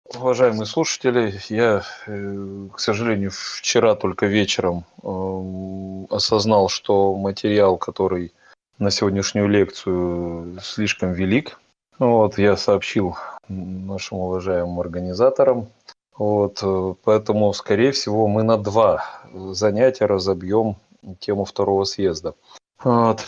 Уважаемые слушатели, я, к сожалению, вчера только вечером осознал, что материал, который на сегодняшнюю лекцию слишком велик. Вот, я сообщил нашим уважаемым организаторам. Вот, поэтому, скорее всего, мы на два занятия разобьем тему второго съезда. Вот.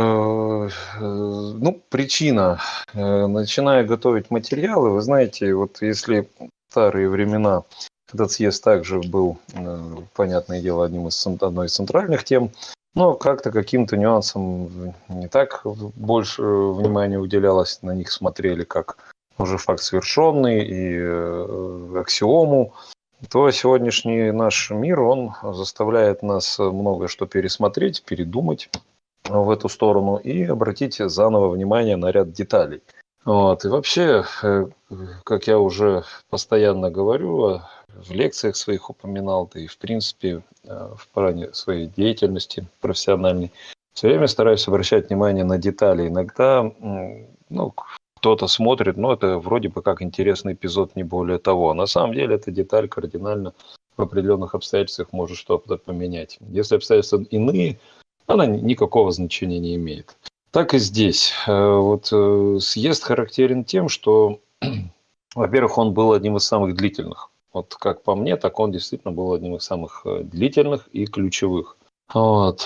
Ну, причина. Начиная готовить материалы, вы знаете, вот если в старые времена этот съезд также был, понятное дело, одной из центральных тем, но как-то каким-то нюансам не так больше внимания уделялось, на них смотрели как уже факт совершенный и аксиому, то сегодняшний наш мир, он заставляет нас многое что пересмотреть, передумать в эту сторону и обратить заново внимание на ряд деталей. Вот. И вообще, как я уже постоянно говорю, в лекциях своих упоминал, да и в принципе в плане своей деятельности профессиональной, все время стараюсь обращать внимание на детали. Иногда ну, кто-то смотрит, но это вроде бы как интересный эпизод, не более того. А на самом деле эта деталь кардинально в определенных обстоятельствах может что-то поменять. Если обстоятельства иные, она никакого значения не имеет. Так и здесь. Съезд характерен тем, что, во-первых, он был одним из самых длительных. Вот как по мне, так он действительно был одним из самых длительных и ключевых. Вот.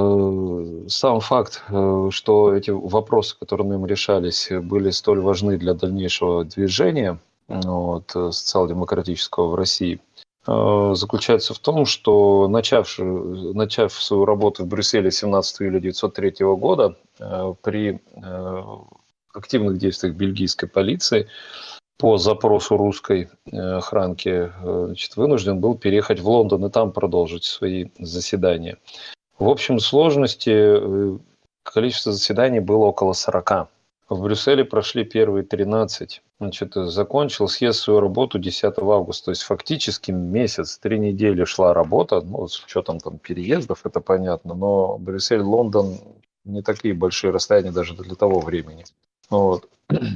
Сам факт, что эти вопросы, которые нам решались, были столь важны для дальнейшего движения социал-демократического в России, заключается в том, что начав свою работу в Брюсселе 17 июля 1903 года, при активных действиях бельгийской полиции по запросу русской охранки, вынужден был переехать в Лондон и там продолжить свои заседания. В общем сложности количество заседаний было около 40. В Брюсселе прошли первые 13. Закончил съезд свою работу 10 августа. То есть фактически месяц, 3 недели шла работа. Ну, с учетом там переездов, это понятно. Но Брюссель, Лондон не такие большие расстояния даже для того времени. Вот.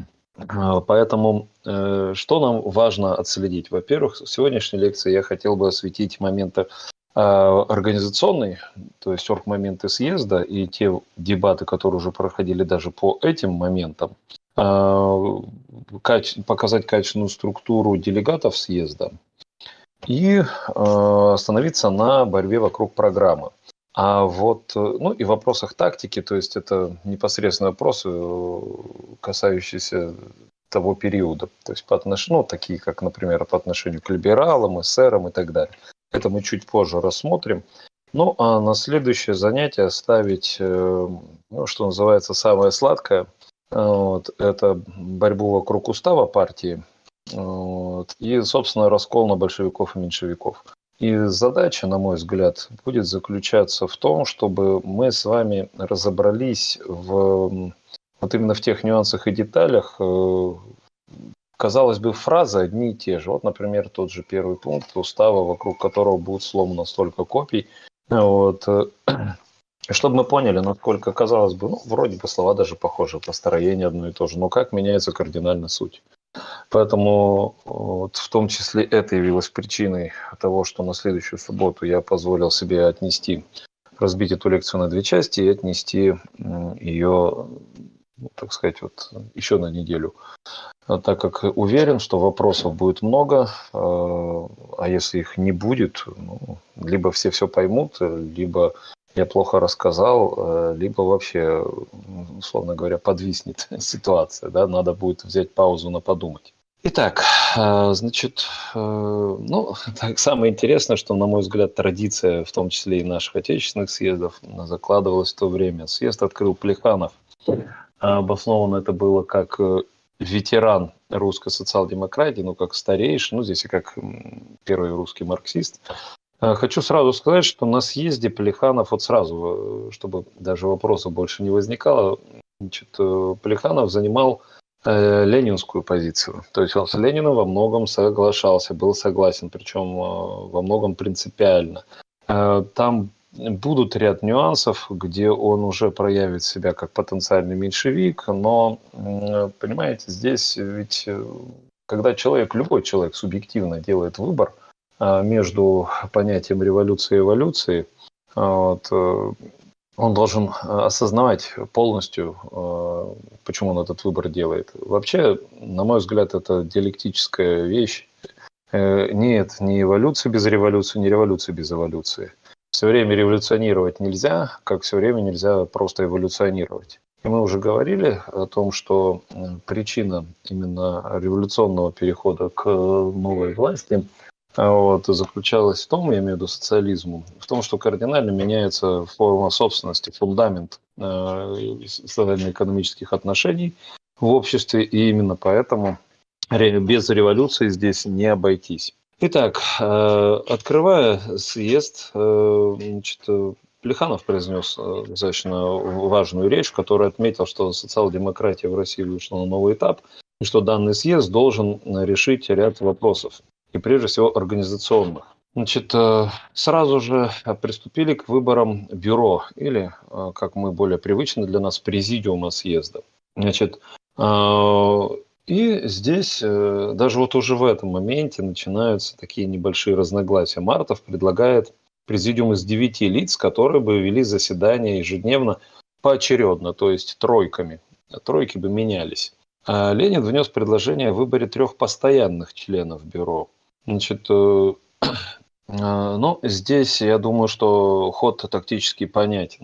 Поэтому что нам важно отследить? Во-первых, в сегодняшней лекции я хотел бы осветить моменты организационные, то есть оргмоменты съезда и те дебаты, которые уже проходили даже по этим моментам, показать качественную структуру делегатов съезда и остановиться на борьбе вокруг программы. Ну и в вопросах тактики, то есть это непосредственно вопросы, касающиеся того периода, то есть такие как, например, по отношению к либералам, эсерам и так далее. Это мы чуть позже рассмотрим. Ну, а на следующее занятие оставить, что называется, самое сладкое. Это борьбу вокруг устава партии и, собственно, раскол на большевиков и меньшевиков. И задача, на мой взгляд, будет заключаться в том, чтобы мы с вами разобрались именно в тех нюансах и деталях. Казалось бы, фразы одни и те же. Вот, например, тот же первый пункт устава, вокруг которого будет сломано столько копий. Чтобы мы поняли, насколько, казалось бы, вроде бы слова даже похожи, построение одно и то же, но как меняется кардинально суть. Поэтому в том числе это явилось причиной того, что на следующую субботу я позволил себе разбить эту лекцию на две части и отнести ее, так сказать, еще на неделю. Так как уверен, что вопросов будет много, а если их не будет, либо все поймут, либо я плохо рассказал, либо вообще, условно говоря, подвиснет ситуация, да, надо будет взять паузу на подумать. Итак, самое интересное, что, на мой взгляд, традиция, в том числе и наших отечественных съездов, закладывалась в то время. Съезд открыл Плеханов. Обоснованно это было как ветеран русской социал-демократии, как старейший, здесь и как первый русский марксист. Хочу сразу сказать, что на съезде Плеханов, сразу, чтобы даже вопросов больше не возникало, Плеханов занимал ленинскую позицию. То есть он с Лениным во многом соглашался, был согласен, причем во многом принципиально. Там будут ряд нюансов, где он уже проявит себя как потенциальный меньшевик, но, понимаете, здесь ведь когда человек, любой человек субъективно делает выбор между понятием революции и эволюции, вот, он должен осознавать полностью, почему он этот выбор делает. Вообще, на мой взгляд, это диалектическая вещь. Нет ни эволюции без революции, ни революции без эволюции. Все время революционировать нельзя, как все время нельзя просто эволюционировать. И мы уже говорили о том, что причина именно революционного перехода к новой власти заключалась в том, я имею в виду социализму, в том, что кардинально меняется форма собственности, фундамент социально-экономических отношений в обществе, и именно поэтому без революции здесь не обойтись. Итак, открывая съезд, Плеханов произнес достаточно важную речь, в которой отметил, что социал-демократия в России вышла на новый этап, и что данный съезд должен решить ряд вопросов, и прежде всего организационных. Сразу же приступили к выборам бюро, или, как мы более привычны для нас, президиума съезда. И здесь даже вот уже в этом моменте начинаются такие небольшие разногласия. Мартов предлагает президиум из 9 лиц, которые бы вели заседания ежедневно поочередно, то есть тройками. Тройки бы менялись. А Ленин внес предложение о выборе 3 постоянных членов бюро. Здесь я думаю, что ход тактически понятен.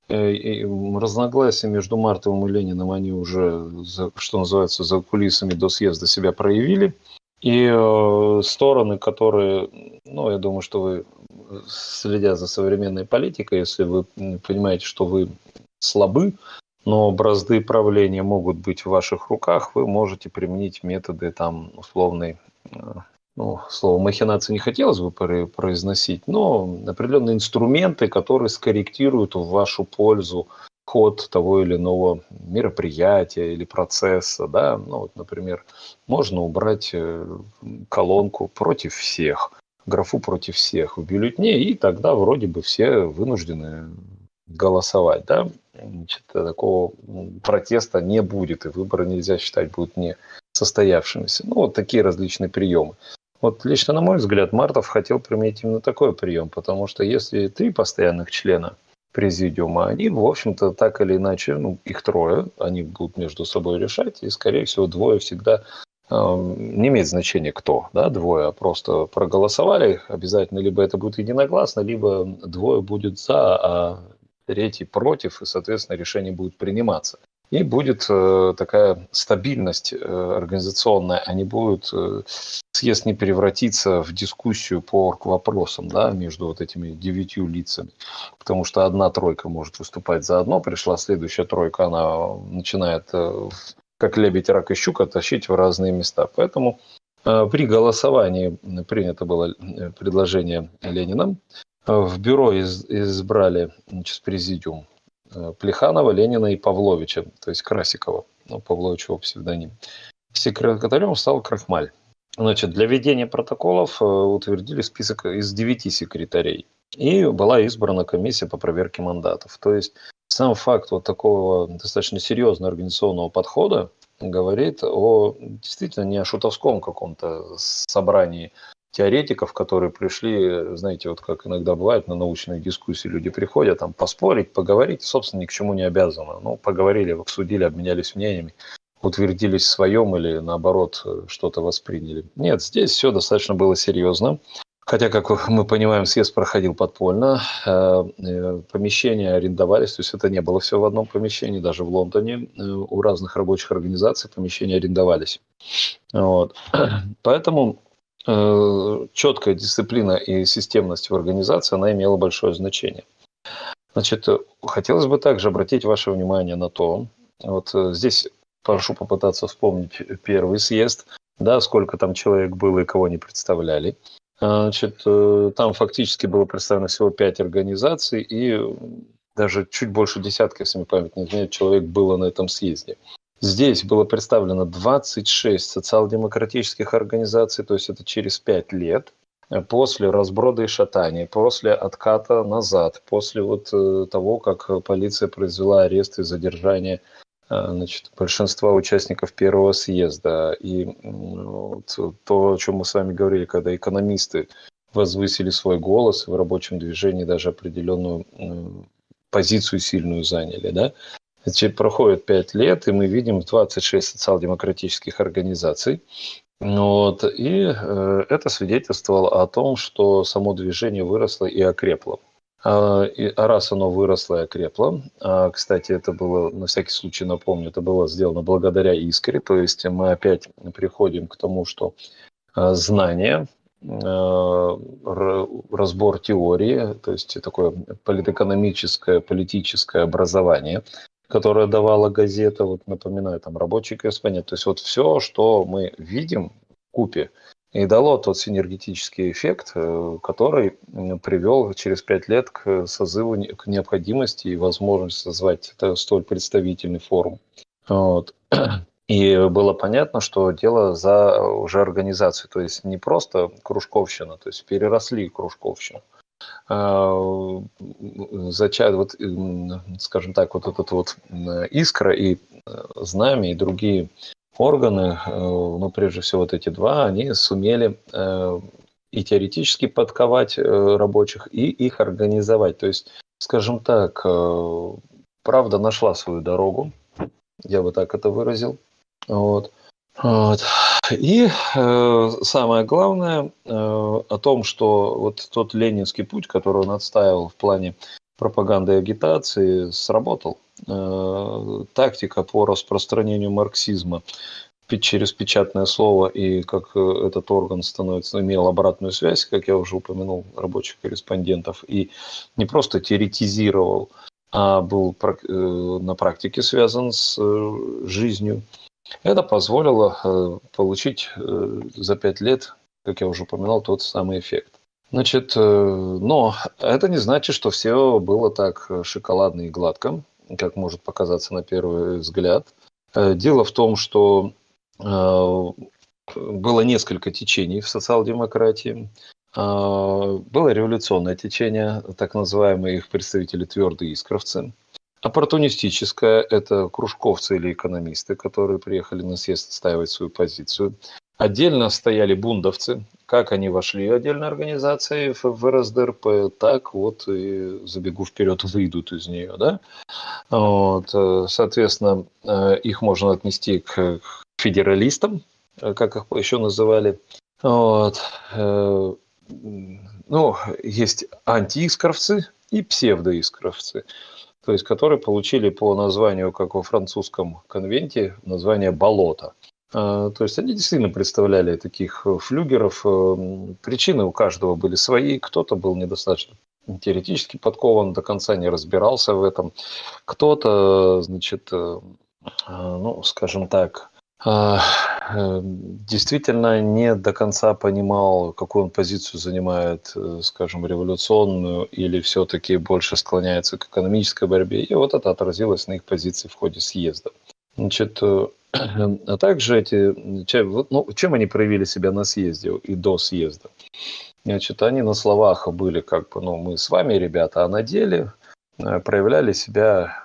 Разногласия между Мартовым и Лениным, они уже, что называется, за кулисами до съезда себя проявили. И стороны, которые, я думаю, что вы, следя за современной политикой, если вы понимаете, что вы слабы, но бразды правления могут быть в ваших руках, вы можете применить методы условной, слово махинации не хотелось бы произносить, но определенные инструменты, которые скорректируют в вашу пользу ход того или иного мероприятия или процесса. Да? Например, можно убрать колонку «против всех», графу «против всех» в бюллетне, и тогда вроде бы все вынуждены голосовать. Да? Такого протеста не будет, и выборы нельзя считать будут не состоявшимися. Такие различные приемы. Лично, на мой взгляд, Мартов хотел применить именно такой прием, потому что если 3 постоянных члена президиума, они, в общем-то, так или иначе, их 3, они будут между собой решать, и, скорее всего, 2 всегда не имеет значения кто, да, 2, а просто проголосовали, обязательно либо это будет единогласно, либо 2 будет за, а 3 против, и, соответственно, решение будет приниматься. И будет такая стабильность организационная, а не будет съезд не превратиться в дискуссию по вопросам, да, между этими 9 лицами. Потому что одна тройка может выступать за одно, пришла следующая тройка, она начинает, как лебедь, рак и щука, тащить в разные места. Поэтому при голосовании принято было предложение Лениным. В бюро избрали президиум Плеханова, Ленина и Павловича, то есть Красикова, Павлович его псевдоним. Секретарем стал Крахмаль. Для ведения протоколов утвердили список из 9 секретарей. И была избрана комиссия по проверке мандатов. То есть сам факт такого достаточно серьезного организационного подхода говорит действительно не о шутовском каком-то собрании теоретиков, которые пришли, знаете, как иногда бывает на научные дискуссии, люди приходят поспорить, поговорить, собственно, ни к чему не обязаны. Поговорили, обсудили, обменялись мнениями, утвердились в своем или, наоборот, что-то восприняли. Нет, здесь все достаточно было серьезно. Хотя, как мы понимаем, съезд проходил подпольно, помещения арендовались, то есть это не было все в одном помещении, даже в Лондоне у разных рабочих организаций помещения арендовались. Поэтому четкая дисциплина и системность в организации, она имела большое значение. Хотелось бы также обратить ваше внимание на то, здесь прошу попытаться вспомнить первый съезд, да, сколько там человек было и кого не представляли. Там фактически было представлено всего 5 организаций, и даже чуть больше десятка, если мне память не изменяет, человек было на этом съезде. Здесь было представлено 26 социал-демократических организаций, то есть это через 5 лет, после разброда и шатания, после отката назад, после того, как полиция произвела арест и задержание значит, большинства участников первого съезда. И вот то, о чем мы с вами говорили, когда экономисты возвысили свой голос, в рабочем движении даже определенную позицию сильную заняли, да. Значит, проходит 5 лет, и мы видим 26 социал-демократических организаций. Вот, и это свидетельствовало о том, что само движение выросло и окрепло. А раз оно выросло и окрепло, кстати, это было, на всякий случай напомню, это было сделано благодаря Искре, то есть мы опять приходим к тому, что знание, разбор теории, то есть такое политэкономическое, политическое образование, которое давала газета, вот напоминаю, там рабочий корреспондент, то есть вот все, что мы видим в купе, и дало тот синергетический эффект, который привел через 5 лет к созыву, к необходимости и возможности созвать столь представительный форум. Вот. И было понятно, что дело за уже организацией, то есть не просто кружковщина, то есть переросли кружковщину. Вот, скажем так, вот этот вот Искра и Знамя и другие органы, ну, прежде всего, вот эти два, они сумели и теоретически подковать рабочих, и их организовать. То есть, скажем так, правда нашла свою дорогу, я бы так это выразил. Вот. И самое главное о том, что вот тот ленинский путь, который он отстаивал в плане пропаганды и агитации, сработал. Тактика по распространению марксизма через печатное слово, и как этот орган имел обратную связь, как я уже упомянул, рабочих корреспондентов, и не просто теоретизировал, а был на практике связан с жизнью. Это позволило получить за 5 лет, как я уже упоминал, тот самый эффект. Значит, но это не значит, что все было так шоколадно и гладко, как может показаться на первый взгляд. Дело в том, что было несколько течений в социал-демократии. Было революционное течение, так называемые их представители твердые искровцы. Оппортунистическое – это кружковцы или экономисты, которые приехали на съезд отстаивать свою позицию. Отдельно стояли бундовцы. Как они вошли в отдельные организации в РСДРП, так вот и забегу вперед, выйдут из нее. Да? Вот, соответственно, их можно отнести к федералистам, как их еще называли. Вот. Ну, есть антиискровцы и псевдоискровцы. То есть, которые получили по названию, как во французском конвенте, название «болото». То есть, они действительно представляли таких флюгеров. Причины у каждого были свои. Кто-то был недостаточно теоретически подкован, до конца не разбирался в этом. Кто-то, значит, ну, скажем так, действительно не до конца понимал, какую он позицию занимает, скажем, революционную, или все-таки больше склоняется к экономической борьбе. И вот это отразилось на их позиции в ходе съезда. Значит, а также чем они проявили себя на съезде и до съезда? Значит, они на словах были как бы, ну, мы с вами, ребята, а на деле проявляли себя,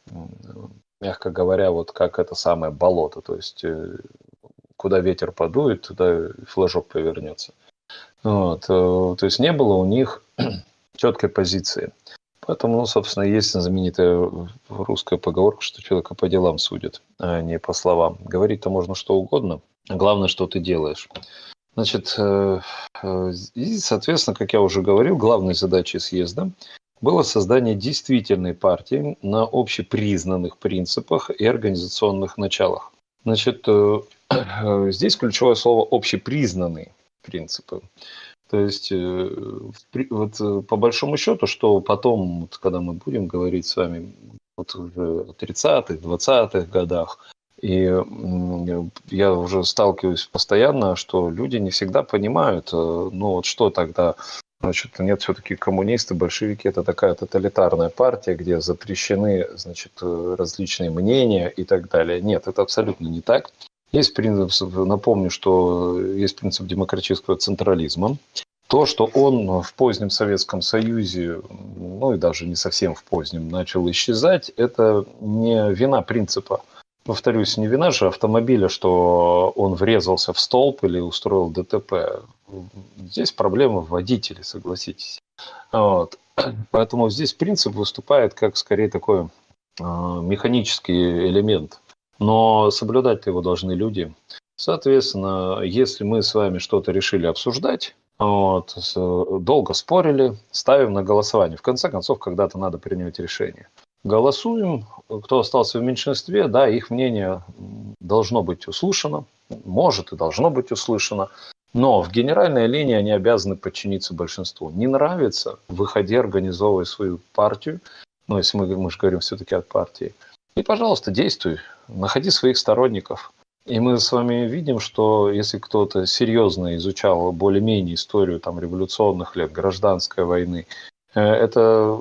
мягко говоря, вот как это самое болото, то есть куда ветер подует, туда флажок повернется. Вот, то есть не было у них четкой позиции. Поэтому, ну, собственно, есть знаменитая русская поговорка, что человека по делам судят, а не по словам. Говорить-то можно что угодно, а главное, что ты делаешь. Значит, и, соответственно, как я уже говорил, главной задачей съезда было создание действительной партии на общепризнанных принципах и организационных началах. Значит, здесь ключевое слово «общепризнанные принципы». То есть, вот, по большому счету, что потом, вот, когда мы будем говорить с вами вот уже о 30-х, 20-х годах, и я уже сталкиваюсь постоянно, что люди не всегда понимают, ну вот что тогда, значит, нет, все-таки коммунисты, большевики – это такая тоталитарная партия, где запрещены, значит, различные мнения и так далее. Нет, это абсолютно не так. Есть принцип, напомню, что есть принцип демократического централизма. То, что он в позднем Советском Союзе, ну и даже не совсем в позднем, начал исчезать, это не вина принципа, повторюсь, не вина же автомобиля, что он врезался в столб или устроил ДТП. Здесь проблема в водителе, согласитесь. Вот. Поэтому здесь принцип выступает как скорее такой механический элемент. Но соблюдать его должны люди. Соответственно, если мы с вами что-то решили обсуждать, вот, долго спорили, ставим на голосование. В конце концов, когда-то надо принять решение. Голосуем, кто остался в меньшинстве, да, их мнение должно быть услышано, может и должно быть услышано, но в генеральной линии они обязаны подчиниться большинству. Не нравится, выходи, организовывай свою партию, ну, если мы же говорим все-таки от партии, и, пожалуйста, действуй, находи своих сторонников. И мы с вами видим, что если кто-то серьезно изучал более-менее историю там, революционных лет, гражданской войны, это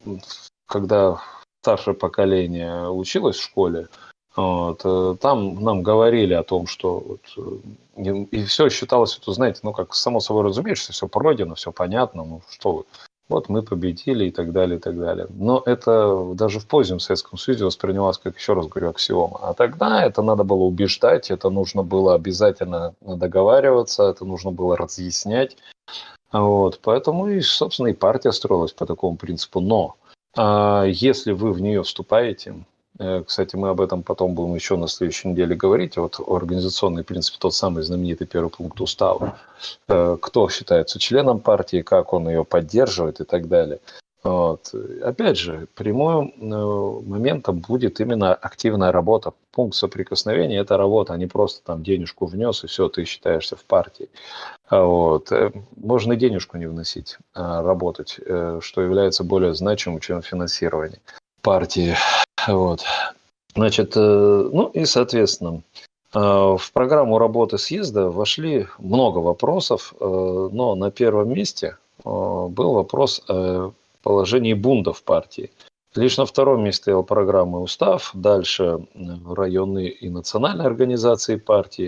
когда старшее поколение училось в школе, вот, там нам говорили о том, что вот, и все считалось, вот, знаете, ну как само собой разумеется, все пройдено, все понятно, ну что вы, вот мы победили и так далее, и так далее. Но это даже в позднем Советском Союзе воспринималось, как еще раз говорю, аксиома. А тогда это надо было убеждать, это нужно было обязательно договариваться, это нужно было разъяснять. Вот, поэтому и, собственно, и партия строилась по такому принципу. Но если вы в нее вступаете, кстати, мы об этом потом будем еще на следующей неделе говорить, вот организационный принцип, тот самый знаменитый первый пункт устава, кто считается членом партии, как он ее поддерживает и так далее. Вот. Опять же, прямым моментом будет именно активная работа. Пункт соприкосновения – это работа, а не просто там денежку внес, и все, ты считаешься в партии. Вот. Можно и денежку не вносить, а работать, что является более значимым, чем финансирование партии. Вот. Значит, ну и, соответственно, в программу работы съезда вошли много вопросов, но на первом месте был вопрос о положении бунда в партии. Лишь на втором месте стояла программа и устав, дальше районные и национальные организации партии,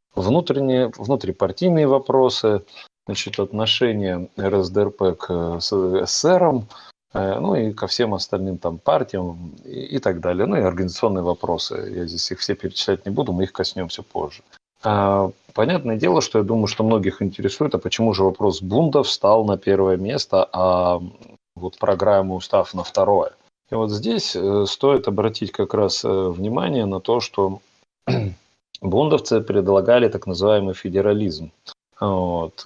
внутрипартийные вопросы, значит, отношения РСДРП к СССРам, ну и ко всем остальным там партиям и так далее. Ну и организационные вопросы. Я здесь их все перечислять не буду, мы их коснемся позже. Понятное дело, что я думаю, что многих интересует, а почему же вопрос бунда встал на первое место, а вот программа устав на второе. И вот здесь стоит обратить как раз внимание на то, что бундовцы предлагали так называемый федерализм. Вот.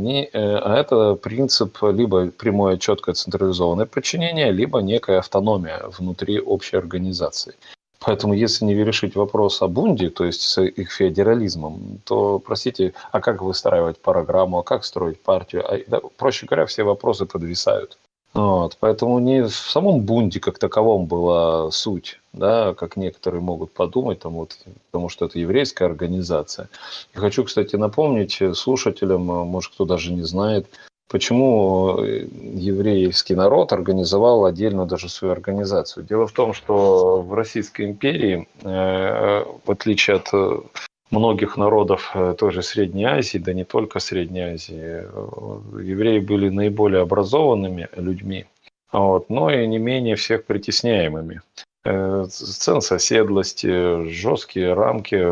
А это принцип либо прямое четкое централизованное подчинение, либо некая автономия внутри общей организации. Поэтому если не решить вопрос о бунде, то есть с их федерализмом, то, простите, а как выстраивать программу, а как строить партию? Проще говоря, все вопросы подвисают. Вот, поэтому не в самом бунде как таковом была суть, да, как некоторые могут подумать, там, вот, потому что это еврейская организация. И хочу, кстати, напомнить слушателям, может, кто даже не знает, почему еврейский народ организовал отдельно даже свою организацию. Дело в том, что в Российской империи, в отличие от многих народов той же Средней Азии, да не только Средней Азии, евреи были наиболее образованными людьми, вот, но и не менее всех притесняемыми. Ценз оседлости, жесткие рамки,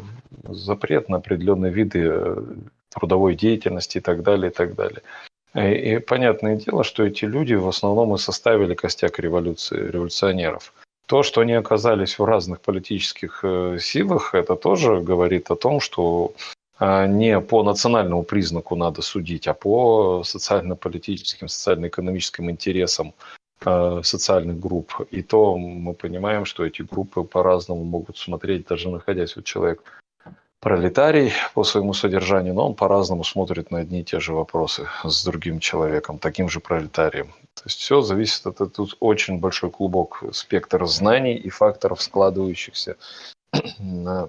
запрет на определенные виды трудовой деятельности и так далее, и так далее. И понятное дело, что эти люди в основном и составили костяк революции, революционеров. То, что они оказались в разных политических силах, это тоже говорит о том, что не по национальному признаку надо судить, а по социально-политическим, социально-экономическим интересам социальных групп. И то мы понимаем, что эти группы по-разному могут смотреть, даже находясь вот человек пролетарий по своему содержанию, но он по-разному смотрит на одни и те же вопросы с другим человеком, таким же пролетарием. То есть все зависит от тут очень большой клубок, спектр знаний и факторов, складывающихся на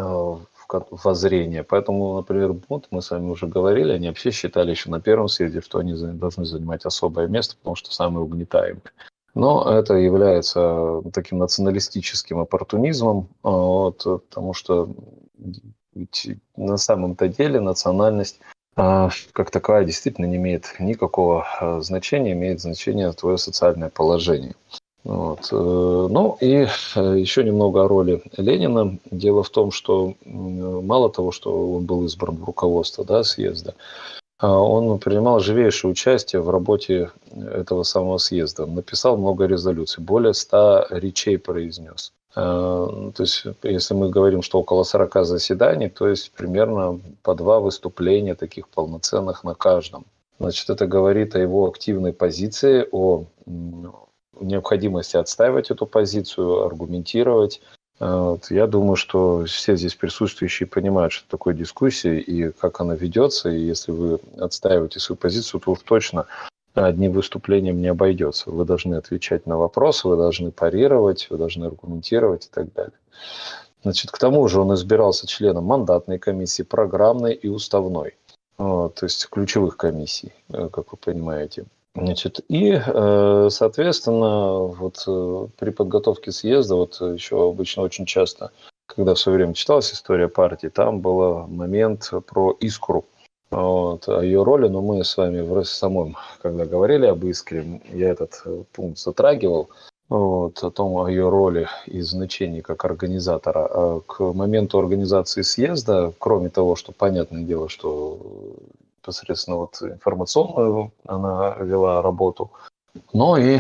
воззрение. Поэтому, например, бунт, мы с вами уже говорили, они вообще считали еще на первом съезде, что они должны занимать особое место, потому что самые угнетаемые. Но это является таким националистическим оппортунизмом, вот, потому что ведь на самом-то деле национальность как таковая действительно не имеет никакого значения, имеет значение твое социальное положение. Вот. Ну и еще немного о роли Ленина. Дело в том, что мало того, что он был избран в руководство, да, съезда, он принимал живейшее участие в работе этого самого съезда. Написал много резолюций, более 100 речей произнес. То есть, если мы говорим, что около 40 заседаний, то есть примерно по 2 выступления таких полноценных на каждом. Значит, это говорит о его активной позиции, о необходимости отстаивать эту позицию, аргументировать. Вот. Я думаю, что все здесь присутствующие понимают, что такое дискуссия и как она ведется. И если вы отстаиваете свою позицию, то уж точно одним выступлением не обойдется. Вы должны отвечать на вопросы, вы должны парировать, вы должны аргументировать и так далее. Значит, к тому же он избирался членом мандатной комиссии, программной и уставной. То есть ключевых комиссий, как вы понимаете. Значит, и, соответственно, вот при подготовке съезда, вот еще обычно очень часто, когда в свое время читалась история партии, там был момент про искру, вот, о ее роли, но мы с вами в самом, когда говорили об искре, я этот пункт затрагивал, вот, о ее роли и значении как организатора. А к моменту организации съезда, кроме того, что понятное дело, что непосредственно вот информационную она вела работу, но и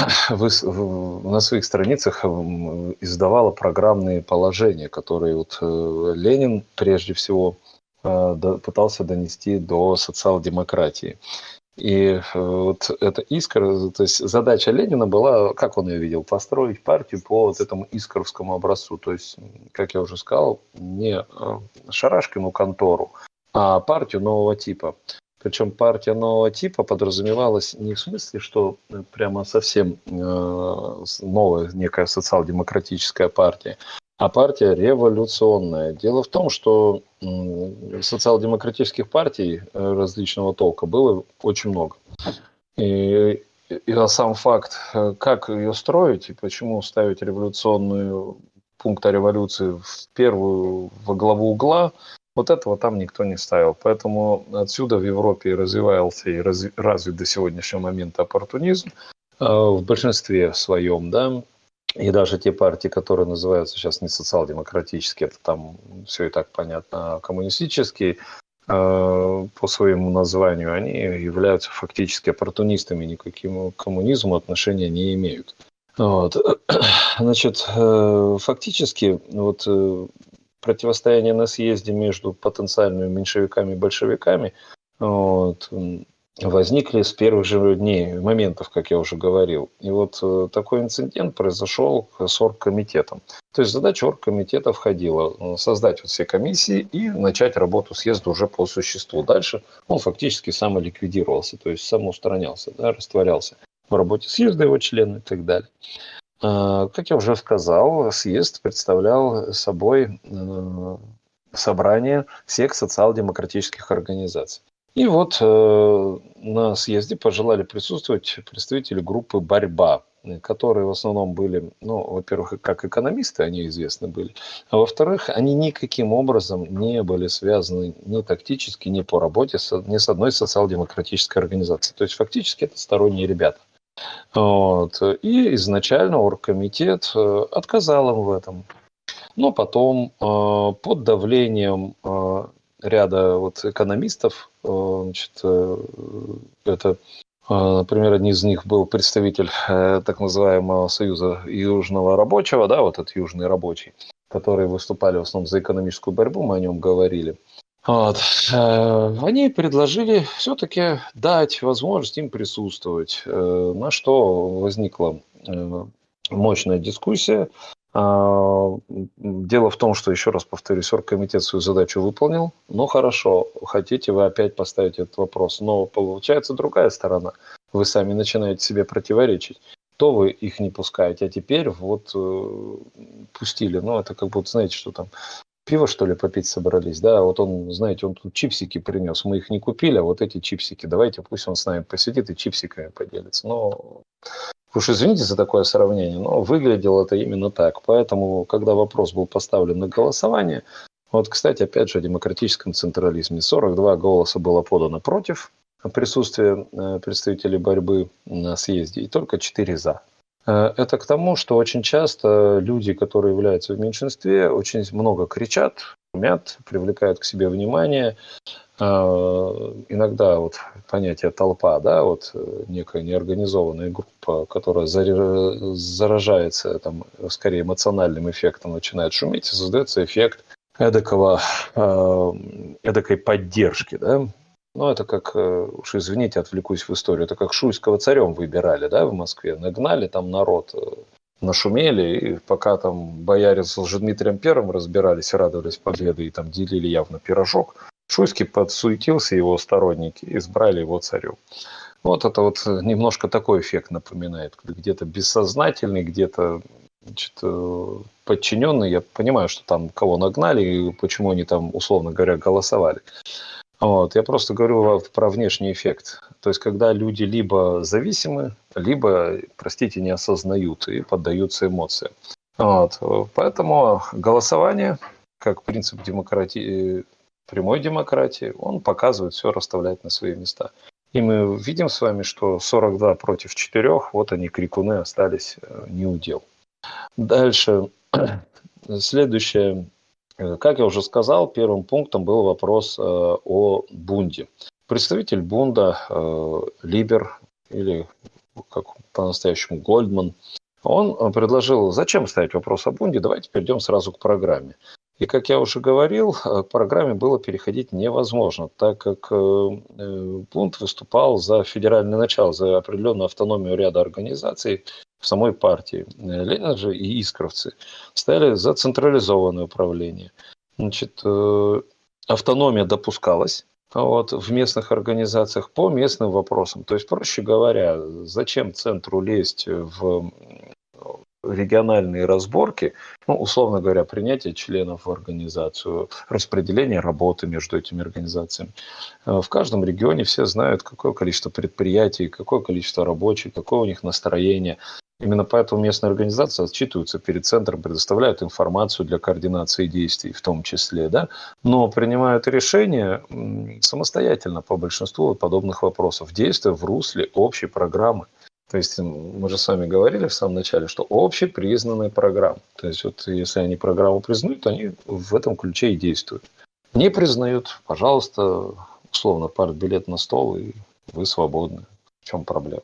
на своих страницах издавала программные положения, которые вот Ленин прежде всего пытался донести до социал-демократии. И вот эта искра, то есть задача Ленина была, как он ее видел, построить партию по вот этому искровскому образцу. То есть, как я уже сказал, не Шарашкину контору, а партию нового типа. Причем партия нового типа подразумевалась не в смысле, что прямо совсем новая некая социал-демократическая партия, а партия революционная. Дело в том, что социал-демократических партий различного толка было очень много. И сам факт, как ее строить и почему ставить революционную пункт о революции в первую во главу угла, вот этого там никто не ставил. Поэтому отсюда в Европе развивался и развит до сегодняшнего момента оппортунизм в большинстве своем, да. И даже те партии, которые называются сейчас не социал-демократические, это там все и так понятно, а коммунистические, по своему названию, они являются фактически оппортунистами, никаким к коммунизму отношения не имеют. Вот. Значит, фактически вот противостояние на съезде между потенциальными меньшевиками и большевиками вот, возникли с первых же дней, моментов, как я уже говорил. И вот такой инцидент произошел с оргкомитетом. То есть задача оргкомитета входила создать вот все комиссии и начать работу съезда уже по существу. Дальше он фактически самоликвидировался, то есть самоустранялся, да, растворялся в работе съезда его члены и так далее. Как я уже сказал, съезд представлял собой собрание всех социал-демократических организаций. И вот на съезде пожелали присутствовать представители группы «Борьба», которые в основном были, ну, во-первых, как экономисты они известны были, а во-вторых, они никаким образом не были связаны ни тактически, ни по работе ни с одной социал-демократической организацией. То есть фактически это сторонние ребята. Вот. И изначально оргкомитет отказал им в этом. Но потом под давлением ряда вот экономистов, значит, это, например, один из них был представитель так называемого Союза Южного Рабочего, да, вот этот Южный Рабочий, которые выступали в основном за экономическую борьбу, мы о нем говорили. Вот. Они предложили все-таки дать возможность им присутствовать, на что возникла мощная дискуссия. Дело в том, что, еще раз повторюсь, оргкомитет свою задачу выполнил. Ну, хорошо, хотите вы опять поставить этот вопрос, но получается другая сторона. Вы сами начинаете себе противоречить. То вы их не пускаете, а теперь вот пустили. Ну, это как будто, знаете, что там, пиво, что ли, попить собрались, да, вот он, знаете, он тут чипсики принес, мы их не купили, а вот эти чипсики, давайте пусть он с нами посидит и чипсиками поделится. Но уж извините за такое сравнение, но выглядело это именно так. Поэтому, когда вопрос был поставлен на голосование, вот, кстати, опять же, о демократическом централизме, 42 голоса было подано против присутствия представителей борьбы на съезде и только 4 за. Это к тому, что очень часто люди, которые являются в меньшинстве, очень много кричат, шумят, привлекают к себе внимание. Иногда вот понятие толпа, да, вот некая неорганизованная группа, которая заражается там, скорее эмоциональным эффектом, начинает шуметь, и создается эффект эдакой поддержки, да. Ну, это как, уж извините, отвлекусь в историю, это как Шуйского царем выбирали, да, в Москве. Нагнали там народ, нашумели, и пока там бояре с Лжедмитрием Первым разбирались, радовались победе и там делили явно пирожок, Шуйский подсуетился, его сторонники, и избрали его царем. Вот это вот немножко такой эффект напоминает. Где-то бессознательный, где-то подчиненный. Я понимаю, что там кого нагнали и почему они там, условно говоря, голосовали. Вот. Я просто говорю про внешний эффект. То есть, когда люди либо зависимы, либо, простите, не осознают и поддаются эмоциям. Вот. Поэтому голосование, как принцип демократии, прямой демократии, он показывает, все расставляет на свои места. И мы видим с вами, что 42 против 4, вот они, крикуны, остались неудел. Дальше. Следующее. Как я уже сказал, первым пунктом был вопрос о бунде. Представитель бунда, Либер, или как по-настоящему Гольдман, он предложил, зачем ставить вопрос о бунде, давайте перейдем сразу к программе. И, как я уже говорил, к программе было переходить невозможно, так как бунт выступал за федеральное начало, за определенную автономию ряда организаций в самой партии. Ленин же и искровцы стояли за централизованное управление. Значит, автономия допускалась в местных организациях по местным вопросам. То есть, проще говоря, зачем центру лезть в региональные разборки, условно говоря, принятие членов в организацию, распределение работы между этими организациями. В каждом регионе все знают, какое количество предприятий, какое количество рабочих, какое у них настроение. Именно поэтому местные организации отчитываются перед центром, предоставляют информацию для координации действий в том числе, да, но принимают решения самостоятельно по большинству подобных вопросов, действуя в русле общей программы. То есть мы же с вами говорили в самом начале, что общепризнанная программа. То есть вот если они программу признают, они в этом ключе и действуют. Не признают, пожалуйста, условно, партбилет на стол, и вы свободны. В чем проблема?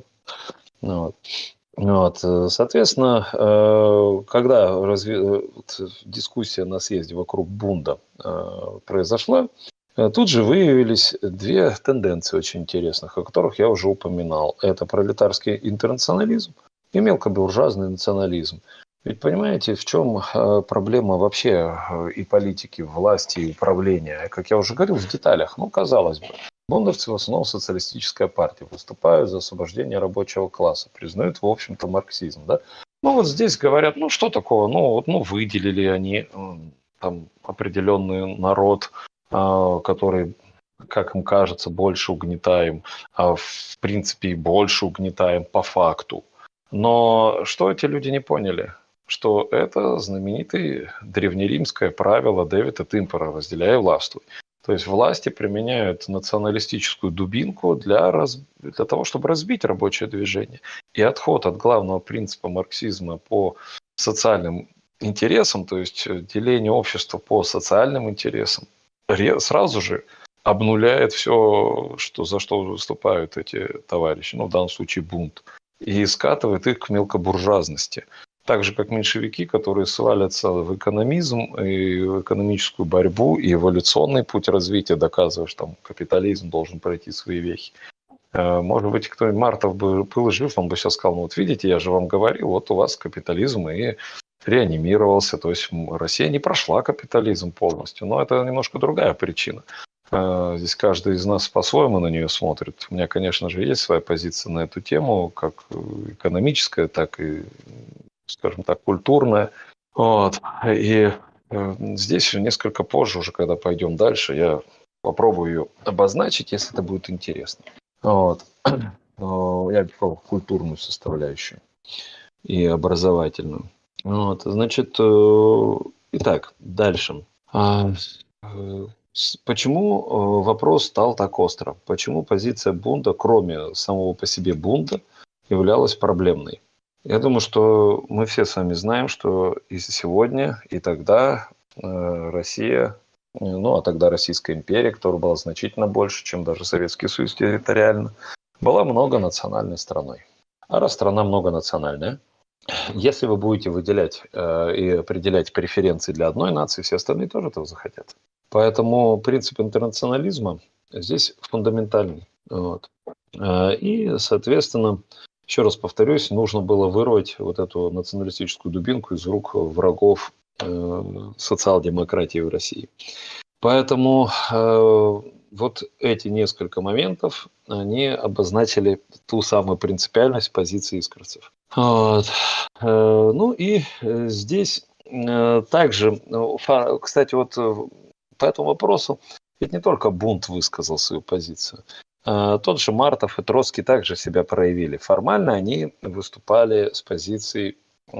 Соответственно, когда дискуссия на съезде вокруг бунда произошла, тут же выявились две тенденции очень интересных, о которых я уже упоминал. Это пролетарский интернационализм и мелкобуржуазный национализм. Ведь понимаете, в чем проблема вообще и политики, власти, и управления? Как я уже говорил, в деталях. Казалось бы, бундовцы в основном социалистическая партия, выступают за освобождение рабочего класса, признают, в общем-то, марксизм. Да? Вот здесь говорят, что такого, выделили они там определенный народ, который, как им кажется, больше угнетаем, а в принципе и больше угнетаем по факту. Но что эти люди не поняли? Что это знаменитое древнеримское правило Дэвида Тимпера «разделяй и властвуй». То есть власти применяют националистическую дубинку для того, чтобы разбить рабочее движение. И отход от главного принципа марксизма по социальным интересам, то есть деление общества по социальным интересам, сразу же обнуляет все, за что выступают эти товарищи, в данном случае бунт, и скатывает их к мелкобуржуазности. Так же, как меньшевики, которые свалятся в экономизм и в экономическую борьбу, и эволюционный путь развития, доказывая, что там капитализм должен пройти свои вехи. Может быть, кто-нибудь Мартов был жив, он бы сейчас сказал, видите, я же вам говорил, вот у вас капитализм и реанимировался, то есть Россия не прошла капитализм полностью, но это немножко другая причина. Здесь каждый из нас по-своему на нее смотрит. У меня, конечно же, есть своя позиция на эту тему, как экономическая, так и, скажем так, культурная. И здесь несколько позже, уже когда пойдем дальше, я попробую ее обозначить, если это будет интересно. Я про культурную составляющую и образовательную. Значит, итак, дальше. Почему вопрос стал так остро? Почему позиция бунда, кроме самого по себе бунда, являлась проблемной? Я думаю, что мы все с вами знаем, что и сегодня, и тогда Россия, ну а тогда Российская империя, которая была значительно больше, чем даже Советский Союз территориально, была многонациональной страной. А раз страна многонациональная, если вы будете выделять и определять преференции для одной нации, все остальные тоже этого захотят. Поэтому принцип интернационализма здесь фундаментальный. Вот. И, соответственно, еще раз повторюсь, нужно было вырвать вот эту националистическую дубинку из рук врагов социал-демократии в России. Поэтому вот эти несколько моментов, они обозначили ту самую принципиальность позиции искровцев. Вот. Ну и здесь также, кстати, вот по этому вопросу ведь не только Бунт высказал свою позицию. Тот же Мартов и Троцкий также себя проявили. Формально они выступали с позицией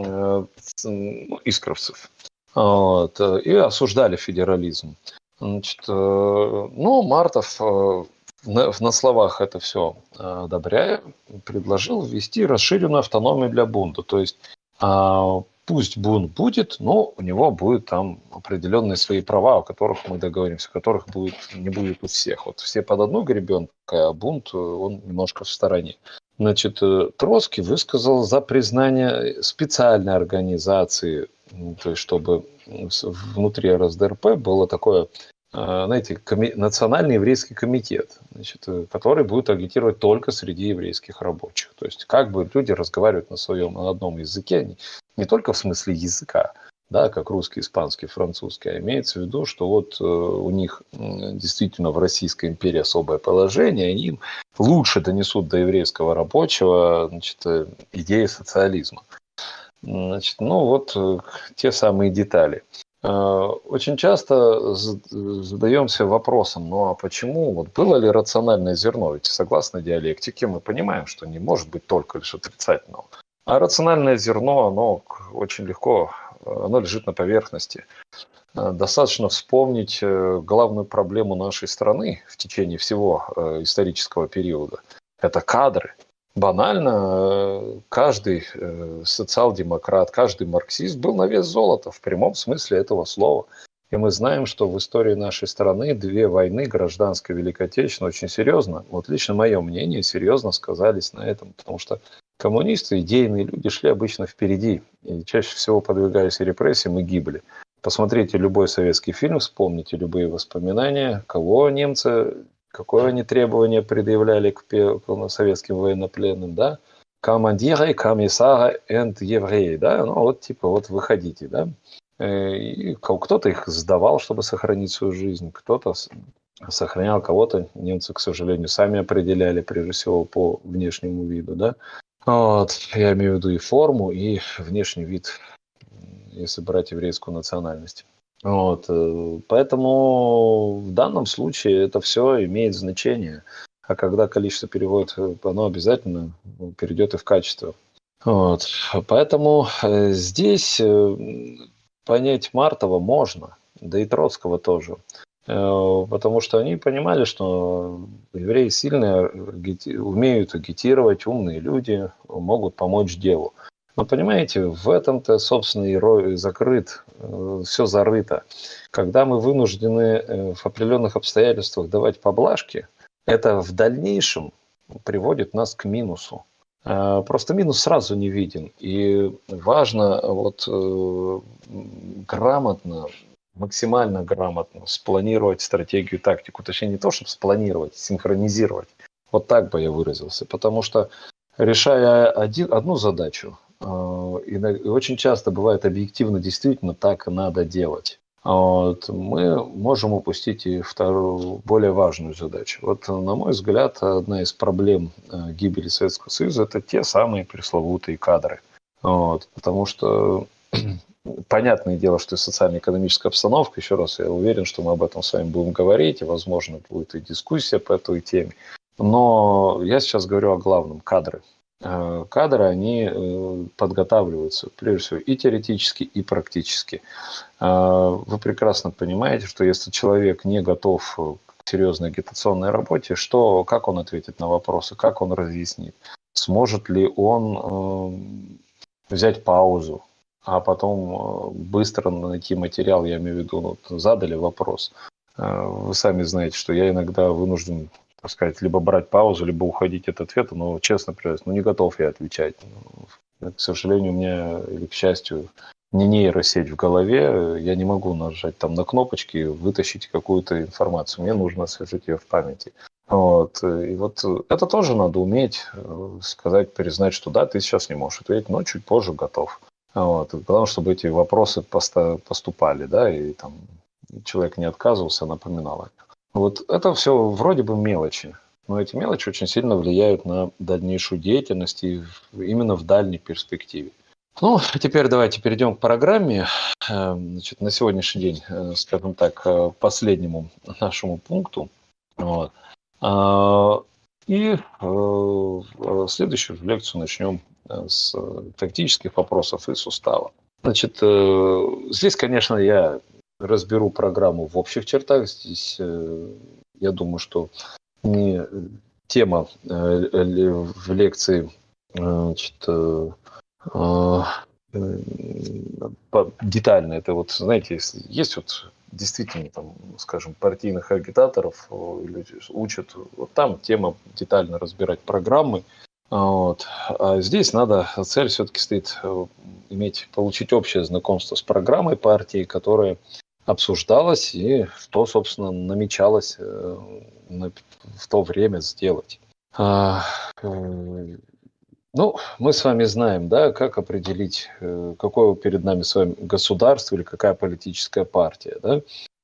искровцев. Вот, и осуждали федерализм. Значит, ну, Мартов на словах это все одобряя, предложил ввести расширенную автономию для бунта. То есть пусть бунт будет, но у него будут там определенные свои права, о которых мы договоримся, которых не будет у всех. Вот все под одну гребенку, а бунт, он немножко в стороне. Значит, Троцкий высказал за признание специальной организации, то есть чтобы внутри РСДРП было такое, знаете, национальный еврейский комитет, значит, который будет агитировать только среди еврейских рабочих. То есть как бы люди разговаривают на одном языке, не только в смысле языка, да, как русский, испанский, французский, а имеется в виду, что вот у них действительно в Российской империи особое положение, они им лучше донесут до еврейского рабочего, значит, идеи социализма. Значит, ну вот те самые детали. Очень часто задаемся вопросом, ну а почему, вот было ли рациональное зерно? Ведь согласно диалектике мы понимаем, что не может быть только лишь отрицательного. А рациональное зерно, оно очень легко, оно лежит на поверхности. Достаточно вспомнить главную проблему нашей страны в течение всего исторического периода. Это кадры. Банально, каждый социал-демократ, каждый марксист был на вес золота в прямом смысле этого слова. И мы знаем, что в истории нашей страны 2 войны, гражданская и Великая Отечественная, очень серьезно, вот лично мое мнение, серьезно сказались на этом. Потому что коммунисты, идейные люди шли обычно впереди и чаще всего подвигались репрессиям и гибли. Посмотрите любой советский фильм, вспомните любые воспоминания, кого немцы, какое они требование предъявляли к советским военнопленным, да? Командиры, комиссары and евреи, да? Ну вот типа вот выходите, да? И кто-то их сдавал, чтобы сохранить свою жизнь, кто-то сохранял, кого-то немцы, к сожалению, сами определяли, прежде всего, по внешнему виду, да? Вот, я имею в виду и форму, и внешний вид, если брать еврейскую национальность. Вот, поэтому в данном случае это все имеет значение. А когда количество переводит, оно обязательно перейдет и в качество. Вот. Поэтому здесь понять Мартова можно, да и Троцкого тоже. Потому что они понимали, что евреи сильные, умеют агитировать, умные люди, могут помочь делу. Но понимаете, в этом-то, собственно, и закрыт, все зарыто. Когда мы вынуждены в определенных обстоятельствах давать поблажки, это в дальнейшем приводит нас к минусу. Просто минус сразу не виден. И важно вот грамотно, максимально грамотно спланировать стратегию, тактику. Точнее, не то, чтобы спланировать, синхронизировать. Вот так бы я выразился. Потому что, решая одну задачу, и очень часто бывает объективно, действительно так и надо делать, вот, мы можем упустить и вторую, более важную задачу. Вот, на мой взгляд, одна из проблем гибели Советского Союза – это те самые пресловутые кадры. Вот, потому что понятное дело, что и социально-экономическая обстановка, еще раз, я уверен, что мы об этом с вами будем говорить, и, возможно, будет и дискуссия по этой теме. Но я сейчас говорю о главном – кадры. Кадры, они подготавливаются, прежде всего, и теоретически, и практически. Вы прекрасно понимаете, что если человек не готов к серьезной агитационной работе, как он ответит на вопросы, как он разъяснит, сможет ли он взять паузу, а потом быстро найти материал, я имею в виду, вот, задали вопрос. Вы сами знаете, что я иногда вынужден, так сказать, либо брать паузу, либо уходить от ответа, но, честно признаюсь, не готов я отвечать. К сожалению, у меня, или к счастью, не нейросеть в голове, я не могу нажать там на кнопочки и вытащить какую-то информацию. Мне нужно освежить ее в памяти. Вот. И вот это тоже надо уметь сказать, признать, что да, ты сейчас не можешь ответить, но чуть позже готов. Вот. Потому чтобы эти вопросы поступали, да, и там человек не отказывался, а напоминал о них. Вот это все вроде бы мелочи, но эти мелочи очень сильно влияют на дальнейшую деятельность и именно в дальней перспективе. Ну, а теперь давайте перейдем к программе. Значит, на сегодняшний день, скажем так, последнему нашему пункту. Вот. И следующую лекцию начнем с тактических вопросов и сустава. Значит, здесь, конечно, я разберу программу в общих чертах. Здесь, я думаю, что не тема в лекции, значит, детально. Это вот, знаете, есть вот действительно, там, скажем, партийных агитаторов люди учат, вот там тема детально разбирать программы. Вот. А здесь надо, цель все-таки стоит получить общее знакомство с программой партии, которая обсуждалась и что, собственно, намечалось в то время сделать. Ну, мы с вами знаем, да, как определить, какое перед нами с вами государство или какая политическая партия, да.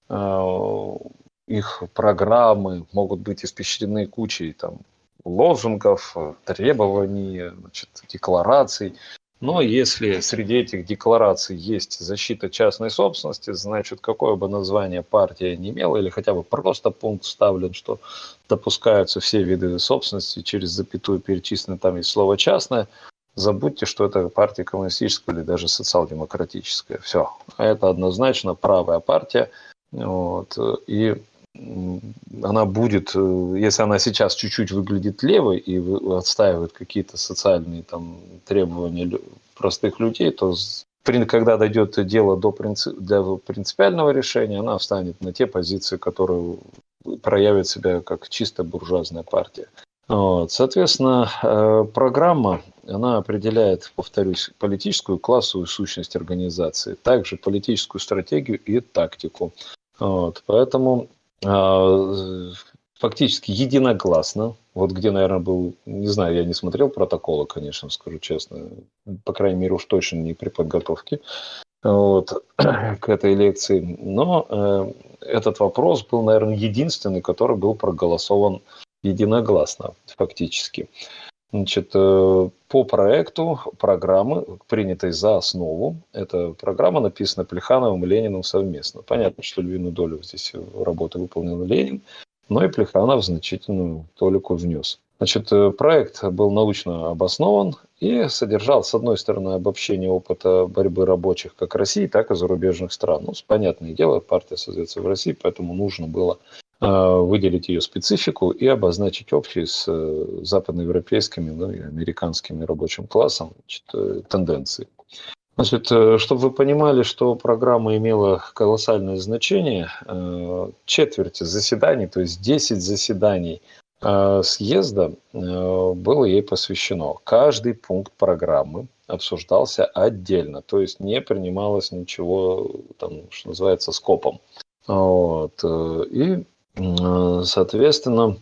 Их программы могут быть испещрены кучей там лозунгов, требований, значит, деклараций. Но если среди этих деклараций есть защита частной собственности, значит, какое бы название партия ни имела, или хотя бы просто пункт вставлен, что допускаются все виды собственности, через запятую перечислено там есть слово «частное», забудьте, что это партия коммунистическая или даже социал-демократическая. Все. Это однозначно правая партия. Вот. И она будет, если она сейчас чуть-чуть выглядит левой и отстаивает какие-то социальные там требования простых людей, то когда дойдет дело до принципиального решения, она встанет на те позиции, которые проявят себя как чисто буржуазная партия. Вот. Соответственно, программа, она определяет, повторюсь, политическую и классовую сущность организации, также политическую стратегию и тактику. Вот. Поэтому фактически единогласно, вот где, наверное, был, не знаю, я не смотрел протокола, конечно, скажу честно, по крайней мере, уж точно не при подготовке вот, к этой лекции, но этот вопрос был, наверное, единственный, который был проголосован единогласно, фактически. Значит, по проекту программы, принятой за основу, эта программа написана Плехановым и Лениным совместно. Понятно, что львиную долю здесь работы выполнил Ленин, но и Плеханов значительную толику внес. Значит, проект был научно обоснован и содержал, с одной стороны, обобщение опыта борьбы рабочих как России, так и зарубежных стран. Ну, понятное дело, партия создается в России, поэтому нужно было выделить ее специфику и обозначить общие с западноевропейскими, ну, и американскими рабочим классом, значит, тенденции. Значит, чтобы вы понимали, что программа имела колоссальное значение, четверть заседаний, то есть 10 заседаний съезда было ей посвящено. Каждый пункт программы обсуждался отдельно, то есть не принималось ничего, там, что называется, скопом. Вот. И соответственно,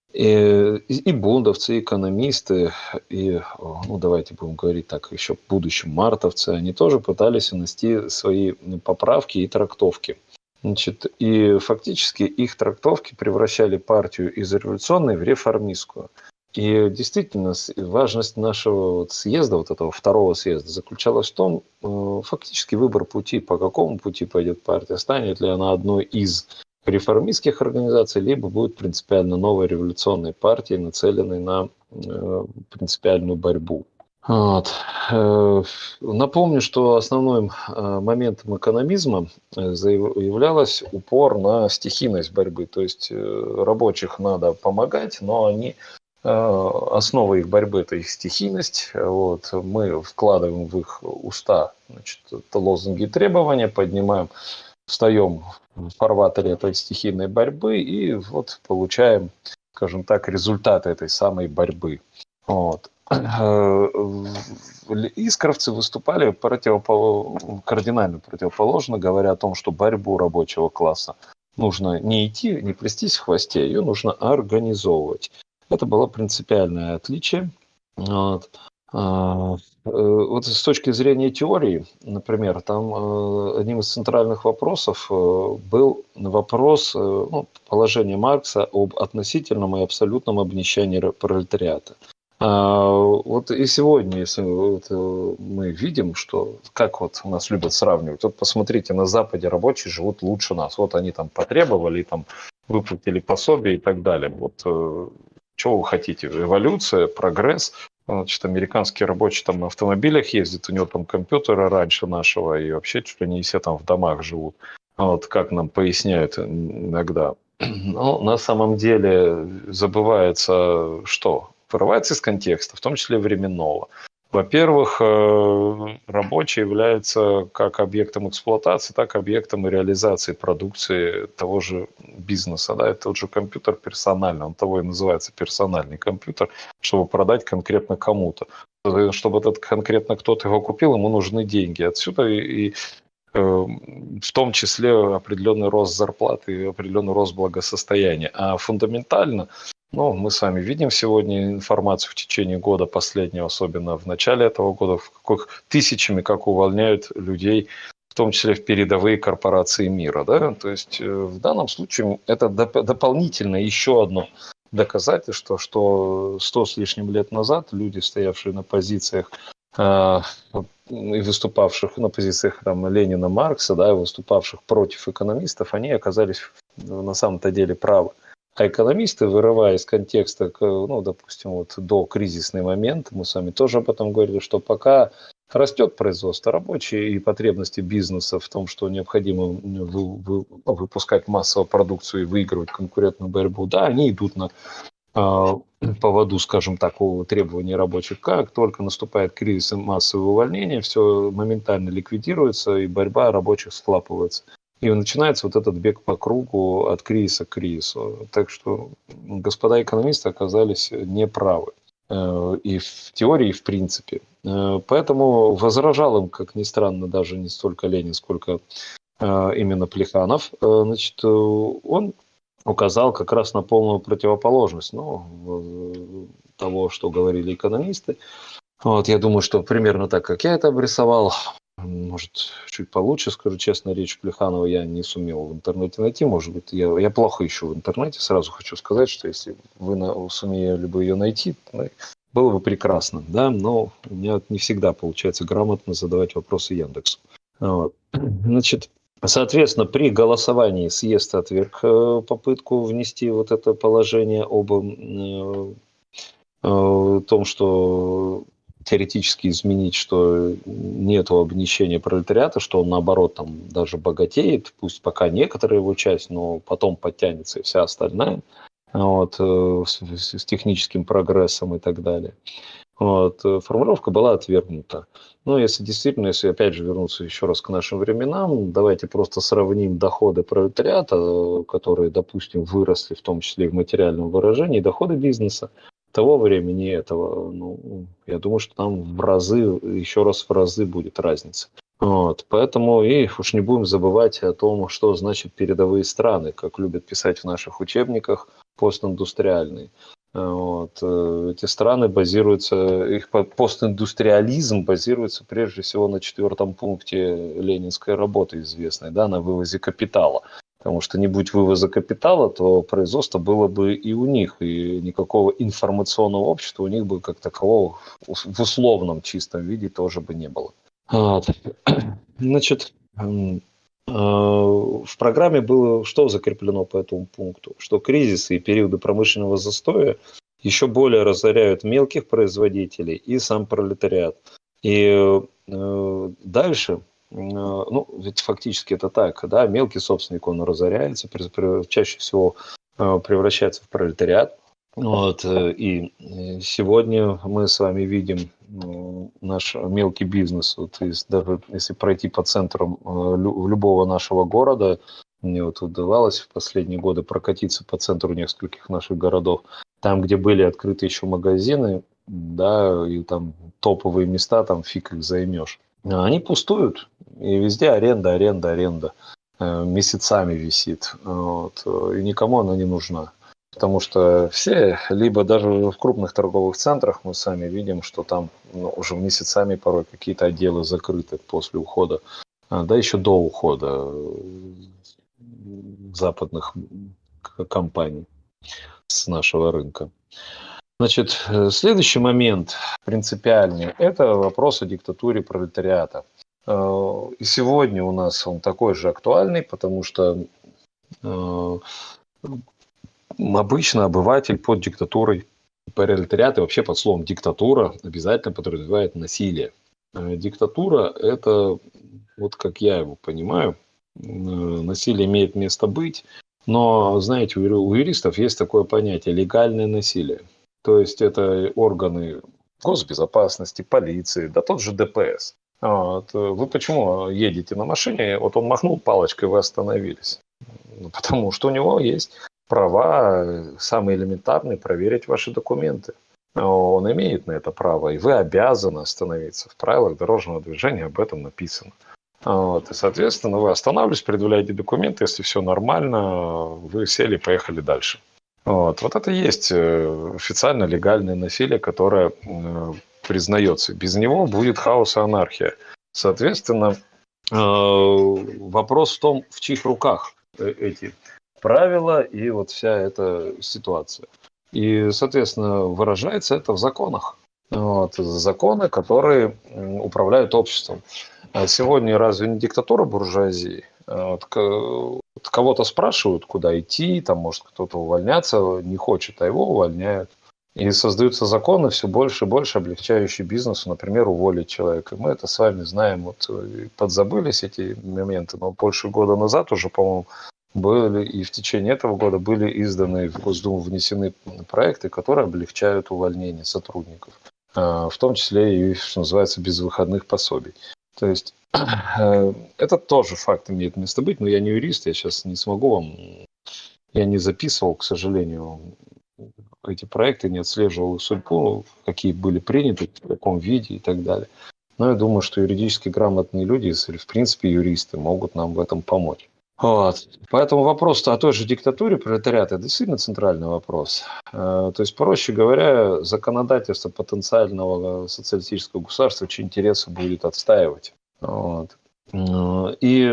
и бундовцы, и экономисты, и, ну, давайте будем говорить так, еще в будущем мартовцы, они тоже пытались внести свои поправки и трактовки. Значит, и фактически их трактовки превращали партию из революционной в реформистскую. И действительно, важность нашего вот съезда, вот этого второго съезда, заключалась в том, фактически выбор пути, по какому пути пойдет партия, станет ли она одной из реформистских организаций, либо будет принципиально новой революционной партией, нацеленной на принципиальную борьбу. Вот. Напомню, что основным моментом экономизма являлось упор на стихийность борьбы. То есть рабочих надо помогать, но они основа их борьбы – это их стихийность. Вот. Мы вкладываем в их уста, значит, это лозунги и требования, поднимаем, встаем в фарватере этой стихийной борьбы и вот получаем, скажем так, результаты этой самой борьбы. Вот. Искровцы выступали кардинально противоположно, говоря о том, что борьбу рабочего класса нужно не идти, не плестись в хвосте, ее нужно организовывать. Это было принципиальное отличие. Вот. Вот с точки зрения теории, например, там одним из центральных вопросов был вопрос положения Маркса об относительном и абсолютном обнищании пролетариата. Вот и сегодня, если мы видим, что как вот у нас любят сравнивать, вот посмотрите, на Западе рабочие живут лучше нас, вот они там потребовали, там выплатили пособие и так далее. Вот что вы хотите, эволюция, прогресс. Значит, американский рабочий там на автомобилях ездит, у него там компьютеры раньше нашего, и вообще чуть ли не все там в домах живут. Вот как нам поясняют иногда. Но на самом деле забывается что? Вырывается из контекста, в том числе временного. Во-первых, рабочий является как объектом эксплуатации, так и объектом реализации продукции того же бизнеса. Да? Это тот же компьютер персональный, он того и называется персональный компьютер, чтобы продать конкретно кому-то. Чтобы этот конкретно кто-то его купил, ему нужны деньги. Отсюда и в том числе определенный рост зарплаты и определенный рост благосостояния. А фундаментально, мы с вами видим сегодня информацию в течение года последнего, особенно в начале этого года, в каких тысячами как увольняют людей, в том числе в передовые корпорации мира. Да? То есть в данном случае это дополнительно еще одно доказательство, что 100 с лишним лет назад люди, стоявшие на позициях и выступавших на позициях там, Ленина, Маркса, да, выступавших против экономистов, они оказались на самом-то деле правы. А экономисты, вырывая из контекста, допустим, вот до кризисный момент, мы с вами тоже об этом говорили, что пока растет производство рабочее и потребности бизнеса в том, что необходимо выпускать массовую продукцию и выигрывать конкурентную борьбу, да, они идут на поводу, скажем так, требований рабочих. Как только наступает кризис и массовое увольнение, все моментально ликвидируется, и борьба рабочих схлапывается. И начинается вот этот бег по кругу от кризиса к кризису. Так что господа экономисты оказались неправы. И в теории, и в принципе. Поэтому возражал им, как ни странно, даже не столько Ленин, сколько именно Плеханов. Значит, он указал как раз на полную противоположность того, что говорили экономисты. Вот, я думаю, что примерно так, как я это обрисовал, может, чуть получше, скажу честно, речь Плеханова я не сумел в интернете найти. Может быть, я плохо ищу в интернете. Сразу хочу сказать, что если вы сумели бы ее найти, было бы прекрасно. Да? Но у меня не всегда получается грамотно задавать вопросы Яндексу. Вот. Значит, соответственно, при голосовании съезд отверг попытку внести вот это положение об том, что теоретически изменить, что нет обнищания пролетариата, что он, наоборот, там даже богатеет, пусть пока некоторая его часть, но потом подтянется и вся остальная, с техническим прогрессом и так далее. Вот, формулировка была отвергнута. Но если опять же вернуться еще раз к нашим временам, давайте просто сравним доходы пролетариата, которые, допустим, выросли в том числе и в материальном выражении, доходы бизнеса того времени этого. Я думаю, что там в разы будет разница. Вот, поэтому и уж не будем забывать о том, что значит передовые страны, как любят писать в наших учебниках, постиндустриальные. Вот. Эти страны их постиндустриализм базируется прежде всего на 4 пункте ленинской работы известной, да, на вывозе капитала. Потому что не будь вывоза капитала, то производство было бы и у них, и никакого информационного общества у них бы как такового в условном чистом виде тоже бы не было. Вот. Значит, в программе было что закреплено по этому пункту? Что кризисы и периоды промышленного застоя еще более разоряют мелких производителей и сам пролетариат. И дальше, ведь фактически это так, да, мелкий собственник, он разоряется, чаще всего превращается в пролетариат. Вот, и сегодня мы с вами видим наш мелкий бизнес. Вот даже если пройти по центрам любого нашего города, мне вот удавалось в последние годы прокатиться по центру нескольких наших городов, там, где были открыты еще магазины, да, и там топовые места, там фиг их займешь. Они пустуют, и везде аренда, аренда, аренда. Месяцами висит, вот, и никому она не нужна. Потому что все, либо даже в крупных торговых центрах мы сами видим, что там уже месяцами порой какие-то отделы закрыты после ухода, да еще до ухода западных компаний с нашего рынка. Значит, следующий момент принципиальный – это вопрос о диктатуре пролетариата. И сегодня у нас он такой же актуальный, потому что обычно обыватель под диктатурой пролетариата, вообще под словом диктатура, обязательно подразумевает насилие. Диктатура – это, вот как я его понимаю, насилие имеет место быть, но, знаете, у юристов есть такое понятие – легальное насилие. То есть это органы госбезопасности, полиции, да тот же ДПС. Вот. Вы почему едете на машине, вот он махнул палочкой, вы остановились? Потому что у него есть права, самые элементарные, проверить ваши документы. Он имеет на это право, и вы обязаны остановиться. В правилах дорожного движения об этом написано. Вот. И, соответственно, вы останавливаетесь, предъявляете документы, если все нормально, вы сели, поехали дальше. Вот это и есть официально легальное насилие, которое признается. Без него будет хаос и анархия. Соответственно, вопрос в том, в чьих руках эти правила и вот вся эта ситуация. И, соответственно, выражается это в законах. Законы, которые управляют обществом. А сегодня разве не диктатура буржуазии? Кого-то спрашивают, куда идти, там может кто-то увольняться не хочет, а его увольняют. И создаются законы все больше и больше, облегчающие бизнесу, например, уволить человека. Мы это с вами знаем, вот подзабылись эти моменты, но больше года назад уже, по-моему, были, и в течение этого года были изданы в Госдуму, внесены проекты, которые облегчают увольнение сотрудников, в том числе и, что называется, без выходных пособий. То есть это тоже факт имеет место быть, но я не юрист, я сейчас не смогу вам, я не записывал, к сожалению, эти проекты, не отслеживал их судьбу, какие были приняты, в каком виде и так далее. Но я думаю, что юридически грамотные люди, в принципе, юристы, могут нам в этом помочь. Вот. Поэтому вопрос о той же диктатуре пролетариата – это действительно центральный вопрос. То есть, проще говоря, законодательство потенциального социалистического государства, чьи интересы будет отстаивать. Вот. И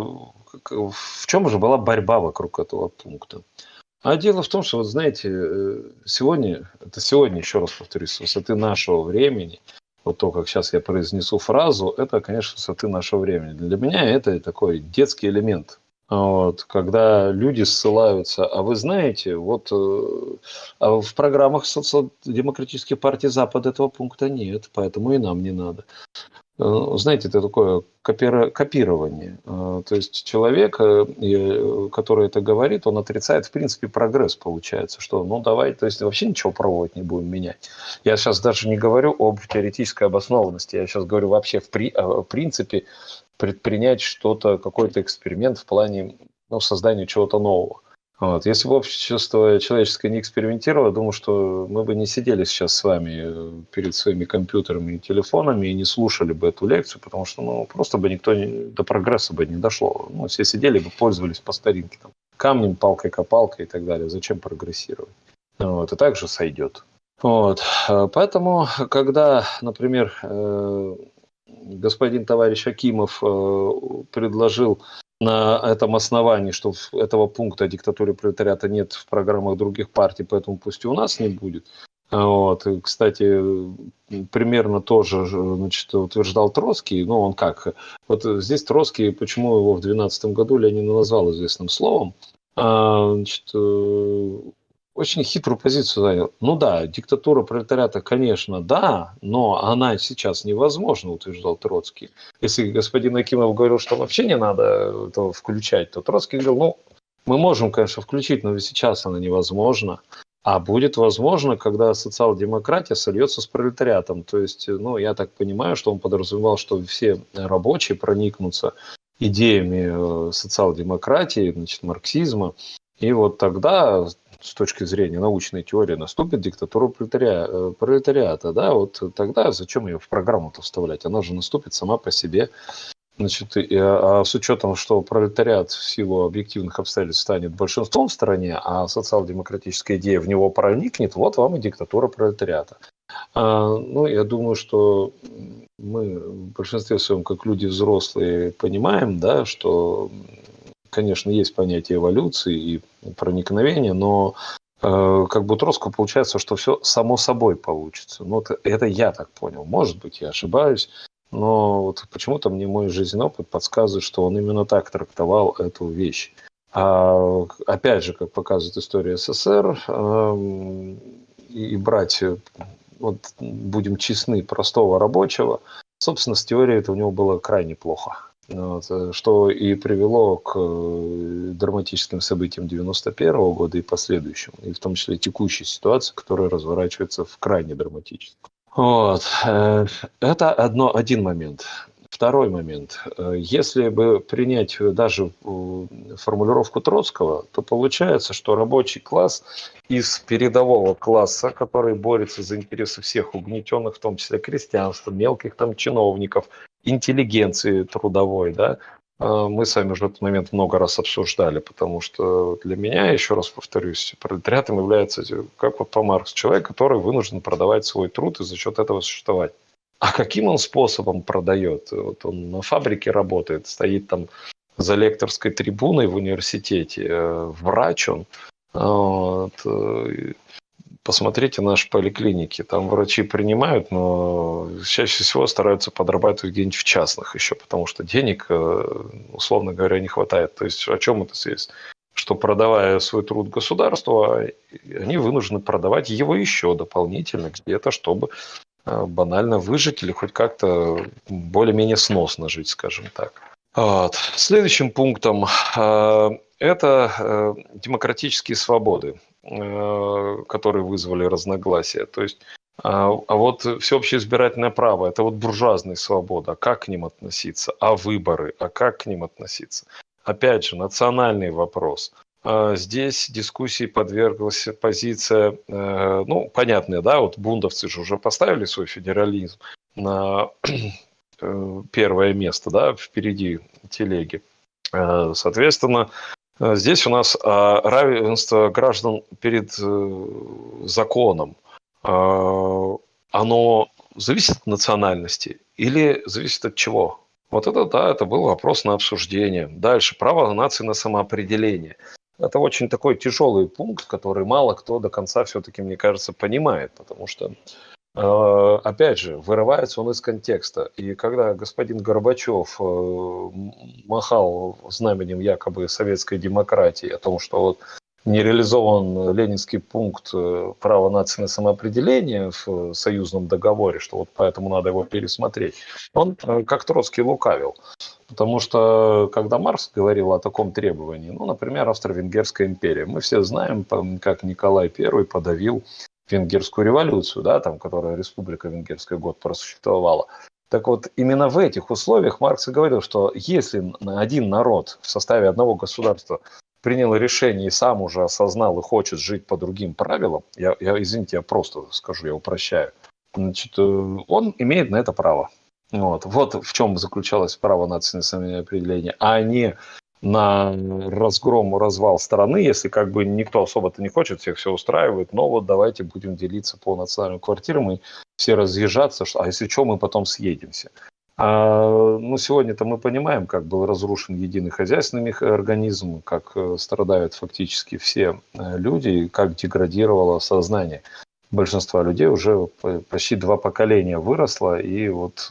в чем же была борьба вокруг этого пункта? А дело в том, что, вот знаете, сегодня, еще раз повторюсь, с высоты нашего времени, вот то, как сейчас я произнесу фразу, это, конечно, с высоты нашего времени. Для меня это такой детский элемент. Вот, когда люди ссылаются, а вы знаете, вот а в программах социал-демократических партий Запада этого пункта нет, поэтому и нам не надо. Знаете, это такое копирование. То есть человек, который это говорит, он отрицает, в принципе, прогресс получается. Что, давай, то есть вообще ничего пробовать не будем менять. Я сейчас даже не говорю об теоретической обоснованности, я сейчас говорю вообще в принципе предпринять что-то, какой-то эксперимент в плане создания чего-то нового. Вот. Если бы общество человеческое не экспериментировало, думаю, что мы бы не сидели сейчас с вами перед своими компьютерами и телефонами и не слушали бы эту лекцию, потому что просто бы никто до прогресса бы не дошло. Все сидели бы, пользовались по старинке, камнем, палкой, копалкой и так далее. Зачем прогрессировать? И так же сойдет. Поэтому, когда, например, господин товарищ Акимов предложил на этом основании, что этого пункта о диктатуре пролетариата нет в программах других партий, поэтому пусть и у нас не будет. И, кстати, примерно тоже утверждал Троцкий. Он как? Вот здесь Троцкий, почему его в 2012 году Ленин назвал известным словом, очень хитрую позицию занял. Да, диктатура пролетариата, конечно, да, но она сейчас невозможна, утверждал Троцкий. Если господин Акимов говорил, что вообще не надо это включать, то Троцкий говорил, мы можем, конечно, включить, но сейчас она невозможна. а будет возможно, когда социал-демократия сольется с пролетариатом. То есть, ну, я так понимаю, что он подразумевал, что все рабочие проникнутся идеями социал-демократии, значит, марксизма, и вот тогда, с точки зрения научной теории, наступит диктатура пролетариата, да, вот тогда зачем ее в программу-то вставлять? Она же наступит сама по себе. Значит, а с учетом, что пролетариат в силу объективных обстоятельств станет большинством в стране, а социал-демократическая идея в него проникнет, вот вам и диктатура пролетариата. Ну, я думаю, что мы в большинстве своем, как люди взрослые, понимаем, да, что, конечно, есть понятие эволюции и проникновения, но как бы у Троцкого получается, что все само собой получится. Ну, это я так понял. Может быть, я ошибаюсь. Но вот почему-то мне мой жизненный опыт подсказывает, что он именно так трактовал эту вещь. А опять же, как показывает история СССР, и брать, вот будем честны, простого рабочего, собственно, с теорией это у него было крайне плохо. Вот, что и привело к драматическим событиям 91 года и последующим, и в том числе текущей ситуации, которая разворачивается в крайне драматическом. Вот. Это один момент. Второй момент. Если бы принять даже формулировку Троцкого, то получается, что рабочий класс из передового класса, который борется за интересы всех угнетенных, в том числе крестьянства, мелких там чиновников, интеллигенции трудовой, да, мы с вами уже этот момент много раз обсуждали, потому что для меня, еще раз повторюсь, пролетариатом является, как вот по Марксу, человек, который вынужден продавать свой труд и за счет этого существовать. А каким он способом продает? Вот он на фабрике работает, стоит там за лекторской трибуной в университете, врач он. Вот. Посмотрите наши поликлиники, там врачи принимают, но чаще всего стараются подрабатывать где-нибудь в частных еще, потому что денег, условно говоря, не хватает. То есть о чем это свидетельствует? Что, продавая свой труд государству, они вынуждены продавать его еще дополнительно где-то, чтобы банально выжить или хоть как-то более-менее сносно жить, скажем так. Вот. Следующим пунктом это демократические свободы, которые вызвали разногласия. То есть, а вот всеобщее избирательное право – это вот буржуазные свободы. А как к ним относиться? А выборы? А как к ним относиться? Опять же, национальный вопрос. Здесь дискуссии подверглась позиция, ну, понятная, да, вот бундовцы же уже поставили свой федерализм на первое место, да, впереди телеги. Соответственно, здесь у нас равенство граждан перед законом. Оно зависит от национальности или зависит от чего? Вот это, да, это был вопрос на обсуждение. Дальше, право нации на самоопределение. Это очень такой тяжелый пункт, который мало кто до конца все-таки, мне кажется, понимает, потому что, опять же, вырывается он из контекста. И когда господин Горбачев махал знаменем якобы советской демократии о том, что вот не реализован ленинский пункт права нации на самоопределение в союзном договоре, что вот поэтому надо его пересмотреть, он, как Троцкий, лукавил. Потому что, когда Маркс говорил о таком требовании, ну, например, Австро-Венгерская империя, мы все знаем, как Николай I подавил Венгерскую революцию, да, там, которая Республика Венгерская год просуществовала. Так вот, именно в этих условиях Маркс и говорил, что если один народ в составе одного государства принял решение и сам уже осознал и хочет жить по другим правилам, извините, я просто скажу, я упрощаю, значит, он имеет на это право. Вот в чем заключалось право нации на самоопределение, а не на разгром, развал страны, если как бы никто особо-то не хочет, всех все устраивает, но вот давайте будем делиться по национальным квартирам и все разъезжаться, а если что, мы потом съедемся. Ну, сегодня-то мы понимаем, как был разрушен единый хозяйственный организм, как страдают фактически все люди, как деградировало сознание большинства людей. Уже почти 2 поколения выросло, и вот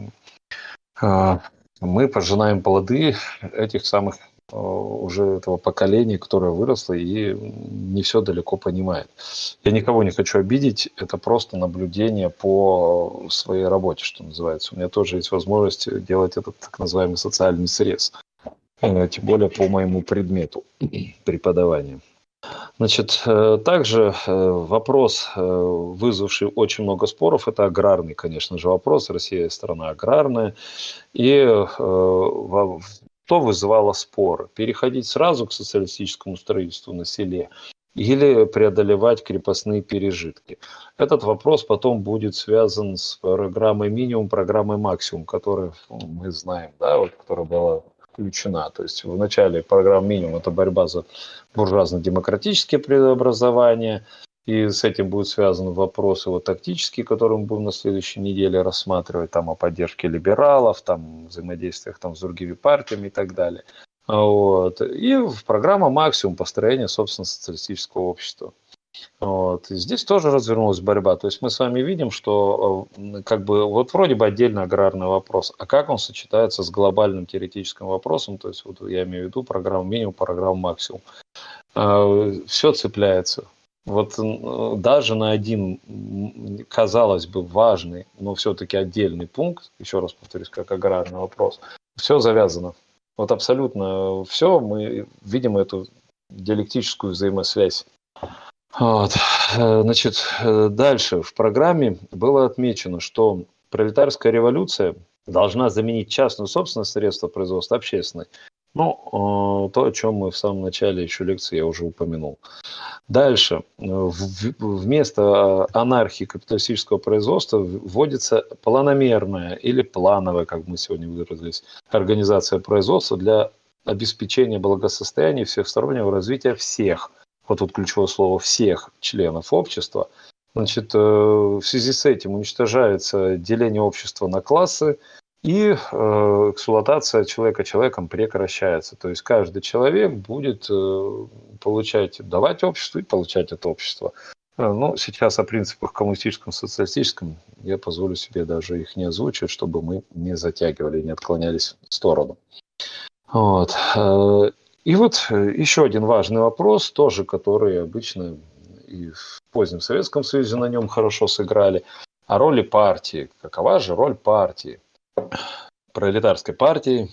мы пожинаем плоды этих самых уже этого поколения, которое выросло и не все далеко понимает. Я никого не хочу обидеть, это просто наблюдение по своей работе, что называется. У меня тоже есть возможность делать этот так называемый социальный срез, тем более по моему предмету преподавания. Значит, также вопрос, вызвавший очень много споров, это аграрный, конечно же, вопрос. Россия страна аграрная. И что вызывало споры? Переходить сразу к социалистическому строительству на селе или преодолевать крепостные пережитки? Этот вопрос потом будет связан с программой минимум, программой максимум, которую мы знаем, да, вот, которая была включена. То есть в начале программы минимум это борьба за буржуазно-демократические преобразования, и с этим будут связаны вопросы вот тактические, которые мы будем на следующей неделе рассматривать, там о поддержке либералов, там взаимодействиях там, с другими партиями и так далее. Вот. И в программа «Максимум» построения, собственно, социалистического общества. Вот. И здесь тоже развернулась борьба. То есть мы с вами видим, что как бы вот вроде бы отдельно аграрный вопрос, а как он сочетается с глобальным теоретическим вопросом, то есть вот я имею в виду программу минимум, программу максимум. Все цепляется. Вот даже на один, казалось бы, важный, но все-таки отдельный пункт, еще раз повторюсь, как аграрный вопрос, все завязано. Вот абсолютно все, мы видим эту диалектическую взаимосвязь. Вот. Значит, дальше в программе было отмечено, что пролетарская революция должна заменить частную собственность средства производства общественной. Ну, то, о чем мы в самом начале еще лекции я уже упомянул. Дальше. Вместо анархии капиталистического производства вводится планомерная или плановая, как мы сегодня выразились, организация производства для обеспечения благосостояния и всестороннего развития всех, вот тут ключевое слово, всех членов общества. Значит, в связи с этим уничтожается деление общества на классы, и эксплуатация человека человеком прекращается. То есть каждый человек будет получать, давать обществу и получать от общества. Ну, сейчас о принципах коммунистическом, социалистическом я позволю себе даже их не озвучивать, чтобы мы не затягивали, не отклонялись в сторону. Вот. И вот еще один важный вопрос, тоже который обычно и в позднем Советском Союзе на нем хорошо сыграли, о роли партии. Какова же роль партии? Пролетарской партии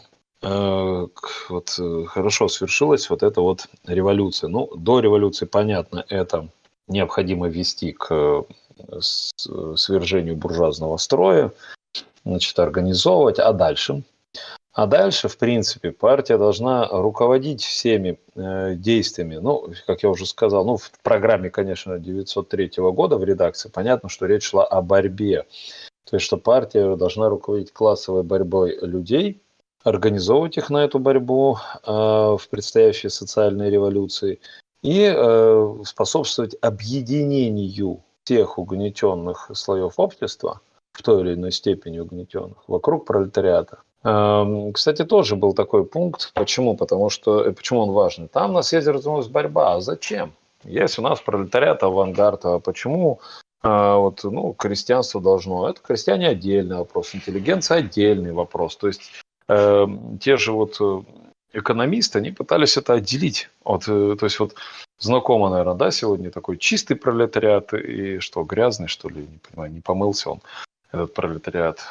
вот хорошо свершилась вот эта вот революция. Ну, до революции, понятно, это необходимо вести к свержению буржуазного строя, значит, организовывать, а дальше? А дальше, в принципе, партия должна руководить всеми действиями. Ну, как я уже сказал, ну, в программе, конечно, 1903 года в редакции понятно, что речь шла о борьбе. То есть, что партия должна руководить классовой борьбой людей, организовывать их на эту борьбу в предстоящей социальной революции и способствовать объединению тех угнетенных слоев общества, в той или иной степени угнетенных, вокруг пролетариата. Кстати, тоже был такой пункт. Почему? Потому что, почему он важный? Там на съезде развернулась борьба. А зачем? Есть у нас пролетариат, авангард. А почему вот, ну, крестьянство должно? Это крестьяне отдельный вопрос, интеллигенция отдельный вопрос. То есть те же вот экономисты, они пытались это отделить. Вот, то есть вот знакомо, наверное, да, сегодня такой чистый пролетариат и что, грязный, что ли, не понимаю, не помылся он, этот пролетариат.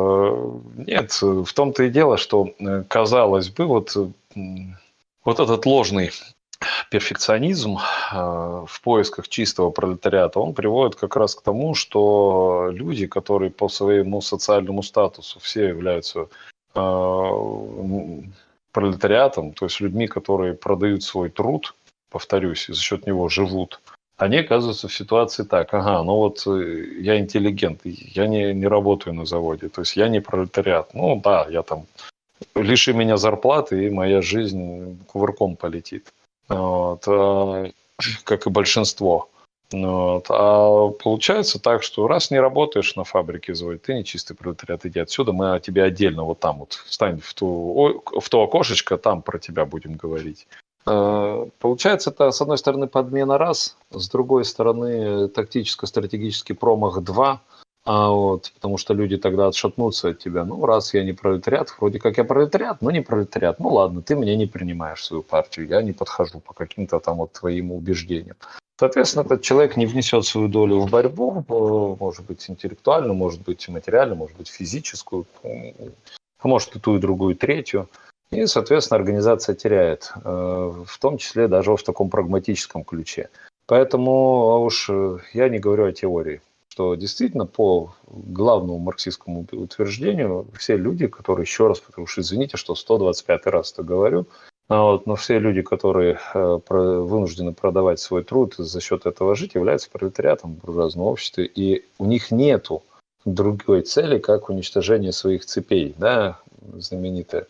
Нет, в том-то и дело, что, казалось бы, вот этот ложный перфекционизм в поисках чистого пролетариата, он приводит как раз к тому, что люди, которые по своему социальному статусу все являются пролетариатом, то есть людьми, которые продают свой труд, повторюсь, и за счет него живут, они оказываются в ситуации так: ага, ну вот я интеллигент, я не работаю на заводе, то есть я не пролетариат. Ну да, я там, лиши меня зарплаты, и моя жизнь кувырком полетит. Вот, как и большинство. Вот. А получается так, что раз не работаешь на фабрике, заводе, ты не чистый пролетариат, иди отсюда, мы о тебе отдельно вот там вот встань в то окошечко, там про тебя будем говорить. Получается, это, с одной стороны, подмена раз, с другой стороны, тактическо-стратегический промах два, вот, потому что люди тогда отшатнутся от тебя. Ну, раз я не пролетариат, вроде как я пролетариат, но не пролетариат. Ну, ладно, ты меня не принимаешь в свою партию, я не подхожу по каким-то там вот твоим убеждениям. Соответственно, этот человек не внесет свою долю в борьбу, может быть, интеллектуальную, может быть, материальную, может быть, физическую, а может и ту, и другую, и третью. И, соответственно, организация теряет, в том числе даже в таком прагматическом ключе. Поэтому уж я не говорю о теории, что действительно по главному марксистскому утверждению все люди, которые, еще раз, потому что извините, что 125 раз это говорю, но все люди, которые вынуждены продавать свой труд и за счет этого жить, являются пролетариатом в буржуазном обществе, и у них нету другой цели, как уничтожение своих цепей, да, знаменитая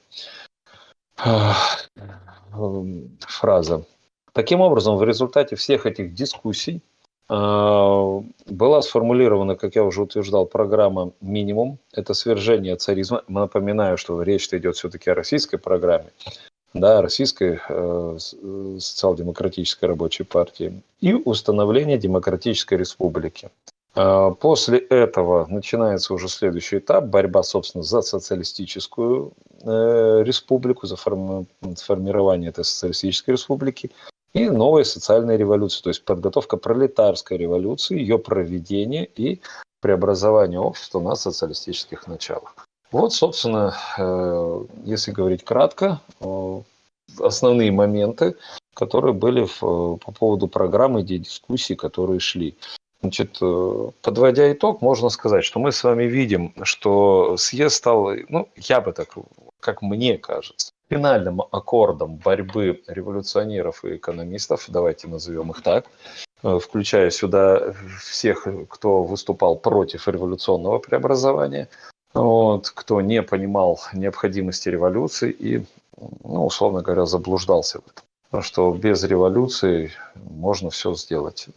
фраза. Таким образом, в результате всех этих дискуссий была сформулирована, как я уже утверждал, программа «Минимум». Это свержение царизма. Напоминаю, что речь-то идет все-таки о российской программе, да, российской социал-демократической рабочей партии, и установление демократической республики. После этого начинается уже следующий этап, борьба, собственно, за социалистическую республику, за формирование этой социалистической республики и новая социальная революция, то есть подготовка пролетарской революции, ее проведение и преобразование общества на социалистических началах. Вот, собственно, если говорить кратко, основные моменты, которые были по поводу программы и дискуссий, которые шли. Значит, подводя итог, можно сказать, что мы с вами видим, что съезд стал, я бы так, как мне кажется, финальным аккордом борьбы революционеров и экономистов, давайте назовем их так, включая сюда всех, кто выступал против революционного преобразования, кто не понимал необходимости революции и, условно говоря, заблуждался в этом. Что без революции можно все сделать.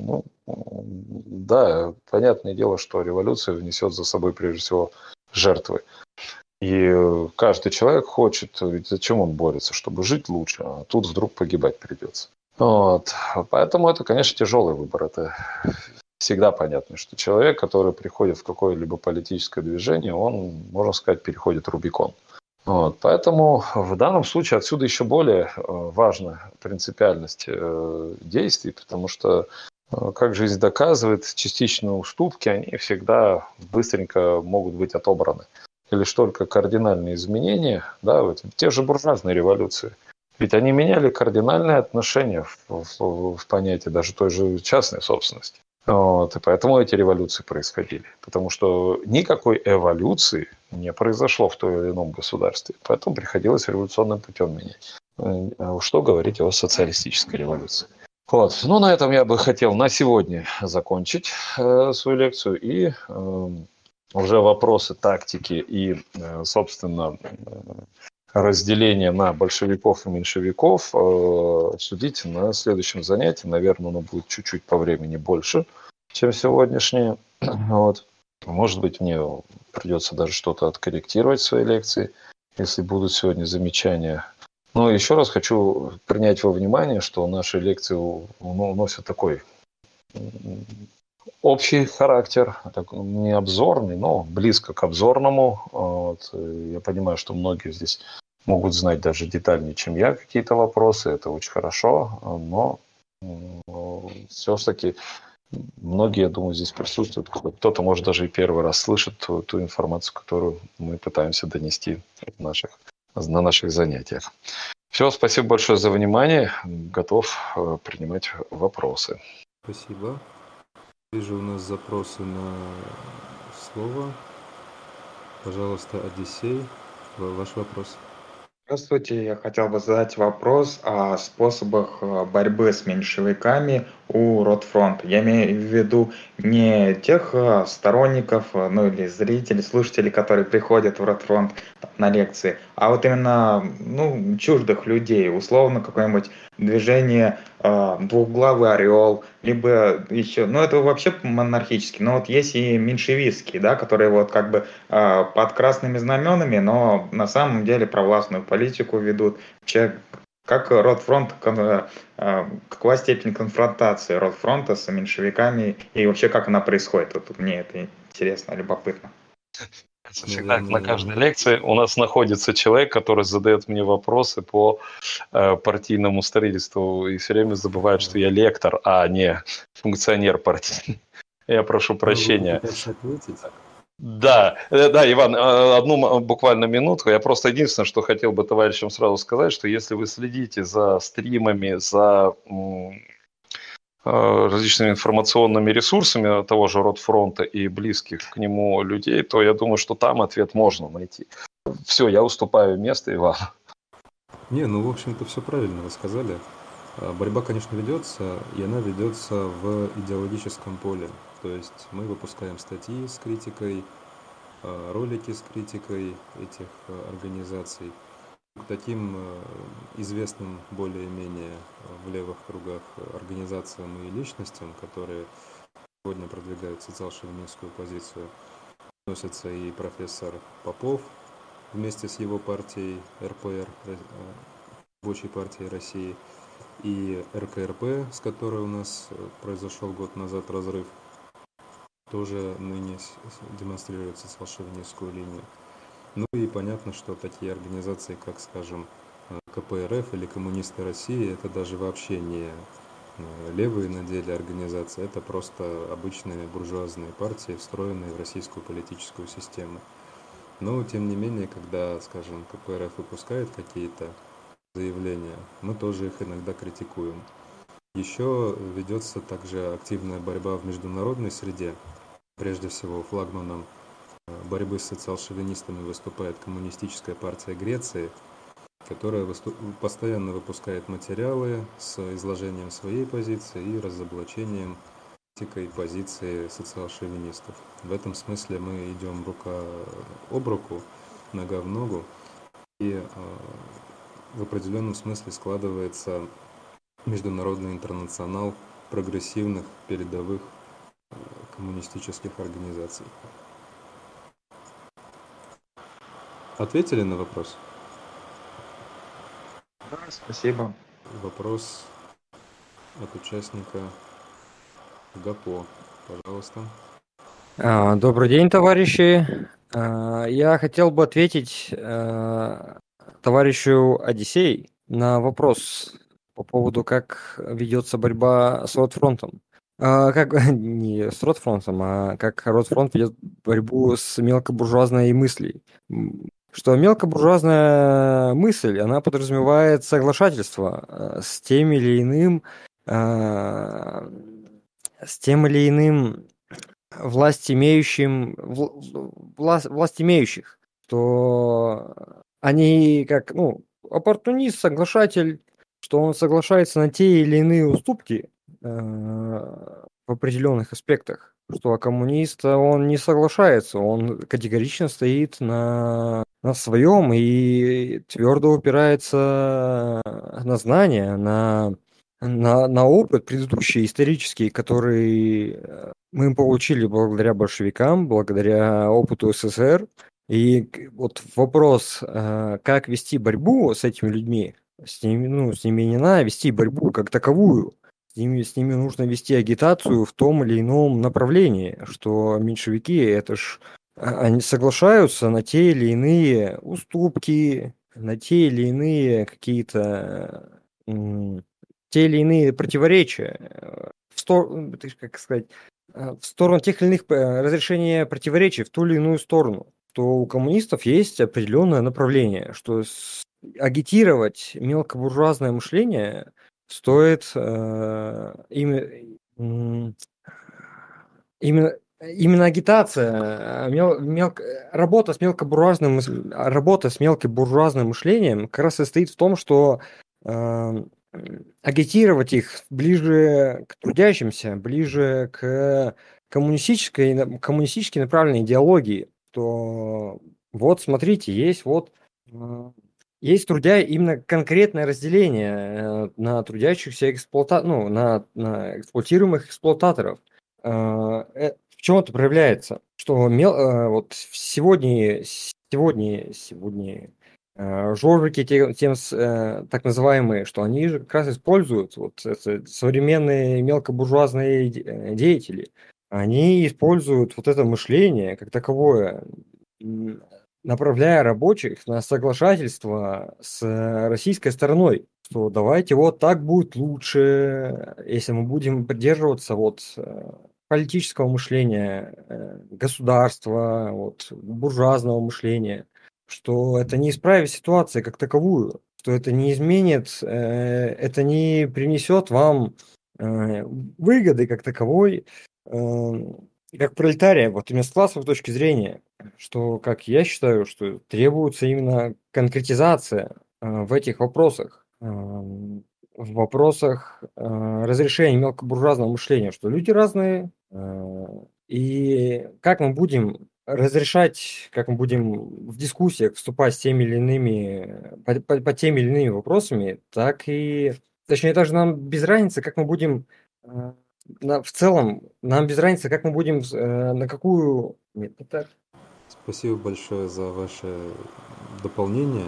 Да, понятное дело, что революция внесет за собой прежде всего жертвы. И каждый человек хочет, ведь зачем он борется? Чтобы жить лучше, а тут вдруг погибать придется. Поэтому это, конечно, тяжелый выбор. Это всегда понятно, что человек, который приходит в какое-либо политическое движение, он, можно сказать, переходит Рубикон. Поэтому в данном случае отсюда еще более важна принципиальность действий, потому что, как жизнь доказывает, частичные уступки, они всегда быстренько могут быть отобраны. И лишь только кардинальные изменения, да, те же буржуазные революции, ведь они меняли кардинальные отношения в понятии даже той же частной собственности. И поэтому эти революции происходили. Потому что никакой эволюции не произошло в том или ином государстве. Поэтому приходилось революционным путем менять. Что говорить о социалистической революции. На этом я бы хотел на сегодня закончить свою лекцию. И уже вопросы тактики и, собственно, разделение на большевиков и меньшевиков судите на следующем занятии. Наверное, оно будет чуть-чуть по времени больше, чем сегодняшнее. Может быть, мне придется даже что-то откорректировать в своей лекции, если будут сегодня замечания. Но еще раз хочу принять во внимание, что наши лекции носят такой общий характер, не обзорный, но близко к обзорному. Я понимаю, что многие здесь могут знать даже детальнее, чем я, какие-то вопросы. Это очень хорошо, но все-таки многие, я думаю, здесь присутствуют. Кто-то, может, даже и первый раз слышит ту информацию, которую мы пытаемся донести на наших занятиях. Все, спасибо большое за внимание. Готов принимать вопросы. Спасибо. Вижу у нас запросы на слово. Пожалуйста, Одиссей, ваш вопрос. Здравствуйте, я хотел бы задать вопрос о способах борьбы с меньшевиками у Ротфронта. Я имею в виду не тех сторонников, или зрителей, слушателей, которые приходят в Ротфронт на лекции, а вот именно чуждых людей, условно какое-нибудь движение «Двухглавый орел», либо еще, это вообще монархический, но вот есть и меньшевистские, да, которые вот как бы под красными знаменами, но на самом деле провластную политику ведут. Как Ротфронт, какова степень конфронтации Ротфронта с меньшевиками и вообще как она происходит? Вот мне это интересно, любопытно. Всегда на каждой лекции у нас находится человек, который задает мне вопросы по партийному строительству и все время забывает, что я лектор, а не функционер партии. Я прошу прощения. Да, да, Иван, одну буквально минутку. Я просто единственное, что хотел бы товарищам сразу сказать, что если вы следите за стримами, за различными информационными ресурсами того же Ротфронта и близких к нему людей, то я думаю, что там ответ можно найти. Все, я уступаю место Ивану. Не, ну, в общем-то, все правильно вы сказали. Борьба, конечно, ведется, и она ведется в идеологическом поле. То есть мы выпускаем статьи с критикой, ролики с критикой этих организаций. К таким известным более-менее в левых кругах организациям и личностям, которые сегодня продвигают социал-шовинистскую позицию, относится и профессор Попов вместе с его партией РПР, Рабочей партией России, и РКРП, с которой у нас произошел год назад разрыв, тоже ныне демонстрирует социал-шовинистскую линию. Ну и понятно, что такие организации, как, скажем, КПРФ или Коммунисты России, это даже вообще не левые на деле организации, это просто обычные буржуазные партии, встроенные в российскую политическую систему. Но, тем не менее, когда, скажем, КПРФ выпускает какие-то заявления, мы тоже их иногда критикуем. Еще ведется также активная борьба в международной среде. Прежде всего, флагманом борьбы с социал-шовинистами выступает Коммунистическая партия Греции, которая постоянно выпускает материалы с изложением своей позиции и разоблачением критикой позиции социал-шовинистов. В этом смысле мы идем рука об руку, нога в ногу, и в определенном смысле складывается международный интернационал прогрессивных передовых коммунистических организаций. Ответили на вопрос? Да, спасибо. Вопрос от участника ГАПО. Пожалуйста. Добрый день, товарищи. Я хотел бы ответить товарищу Одиссей на вопрос по поводу, как ведется борьба с Ротфронтом. Как не с Ротфронтом, а как Ротфронт ведет борьбу с мелкобуржуазной мыслью. Что мелкобуржуазная мысль, она подразумевает соглашательство с тем или иным власть имеющих, что они как, оппортунист, соглашатель, что он соглашается на те или иные уступки в определенных аспектах, что коммунист, он не соглашается, он категорично стоит на своем и твердо упирается на знания, на опыт предыдущий, исторический, который мы получили благодаря большевикам, благодаря опыту СССР. И вот вопрос, как вести борьбу с этими людьми, с ними не надо вести борьбу как таковую, с ними нужно вести агитацию в том или ином направлении, что меньшевики, это ж они соглашаются на те или иные уступки, на те или иные какие-то те или иные противоречия в сторону тех или иных разрешения противоречий в ту или иную сторону. То у коммунистов есть определенное направление, что агитировать мелкобуржуазное мышление стоит именно агитация, работа с мелкобуржуазным мышлением как раз состоит в том, что агитировать их ближе к трудящимся, ближе к коммунистически направленной идеологии, то вот смотрите, есть именно конкретное разделение на трудящихся на эксплуатируемых эксплуататоров. В чем это проявляется? Что вот сегодня жорики так называемые, что они же как раз используют современные мелкобуржуазные деятели. Они используют вот это мышление как таковое, направляя рабочих на соглашательство с российской стороной, что давайте вот так будет лучше, если мы будем придерживаться политического мышления, государства, вот, буржуазного мышления, что это не исправит ситуацию как таковую, что это не изменит, это не принесет вам выгоды как таковой, как пролетария, вот именно с классовой точки зрения, что, как я считаю, что требуется именно конкретизация в этих вопросах, в вопросах разрешения мелкобуржуазного мышления, что люди разные, и как мы будем разрешать, как мы будем в дискуссиях вступать с теми или иными, по теми или иными вопросами, так и, точнее, даже нам без разницы, как мы будем в целом, нам без разницы, как мы будем, на какую... Нет, не так. Спасибо большое за ваше дополнение.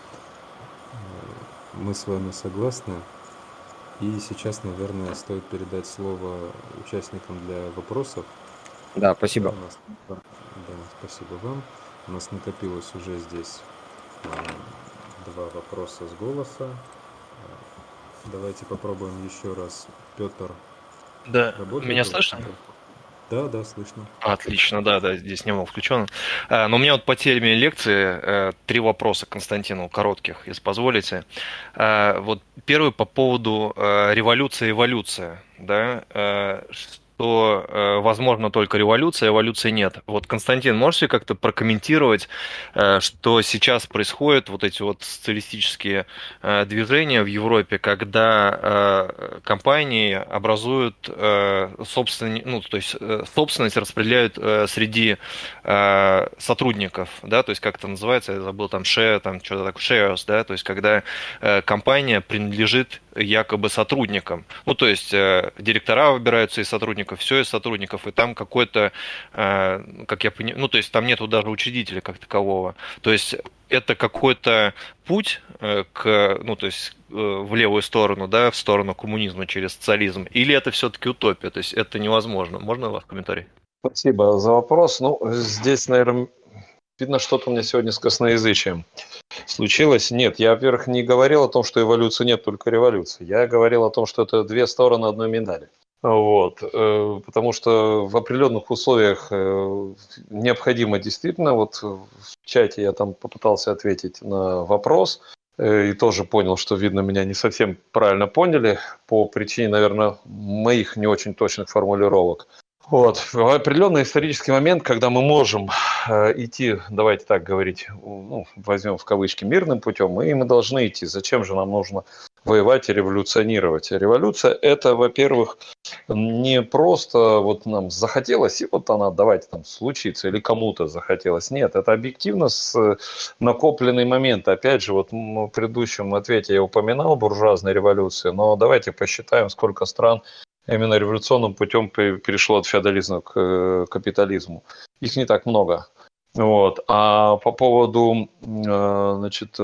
Мы с вами согласны. И сейчас, наверное, стоит передать слово участникам для вопросов. Да, спасибо. Да, спасибо вам. У нас накопилось уже здесь 2 вопроса с голоса. Давайте попробуем еще раз. Петр, Да, работает? меня слышно? Да, слышно. Отлично, да, здесь не был включен. Но у меня вот по теме лекции 3 вопроса к Константину, коротких, если позволите. Вот первый по поводу революции и эволюции, да, что возможно только революция, эволюции нет. Вот, Константин, можете как-то прокомментировать, что сейчас происходит, вот эти вот социалистические движения в Европе, когда компании образуют собственность распределяют среди сотрудников, да, то есть как это называется, я забыл, там share, там что-то такое, shares, да, то есть когда компания принадлежит якобы сотрудникам, ну, то есть директора выбираются из сотрудников, все из сотрудников, и там какой-то, как я понимаю, ну, то есть там нету даже учредителя как такового, то есть это какой-то путь ну, то есть в левую сторону, да, в сторону коммунизма через социализм, или это все-таки утопия, то есть это невозможно? Можно ваш комментарий? Спасибо за вопрос. Ну, здесь, наверное, видно, что-то у меня сегодня с косноязычием случилось. Нет, я, во-первых, не говорил о том, что эволюции нет, только революции. Я говорил о том, что это 2 стороны одной медали. Вот, потому что в определенных условиях необходимо действительно, вот в чате я там попытался ответить на вопрос, и тоже понял, что, видно, меня не совсем правильно поняли по причине, наверное, моих не очень точных формулировок. Вот. В определенный исторический момент, когда мы можем идти, давайте так говорить, ну, возьмем в кавычки, мирным путем, мы должны идти. Зачем же нам нужно воевать и революционировать? Революция – это, во-первых, не просто вот нам захотелось, и вот она, давайте там, случится, или кому-то захотелось. Нет, это объективно накопленный момент. Опять же, вот в предыдущем ответе я упоминал буржуазной революции, но давайте посчитаем, сколько стран именно революционным путем перешло от феодализма к капитализму. Их не так много. Вот. А по поводу, значит,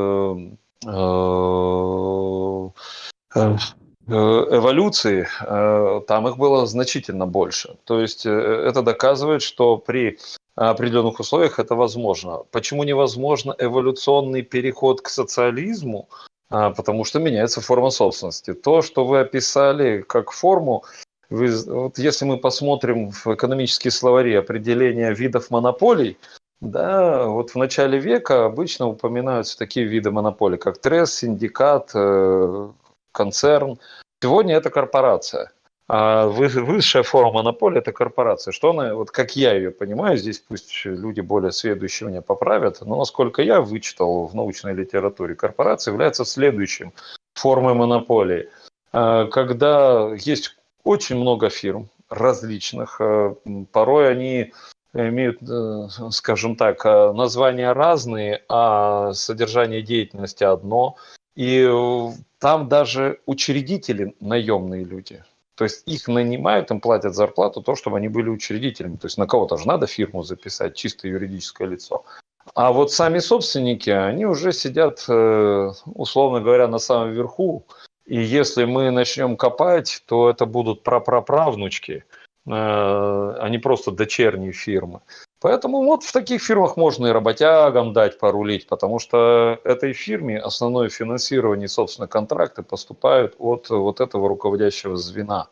эволюции, там их было значительно больше. То есть это доказывает, что при определенных условиях это возможно. Почему невозможно эволюционный переход к социализму? Потому что меняется форма собственности. То, что вы описали как форму, вот если мы посмотрим в экономические словари определения видов монополий, да, вот в начале века обычно упоминаются такие виды монополий, как трест, синдикат, концерн. Сегодня это корпорация. А высшая форма монополии – это корпорация. Что она, вот как я ее понимаю, здесь пусть люди более сведущие меня поправят, но насколько я вычитал в научной литературе, корпорация является следующим формой монополии. Когда есть очень много фирм различных, порой они имеют, скажем так, названия разные, а содержание деятельности одно. И там даже учредители наемные люди. То есть их нанимают, им платят зарплату, то, чтобы они были учредителями. То есть на кого-то же надо фирму записать, чисто юридическое лицо. А вот сами собственники, они уже сидят, условно говоря, на самом верху. И если мы начнем копать, то это будут прапраправнучки, а не просто дочерние фирмы. Поэтому вот в таких фирмах можно и работягам дать порулить, потому что этой фирме основное финансирование, собственно, контракты поступают от вот этого руководящего звена.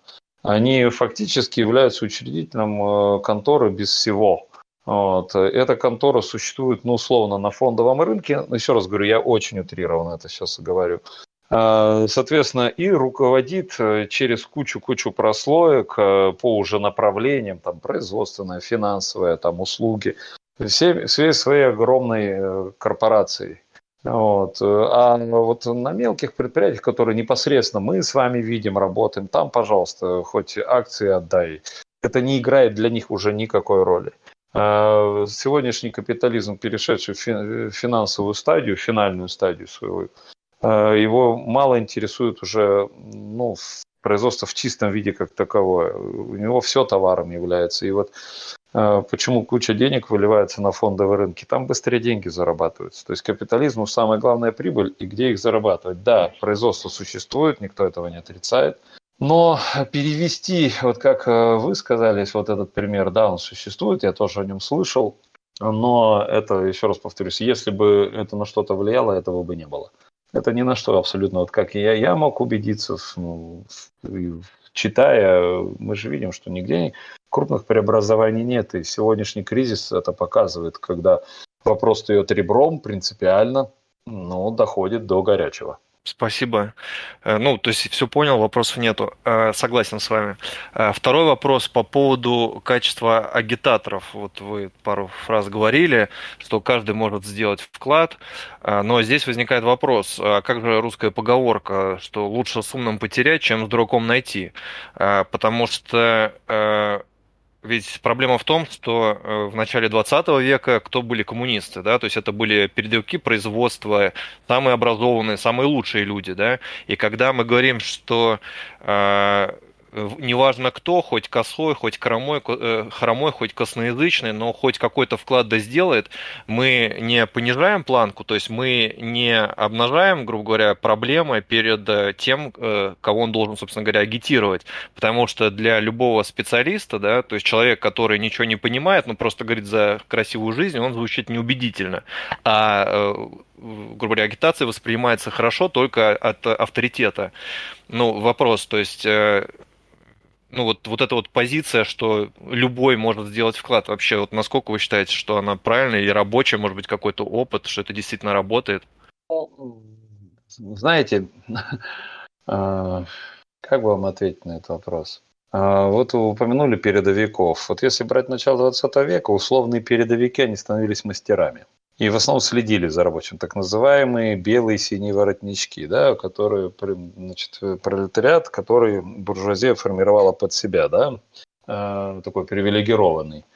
они фактически являются учредителем конторы без всего. Вот. Эта контора существует, ну, условно, на фондовом рынке. Еще раз говорю, я очень утрированно это сейчас говорю. Соответственно, и руководит через кучу прослоек по уже направлениям, там, производственное, финансовое, там, услуги, всей своей огромной корпорацией. Вот. А вот на мелких предприятиях, которые непосредственно мы с вами видим, работаем, там, пожалуйста, хоть акции отдай. Это не играет для них уже никакой роли. Сегодняшний капитализм, перешедший в финансовую стадию, финальную стадию свою, его мало интересует уже, ну, производство в чистом виде как таковое. У него все товаром является. И вот почему куча денег выливается на фондовые рынки? Там быстрее деньги зарабатываются. То есть капитализму самая главная прибыль, и где их зарабатывать? Да, производство существует, никто этого не отрицает. Но перевести, вот как вы сказали, вот этот пример, да, он существует, я тоже о нем слышал, но это, еще раз повторюсь, если бы это на что-то влияло, этого бы не было. Это ни на что абсолютно. Вот как и я мог убедиться, читая, мы же видим, что нигде крупных преобразований нет. И сегодняшний кризис это показывает, когда вопрос встает ребром принципиально, но доходит до горячего. Спасибо. Ну, то есть все понял, вопросов нету. Согласен с вами. Второй вопрос по поводу качества агитаторов. Вот вы пару фраз говорили, что каждый может сделать вклад, но здесь возникает вопрос, а как же русская поговорка, что лучше с умным потерять, чем с дураком найти? Потому что ведь проблема в том, что в начале 20 века кто были коммунисты, да, то есть это были передовики производства, самые образованные, самые лучшие люди, да, и когда мы говорим, что неважно кто, хоть косой, хоть хромой, хоть косноязычный, но хоть какой-то вклад да сделает, мы не понижаем планку, то есть мы не обнажаем, грубо говоря, проблемы перед тем, кого он должен, собственно говоря, агитировать. Потому что для любого специалиста, да, то есть человек, который ничего не понимает, но просто говорит за красивую жизнь, он звучит неубедительно. Грубо говоря, агитация воспринимается хорошо только от авторитета. Ну, вопрос, то есть ну вот эта вот позиция, что любой может сделать вклад, вообще, вот насколько вы считаете, что она правильная или рабочая, может быть, какой-то опыт, что это действительно работает? Знаете, как бы вам ответить на этот вопрос? Вот вы упомянули передовиков. Вот если брать начало 20 века, условные передовики, они становились мастерами. И в основном следили за рабочим. Так называемые белые синие воротнички, да, которые, значит, пролетариат, который буржуазия формировала под себя, да, такой привилегированный.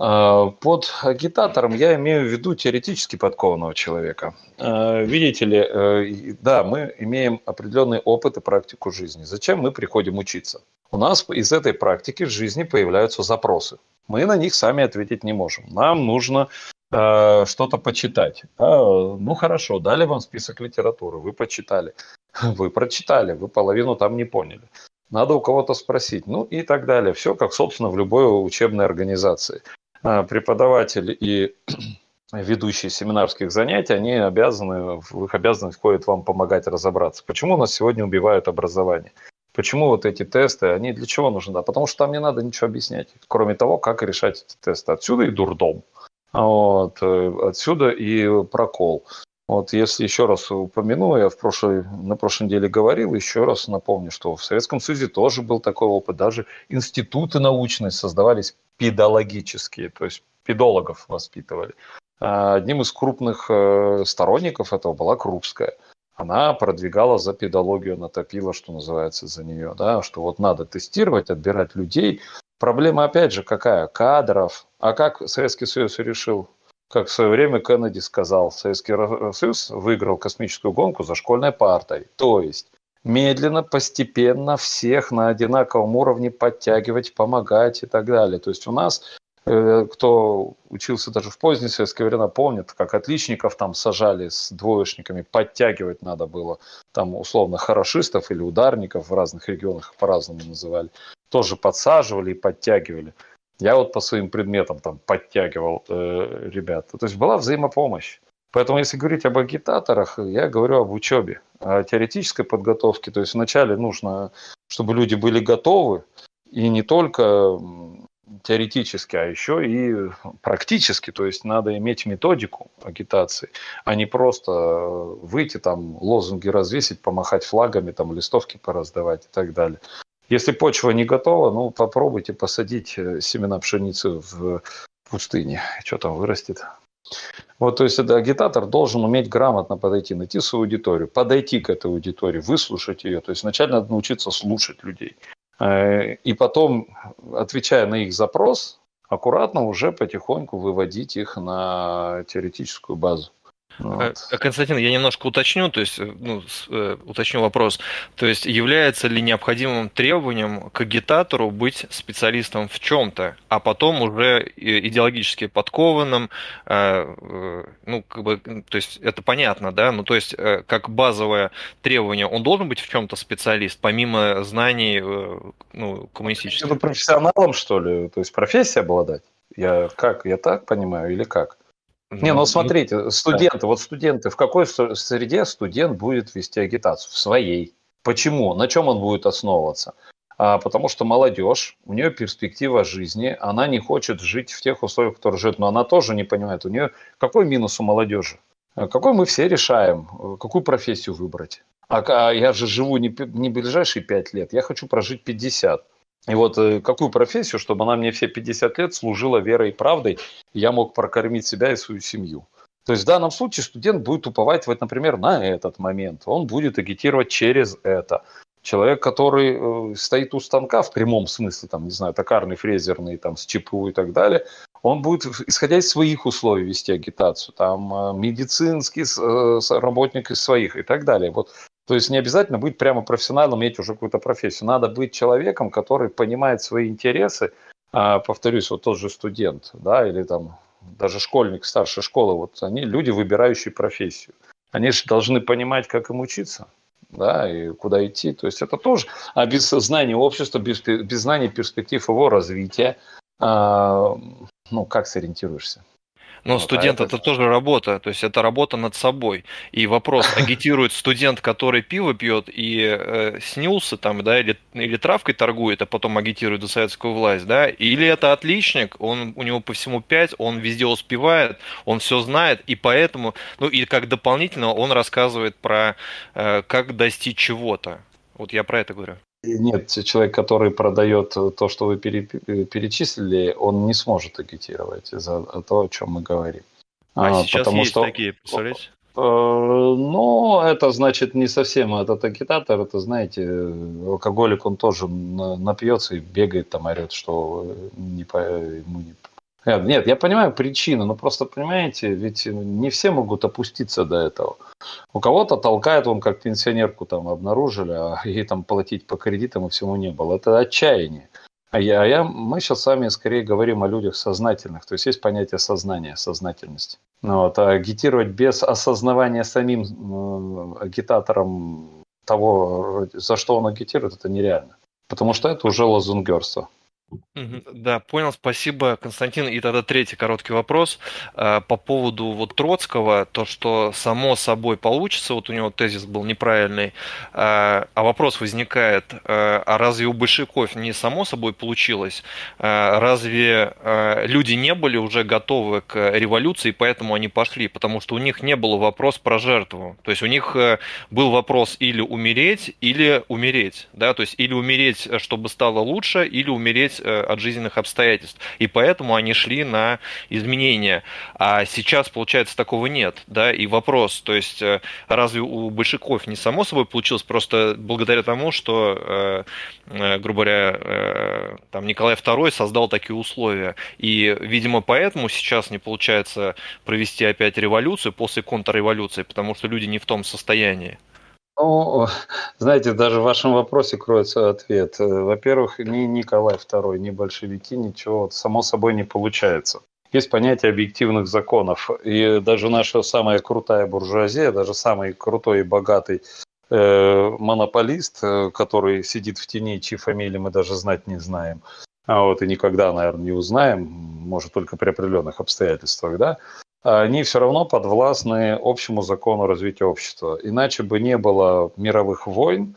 Под агитатором я имею в виду теоретически подкованного человека. Видите ли, да, мы имеем определенный опыт и практику жизни. Зачем мы приходим учиться? У нас из этой практики жизни появляются запросы. Мы на них сами ответить не можем. Нам нужно что-то почитать. Ну хорошо, дали вам список литературы, вы почитали. Вы прочитали, вы половину там не поняли. Надо у кого-то спросить. Ну и так далее. Все как, собственно, в любой учебной организации. Преподаватель и ведущие семинарских занятий, они обязаны, в их обязанность входит вам помогать разобраться. Почему нас сегодня убивают образование? Почему вот эти тесты, они для чего нужны? Да, потому что там не надо ничего объяснять, кроме того, как решать эти тесты. Отсюда и дурдом. Вот, отсюда и прокол. Вот если еще раз упомяну, я на прошлой неделе говорил, еще раз напомню, что в Советском Союзе тоже был такой опыт. Даже институты научные создавались педагогические, то есть педологов воспитывали. Одним из крупных сторонников этого была Крупская. Она продвигала за педагогию, она топила, что называется, за нее, да, что вот надо тестировать, отбирать людей. Проблема опять же какая? Кадров. А как Советский Союз решил? Как в свое время Кеннеди сказал, Советский Союз выиграл космическую гонку за школьной партой. То есть медленно, постепенно всех на одинаковом уровне подтягивать, помогать и так далее. То есть у нас, кто учился даже в поздние советские времена, помнит, как отличников там сажали с двоечниками, подтягивать надо было. Там условно хорошистов или ударников в разных регионах по-разному называли. Тоже подсаживали и подтягивали. Я вот по своим предметам там подтягивал ребят. То есть была взаимопомощь. Поэтому если говорить об агитаторах, я говорю об учебе, о теоретической подготовке. То есть вначале нужно, чтобы люди были готовы. И не только теоретически, а еще и практически. То есть надо иметь методику агитации, а не просто выйти там, лозунги развесить, помахать флагами, там, листовки пораздавать и так далее. Если почва не готова, ну, попробуйте посадить семена пшеницы в пустыне. Что там вырастет? Вот, то есть агитатор должен уметь грамотно подойти, найти свою аудиторию, подойти к этой аудитории, выслушать ее. То есть вначале надо научиться слушать людей. И потом, отвечая на их запрос, аккуратно уже потихоньку выводить их на теоретическую базу. Вот. Константин, я немножко уточню, то есть, уточню вопрос. То есть, является ли необходимым требованием к агитатору быть специалистом в чем-то, а потом уже идеологически подкованным, ну, как бы, то есть, это понятно, да, ну, то есть, как базовое требование, он должен быть в чем-то специалист, помимо знаний, ну, коммунистических? Это профессионалом, что ли? То есть, профессия обладать? Я так понимаю или как? Не, ну смотрите, студенты, в какой среде студент будет вести агитацию? В своей. Почему? На чем он будет основываться? Потому что молодежь, у нее перспектива жизни, она не хочет жить в тех условиях, в которых живет, но она тоже не понимает, у нее какой минус у молодежи? Какой мы все решаем, какую профессию выбрать? Я же живу не ближайшие 5 лет, я хочу прожить 50. И вот какую профессию, чтобы она мне все 50 лет служила верой и правдой, и я мог прокормить себя и свою семью. То есть в данном случае студент будет уповать, вот, например, на этот момент. Он будет агитировать через это. Человек, который стоит у станка в прямом смысле, там, не знаю, токарный, фрезерный, там, с ЧПУ и так далее, он будет, исходя из своих условий, вести агитацию. Там медицинский работник из своих и так далее. Вот. То есть не обязательно быть прямо профессионалом, иметь уже какую-то профессию. Надо быть человеком, который понимает свои интересы. Повторюсь, вот тот же студент, да, или там даже школьник старшей школы, вот они люди, выбирающие профессию. Они же должны понимать, как им учиться, да, и куда идти. То есть это тоже, а без знания общества, без знания перспектив его развития, ну, как сориентируешься? Но Вот, студент это тоже работа, то есть это работа над собой. И вопрос, агитирует студент, который пиво пьет и снюсы там, да, или травкой торгует, а потом агитирует за советскую власть, да, или это отличник, у него по всему 5, он везде успевает, он все знает, и поэтому, ну и как дополнительно он рассказывает про как достичь чего-то. Вот я про это говорю. Нет, человек, который продает то, что вы перечислили, он не сможет агитировать за то, о чем мы говорим. Сейчас потому есть что, такие, представляете? Ну, это значит не совсем этот агитатор, это, знаете, алкоголик, он тоже напьется и бегает там, орет, что ему не... Нет, я понимаю причину, но просто, понимаете, ведь не все могут опуститься до этого. У кого-то толкает, он как пенсионерку там обнаружили, а ей там платить по кредитам и всему не было. Это отчаяние. Мы сейчас с вами скорее говорим о людях сознательных. То есть есть понятие сознания, сознательности. Вот, а агитировать без осознавания самим агитатором того, за что он агитирует, это нереально. Потому что это уже лозунгерство. Да, понял, спасибо, Константин. И тогда третий короткий вопрос по поводу вот Троцкого, то, что само собой получится, вот у него тезис был неправильный, а вопрос возникает, а разве у большевиков не само собой получилось? Разве люди не были уже готовы к революции, поэтому они пошли? Потому что у них не было вопроса про жертву. То есть у них был вопрос или умереть, да, то есть или умереть, чтобы стало лучше, или умереть от жизненных обстоятельств. И поэтому они шли на изменения. А сейчас, получается, такого нет. Да? И вопрос, то есть разве у большевиков не само собой получилось просто благодаря тому, что, грубо говоря, там Николай II создал такие условия. И, видимо, поэтому сейчас не получается провести опять революцию после контрреволюции, потому что люди не в том состоянии. Ну, знаете, даже в вашем вопросе кроется ответ. Во-первых, ни Николай II, ни большевики, ничего само собой не получается. Есть понятие объективных законов. И даже наша самая крутая буржуазия, даже самый крутой и богатый монополист, который сидит в тени, чьи фамилии мы даже знать не знаем, и никогда, наверное, не узнаем, может, только при определенных обстоятельствах, да, они все равно подвластны общему закону развития общества. Иначе бы не было мировых войн,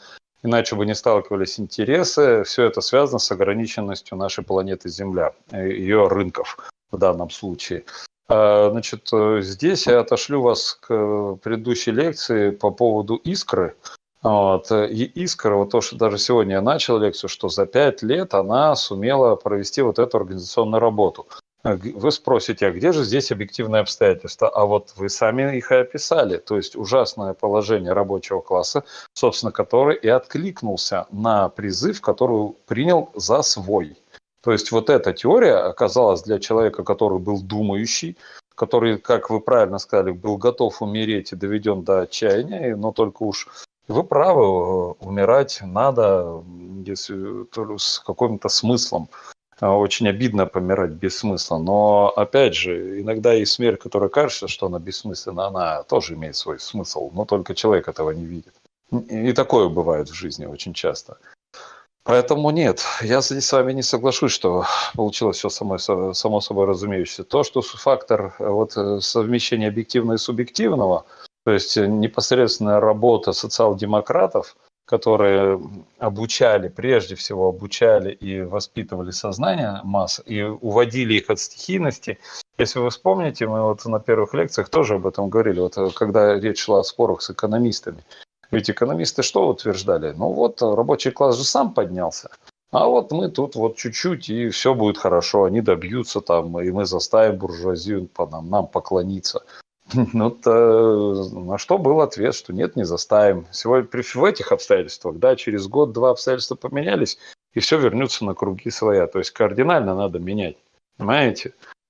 иначе бы не сталкивались интересы. Все это связано с ограниченностью нашей планеты Земля, ее рынков в данном случае. Значит, здесь я отошлю вас к предыдущей лекции по поводу искры. Вот. И искра, вот то, что даже сегодня я начал лекцию, что за 5 лет она сумела провести вот эту организационную работу. Вы спросите, а где же здесь объективные обстоятельства? А вот вы сами их и описали. То есть ужасное положение рабочего класса, собственно, который и откликнулся на призыв, который принял за свой. То есть вот эта теория оказалась для человека, который был думающий, который, как вы правильно сказали, был готов умереть и доведен до отчаяния, но только уж вы правы, умирать надо если, с каким-то смыслом. Очень обидно помирать без смысла, но, опять же, иногда и смерть, которая кажется, что она бессмысленна, она тоже имеет свой смысл, но только человек этого не видит. И такое бывает в жизни очень часто. Поэтому нет, я здесь с вами не соглашусь, что получилось все само собой разумеющееся. То, что фактор совмещения объективного и субъективного, то есть непосредственная работа социал-демократов, которые прежде всего обучали и воспитывали сознание масс, и уводили их от стихийности. Если вы вспомните, мы вот на первых лекциях тоже об этом говорили, вот когда речь шла о спорах с экономистами. Ведь экономисты что утверждали? Ну вот, рабочий класс же сам поднялся, а вот мы тут вот чуть-чуть, и все будет хорошо, они добьются там, и мы заставим буржуазию нам поклониться. Ну, на что был ответ, что нет, не заставим. Сегодня в этих обстоятельствах, да, через год-два обстоятельства поменялись, и все вернется на круги своя. То есть кардинально надо менять, понимаете?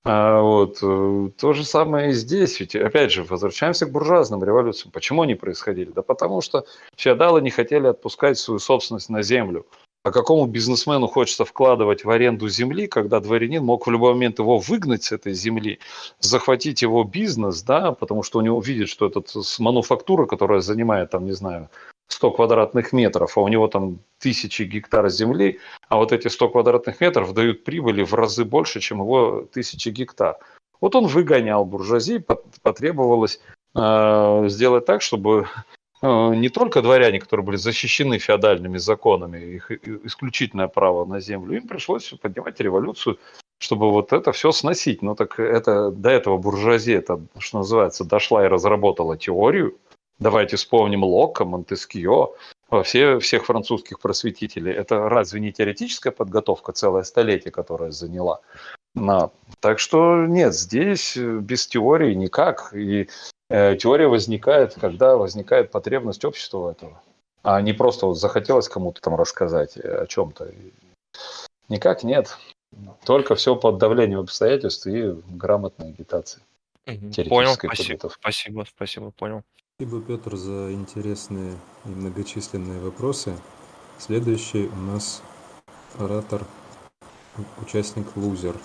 То же самое и здесь. Ведь, опять же, возвращаемся к буржуазным революциям. Почему они происходили? Да потому что феодалы не хотели отпускать свою собственность на землю. А какому бизнесмену хочется вкладывать в аренду земли, когда дворянин мог в любой момент его выгнать с этой земли, захватить его бизнес, да, потому что у него видит, что это мануфактура, которая занимает, там, не знаю, 100 квадратных метров, а у него там 1000 гектар земли, а вот эти 100 квадратных метров дают прибыли в разы больше, чем его 1000 гектар. Вот он выгонял буржуазии, потребовалось сделать так, чтобы не только дворяне, которые были защищены феодальными законами, их исключительное право на землю, им пришлось поднимать революцию, чтобы вот это все сносить. Но так это до этого буржуазия, это, что называется, дошла и разработала теорию. Давайте вспомним Локка, Монтескье, всех французских просветителей. Это разве не теоретическая подготовка целое столетие, которая заняла? Так что нет, здесь без теории никак. И теория возникает, когда возникает потребность общества в этом. А не просто вот захотелось кому-то там рассказать о чем-то. Никак нет. Только все под давлением обстоятельств и грамотной агитации. Понял, спасибо, понял. Спасибо, Петр, за интересные и многочисленные вопросы. Следующий у нас оратор, участник Лузер.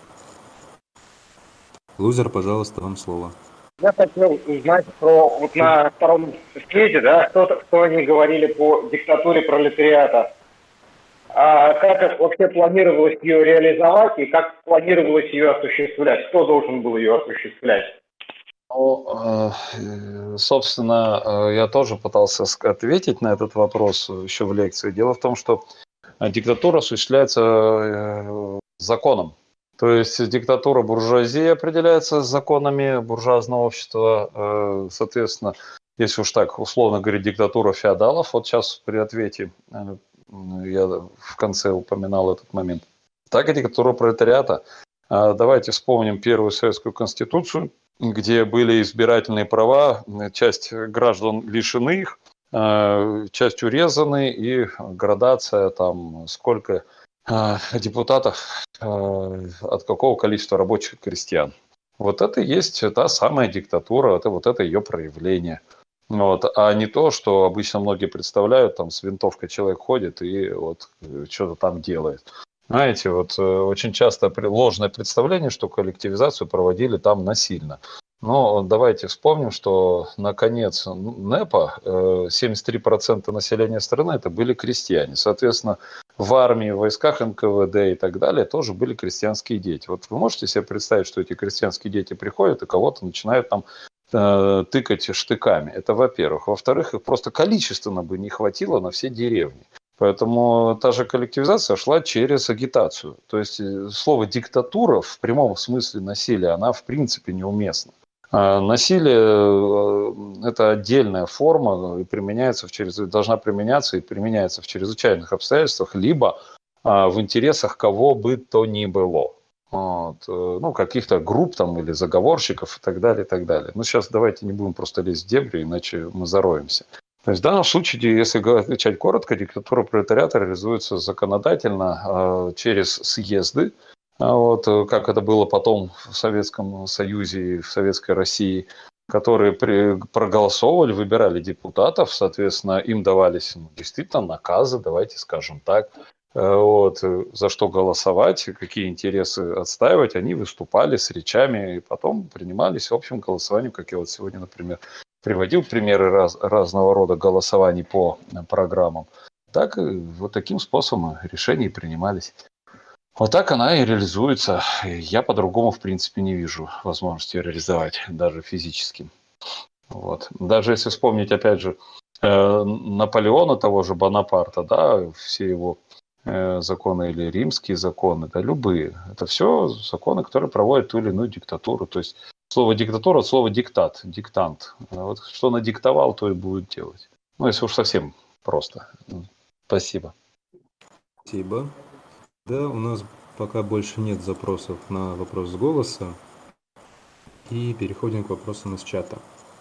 Лузер, пожалуйста, вам слово. Я хотел узнать про, вот на втором съезде, да, что они говорили по диктатуре пролетариата. А как вообще планировалось ее реализовать и как планировалось ее осуществлять? Кто должен был ее осуществлять? Собственно, я тоже пытался ответить на этот вопрос еще в лекции. Дело в том, что диктатура осуществляется законом. То есть диктатура буржуазии определяется законами буржуазного общества. Соответственно, если уж так условно говорить, диктатура феодалов, вот сейчас при ответе я в конце упоминал этот момент, так и диктатура пролетариата. Давайте вспомним первую советскую конституцию, где были избирательные права, часть граждан лишены их, часть урезаны, и градация там сколько депутатов от какого количества рабочих и крестьян. Вот это и есть та самая диктатура, вот это ее проявление. Вот, а не то, что обычно многие представляют, там с винтовкой человек ходит и вот что-то там делает. Знаете, вот очень часто ложное представление, что коллективизацию проводили там насильно. Но давайте вспомним, что на конец НЭПа 73% населения страны это были крестьяне. Соответственно, в армии, в войсках НКВД и так далее тоже были крестьянские дети. Вот вы можете себе представить, что эти крестьянские дети приходят и кого-то начинают там тыкать штыками. Это во-первых. Во-вторых, их просто количественно бы не хватило на все деревни. Поэтому та же коллективизация шла через агитацию. То есть слово «диктатура» в прямом смысле насилия, она в принципе неуместна. Насилие – это отдельная форма и должна применяться и применяется в чрезвычайных обстоятельствах, либо в интересах кого бы то ни было. Вот, каких-то групп там или заговорщиков и так далее, и так далее. Но сейчас давайте не будем просто лезть в дебри, иначе мы зароемся. То есть в данном случае, если отвечать коротко, диктатура пролетариата реализуется законодательно через съезды, вот, как это было потом в Советском Союзе и в Советской России, которые проголосовывали, выбирали депутатов, соответственно, им давались действительно наказы, давайте скажем так, вот, за что голосовать, какие интересы отстаивать, они выступали с речами и потом принимались общим голосованием, как я вот сегодня, например, приводил примеры разного рода голосований по программам. Так вот таким способом решения принимались. Вот так она и реализуется. Я по-другому, в принципе, не вижу возможности ее реализовать, даже физически. Вот. Даже если вспомнить, опять же, Наполеона, того же Бонапарта, да, все его законы или римские законы, да, любые. Это все законы, которые проводят ту или иную диктатуру. То есть слово диктатура от слова диктат, диктант. Вот что надиктовал, то и будет делать. Ну, если уж совсем просто. Спасибо. Спасибо. Да, у нас пока больше нет запросов на вопрос с голоса. И переходим к вопросам из чата.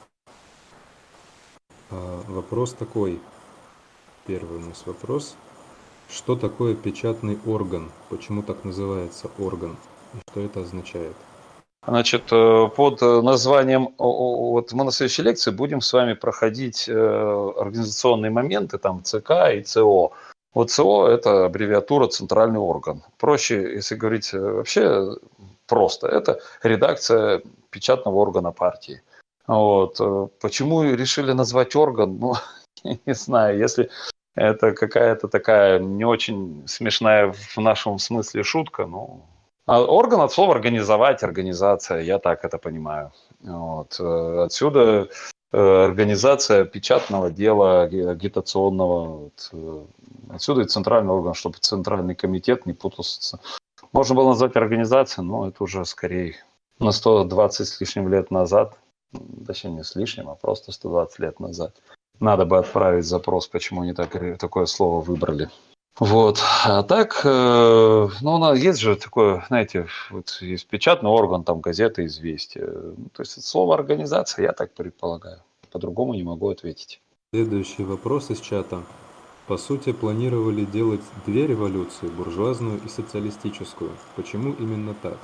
Вопрос такой. Первый у нас вопрос. Что такое печатный орган? Почему так называется орган? И что это означает? Значит, под названием, вот мы на следующей лекции будем с вами проходить организационные моменты, там ЦК и ЦО. Вот ЦО – это аббревиатура «центральный орган». Проще, если говорить вообще просто, это редакция печатного органа партии. Вот. Почему решили назвать орган? Ну, я не знаю, если это какая-то такая не очень смешная в нашем смысле шутка, ну… А орган от слова «организовать», «организация», я так это понимаю. Вот. Отсюда организация печатного дела, агитационного. Вот. Отсюда и центральный орган, чтобы центральный комитет не путался. Можно было назвать организацией, но это уже скорее на 120 с лишним лет назад. Точнее, не с лишним, а просто 120 лет назад. Надо бы отправить запрос, почему они такое слово выбрали. Вот. А так, есть же такое, знаете, вот есть печатный орган, там газеты, известия. То есть это слово организация, я так предполагаю. По-другому не могу ответить. Следующий вопрос из чата. По сути, планировали делать две революции, буржуазную и социалистическую. Почему именно так?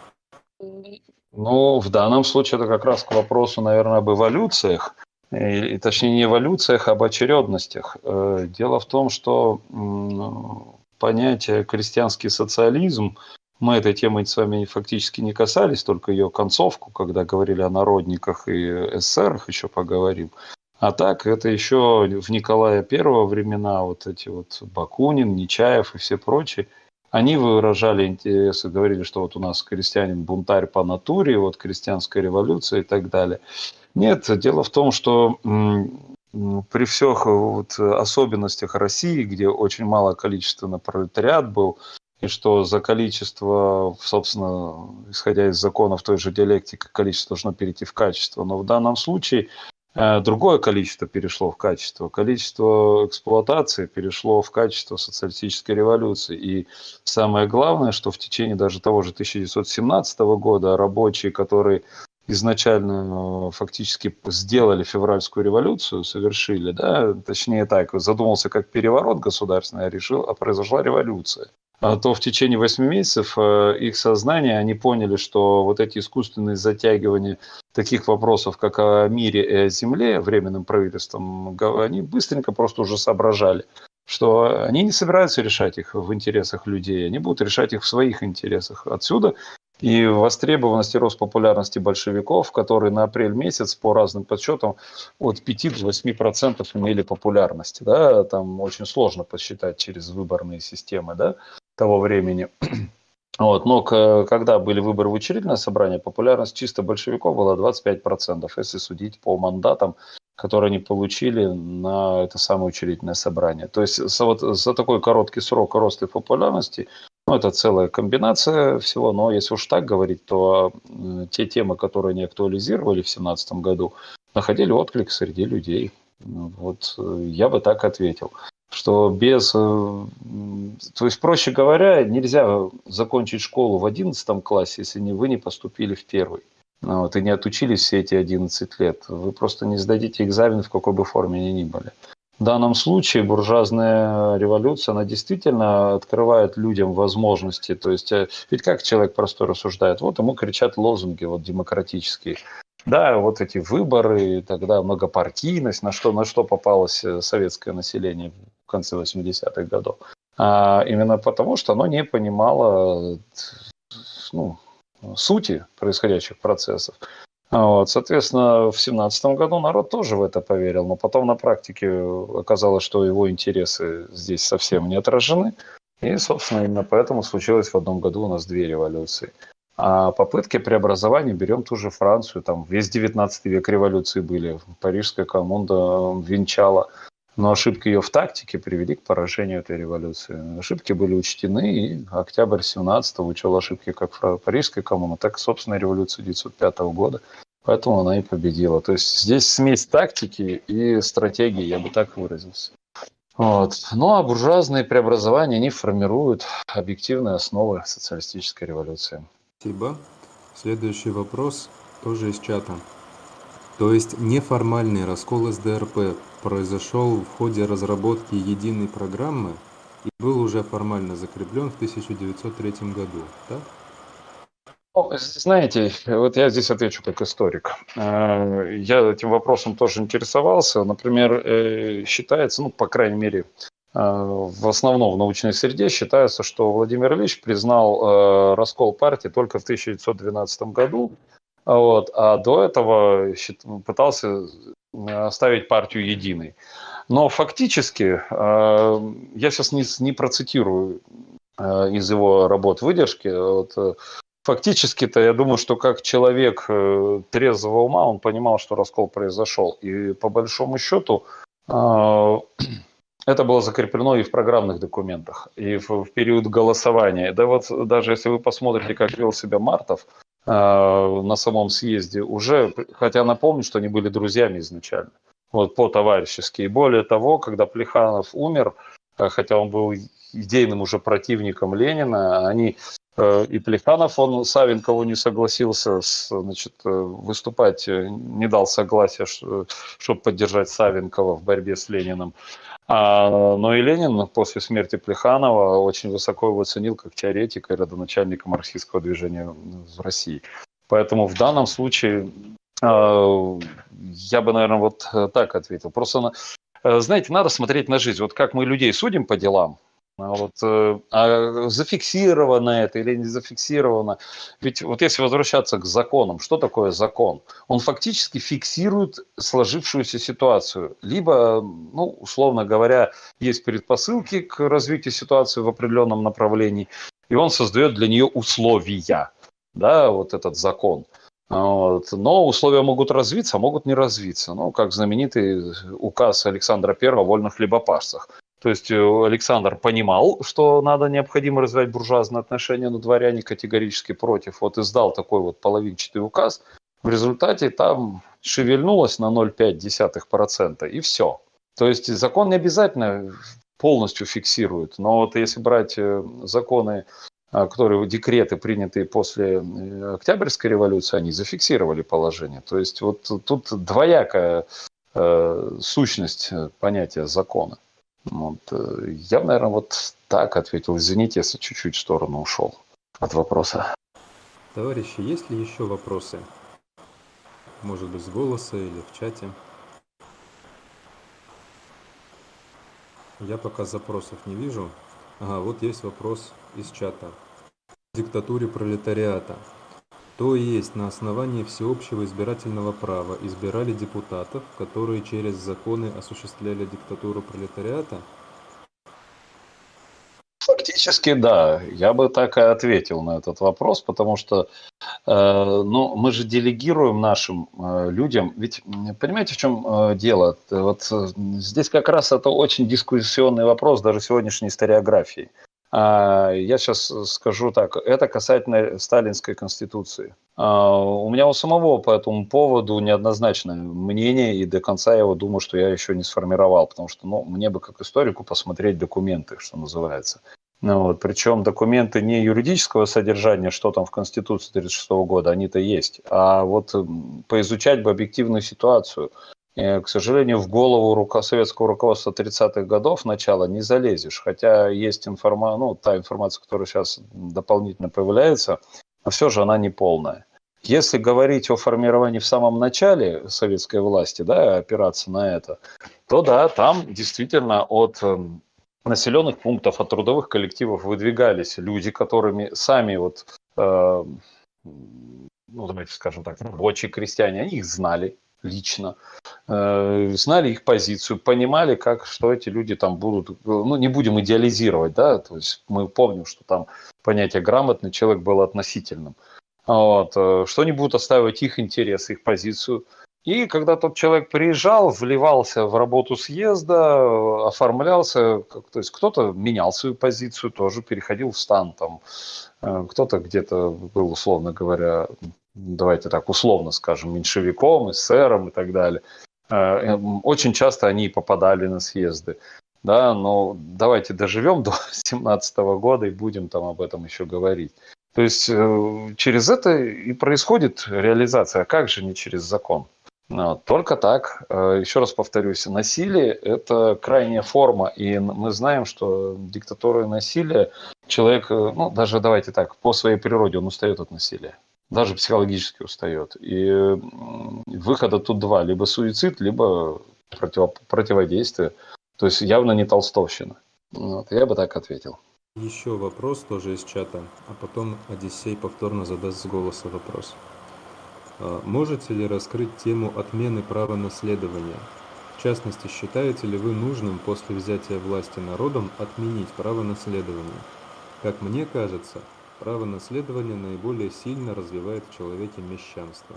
Ну, в данном случае это как раз к вопросу, наверное, об эволюциях. И, точнее, не эволюциях, а об очередностях. Дело в том, что понятие крестьянский социализм, мы этой темой с вами фактически не касались, только ее концовку, когда говорили о народниках и эсерах, еще поговорим. А так, это еще в Николая I времена, вот эти вот Бакунин, Нечаев и все прочие, они выражали интересы, говорили, что вот у нас крестьянин бунтарь по натуре, вот крестьянская революция и так далее. Нет, дело в том, что при всех вот особенностях России, где очень мало количественно пролетариат был, и что за количество, собственно, исходя из законов той же диалектики, количество должно перейти в качество. Но в данном случае другое количество перешло в качество. Количество эксплуатации перешло в качество социалистической революции. И самое главное, что в течение даже того же 1917 года рабочие, которые изначально фактически сделали февральскую революцию, совершили, да, точнее так, задумался как переворот государственный, а произошла революция. То в течение 8 месяцев их сознание, они поняли, что вот эти искусственные затягивания таких вопросов, как о мире и о земле временным правительством, они быстренько просто уже соображали, что они не собираются решать их в интересах людей, они будут решать их в своих интересах. Отсюда и востребованность и рост популярности большевиков, которые на апрель месяц по разным подсчетам от 5 до 8% имели популярность. Да? Там очень сложно посчитать через выборные системы, да, того времени. Вот, но когда были выборы в учредительное собрание, популярность чисто большевиков была 25%, если судить по мандатам, которые они получили на это самое учредительное собрание. То есть за такой короткий срок роста популярности, ну, это целая комбинация всего, но если уж так говорить, то те темы, которые они актуализировали в 2017 году, находили отклик среди людей. Вот я бы так ответил, что то есть, проще говоря, нельзя закончить школу в 11 классе, если вы не поступили в первый. Вот, и не отучились все эти 11 лет. Вы просто не сдадите экзамен в какой бы форме они ни были. В данном случае буржуазная революция, она действительно открывает людям возможности. То есть, ведь как человек простой рассуждает? Вот ему кричат лозунги вот, демократические. Да, вот эти выборы, тогда многопартийность, на что попалось советское население в конце 80-х годов. Именно потому, что оно не понимало сути происходящих процессов. Вот, соответственно, в 2017 году народ тоже в это поверил, но потом на практике оказалось, что его интересы здесь совсем не отражены. И, собственно, именно поэтому случилось в одном году у нас 2 революции. А попытки преобразования, берем ту же Францию, там весь 19 век революции были, Парижская коммуна венчала, но ошибки ее в тактике привели к поражению этой революции. Ошибки были учтены, и октябрь 17-го учел ошибки как Парижской коммуны, так и, собственно, революцию 1905 года. Поэтому она и победила. То есть здесь смесь тактики и стратегии, я бы так выразился. Вот. Ну а буржуазные преобразования, они формируют объективные основы социалистической революции. Спасибо. Следующий вопрос тоже из чата. То есть неформальный раскол СДРП произошел в ходе разработки единой программы и был уже формально закреплен в 1903 году, так? Знаете, вот я здесь отвечу как историк. Я этим вопросом тоже интересовался. Например, считается, по крайней мере, в основном в научной среде считается, что Владимир Ильич признал раскол партии только в 1912 году, а до этого пытался оставить партию единой. Но фактически, я сейчас не процитирую из его работ выдержки, фактически-то я думаю, что как человек трезвого ума, он понимал, что раскол произошел. И по большому счету это было закреплено и в программных документах, и в период голосования. Да вот даже если вы посмотрите, как вел себя Мартов на самом съезде, уже, хотя напомню, что они были друзьями изначально, вот по-товарищески. И более того, когда Плеханов умер, хотя он был идейным уже противником Ленина, и Плеханов, он Савенкову не согласился выступать, не дал согласия, чтобы поддержать Савенкова в борьбе с Лениным. Но и Ленин после смерти Плеханова очень высоко его ценил как теоретика и родоначальника марксистского движения в России. Поэтому в данном случае я бы, наверное, вот так ответил. Просто, знаете, надо смотреть на жизнь. Вот как мы людей судим по делам, зафиксировано это или не зафиксировано. Ведь вот если возвращаться к законам, что такое закон? Он фактически фиксирует сложившуюся ситуацию. Либо, условно говоря, есть предпосылки к развитию ситуации в определенном направлении, и он создает для нее условия, да, вот этот закон. Но условия могут развиться, а могут не развиться. Как знаменитый указ Александра I о вольных хлебопашцах. То есть Александр понимал, что необходимо развивать буржуазные отношения, но дворяне категорически против. Издал такой половинчатый указ. В результате там шевельнулось на 0,5% и все. То есть закон не обязательно полностью фиксирует. Но если брать законы, декреты, принятые после Октябрьской революции, они зафиксировали положение. То есть тут двоякая сущность понятия закона. Я, наверное, так ответил. Извините, если чуть-чуть в сторону ушел от вопроса. Товарищи, есть ли еще вопросы? Может быть, с голоса или в чате? Я пока запросов не вижу. Вот есть вопрос из чата. В диктатуре пролетариата. То есть на основании всеобщего избирательного права избирали депутатов, которые через законы осуществляли диктатуру пролетариата? Теоретически, да, я бы так и ответил на этот вопрос, потому что ну, мы же делегируем нашим людям. Ведь понимаете, в чем дело? Вот здесь как раз это очень дискуссионный вопрос даже сегодняшней историографии. Я сейчас скажу так, это касательно Сталинской конституции. У меня у самого по этому поводу неоднозначное мнение, и до конца я его думаю, что я еще не сформировал, потому что ну, мне бы как историку посмотреть документы, что называется. Ну, вот, причем документы не юридического содержания, что там в Конституции 1936 года, они-то есть, а вот поизучать бы объективную ситуацию. К сожалению, в голову советского руководства 30-х годов начала не залезешь, хотя есть та информация, которая сейчас дополнительно появляется, но все же она не полная. Если говорить о формировании в самом начале советской власти, да, опираться на это, то да, там действительно от населенных пунктов, от трудовых коллективов выдвигались люди, которыми сами вот, ну давайте скажем так, рабочие крестьяне, они их знали лично, знали их позицию, понимали, что эти люди там будут, ну не будем идеализировать, да, то есть мы помним, что там понятие грамотный человек было относительным, вот, что они будут отстаивать их интересы, их позицию. И когда тот человек приезжал, вливался в работу съезда, оформлялся, то есть кто-то менял свою позицию, тоже переходил в стан, там, кто-то где-то был, условно говоря, давайте так условно скажем, меньшевиком, эсером и так далее. Очень часто они попадали на съезды. Да, но давайте доживем до 2017 года и будем там об этом еще говорить. То есть через это и происходит реализация. А как же не через закон? Только так. Еще раз повторюсь, насилие – это крайняя форма. И мы знаем, что диктатура и насилие, человек, ну даже давайте так, по своей природе он устает от насилия. Даже психологически устает. И выхода тут два. Либо суицид, либо противодействие. То есть явно не толстовщина. Вот, я бы так ответил. Еще вопрос тоже из чата, а потом Одиссей повторно задаст с голоса вопрос. Можете ли раскрыть тему отмены права наследования? В частности, считаете ли вы нужным после взятия власти народом отменить право наследования? Как мне кажется, право наследования наиболее сильно развивает в человеке мещанство.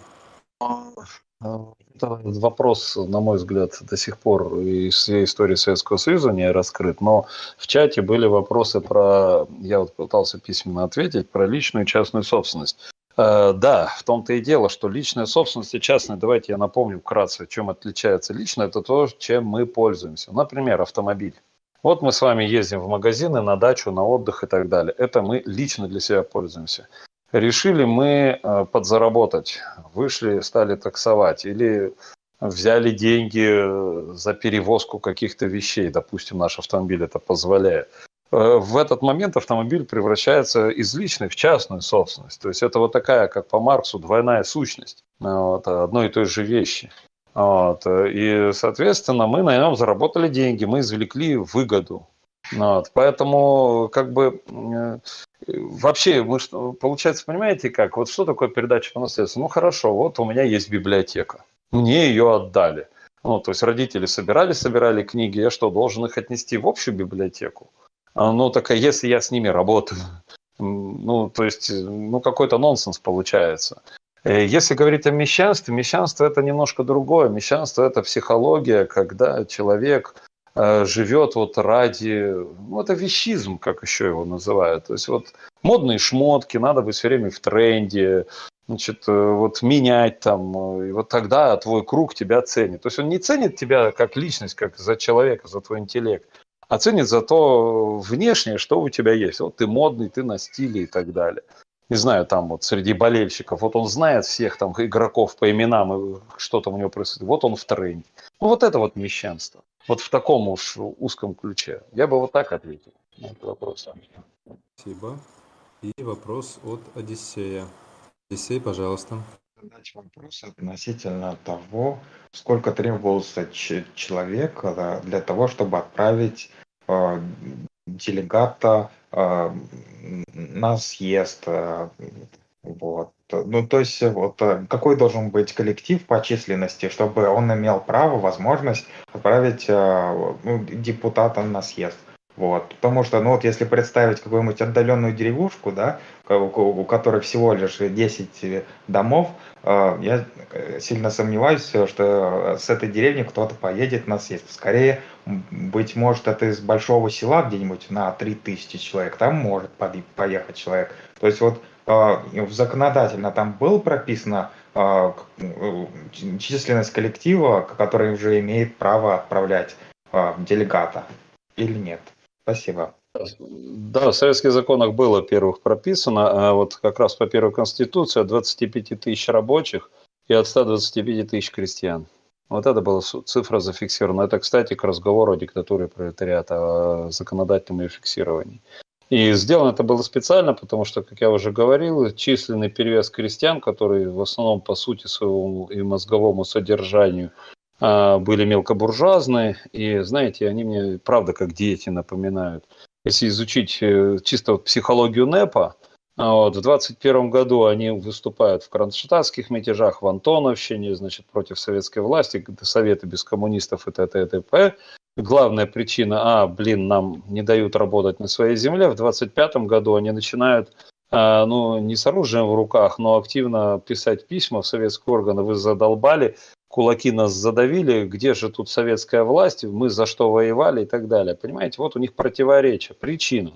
Это вопрос, на мой взгляд, до сих пор из всей истории Советского Союза не раскрыт, но в чате были вопросы я вот пытался письменно ответить, про личную и частную собственность. Да, в том-то и дело, что личная собственность и частная, давайте я напомню вкратце, чем отличается личная, это то, чем мы пользуемся. Например, автомобиль. Вот мы с вами ездим в магазины, на дачу, на отдых и так далее. Это мы лично для себя пользуемся. Решили мы подзаработать, вышли, стали таксовать или взяли деньги за перевозку каких-то вещей, допустим, наш автомобиль это позволяет. В этот момент автомобиль превращается из личной в частную собственность. То есть это вот такая, как по Марксу, двойная сущность одной и той же вещи. Вот. И, соответственно, мы на нем заработали деньги, мы извлекли выгоду. Вот. Поэтому, как бы, вообще, получается, понимаете, как? Вот что такое передача по наследству? Ну, хорошо, вот у меня есть библиотека. Мне ее отдали. Ну, то есть родители собирали книги, я что, должен их отнести в общую библиотеку? Ну, так если я с ними работаю, ну, то есть, ну, какой-то нонсенс получается. Если говорить о мещанстве, мещанство это немножко другое. Мещанство это психология, когда человек живет вот ради, ну, это вещизм, как еще его называют. То есть вот модные шмотки, надо быть все время в тренде, значит, вот менять там, и вот тогда твой круг тебя ценит. То есть он не ценит тебя как личность, как за человека, за твой интеллект, а ценит за то внешнее, что у тебя есть. Вот ты модный, ты на стиле и так далее. Не знаю, там вот среди болельщиков, вот он знает всех там игроков по именам, и что там у него происходит, вот он в тренде. Ну вот это вот мещанство. Вот в таком уж узком ключе. Я бы вот так ответил на этот вопрос. Спасибо. И вопрос от Одиссея. Одиссей, пожалуйста. Задать вопрос относительно того, сколько требовался человек для того, чтобы отправить делегата на съезд. Вот. Ну, то есть, вот какой должен быть коллектив по численности, чтобы он имел право, возможность отправить депутата на съезд. Вот. Потому что, ну вот если представить какую-нибудь отдаленную деревушку, да, у которой всего лишь 10 домов, я сильно сомневаюсь, что с этой деревни кто-то поедет на съезд. Скорее, быть может, это из большого села где-нибудь на 3000 человек, там может поехать человек. То есть вот законодательно там было прописано численность коллектива, который уже имеет право отправлять делегата или нет? Спасибо. Да, в советских законах было, во-первых, прописано, а вот как раз по первой конституции от 25 тысяч рабочих и от 125 тысяч крестьян. Вот это была цифра зафиксирована. Это, кстати, к разговору о диктатуре пролетариата, о законодательном ее фиксировании. И сделано это было специально, потому что, как я уже говорил, численный перевес крестьян, которые в основном по сути своему и мозговому содержанию были мелкобуржуазные, и, знаете, они мне, правда, как дети напоминают. Если изучить чисто вот психологию НЭПа, вот, в 21 году они выступают в кронштадтских мятежах, в Антоновщине, значит, против советской власти, советы без коммунистов и т.т. и т.п. Главная причина, нам не дают работать на своей земле. В 25 году они начинают, не с оружием в руках, но активно писать письма в советские органы: вы задолбали, кулаки нас задавили, где же тут советская власть, мы за что воевали и так далее. Понимаете, вот у них противоречие, причина.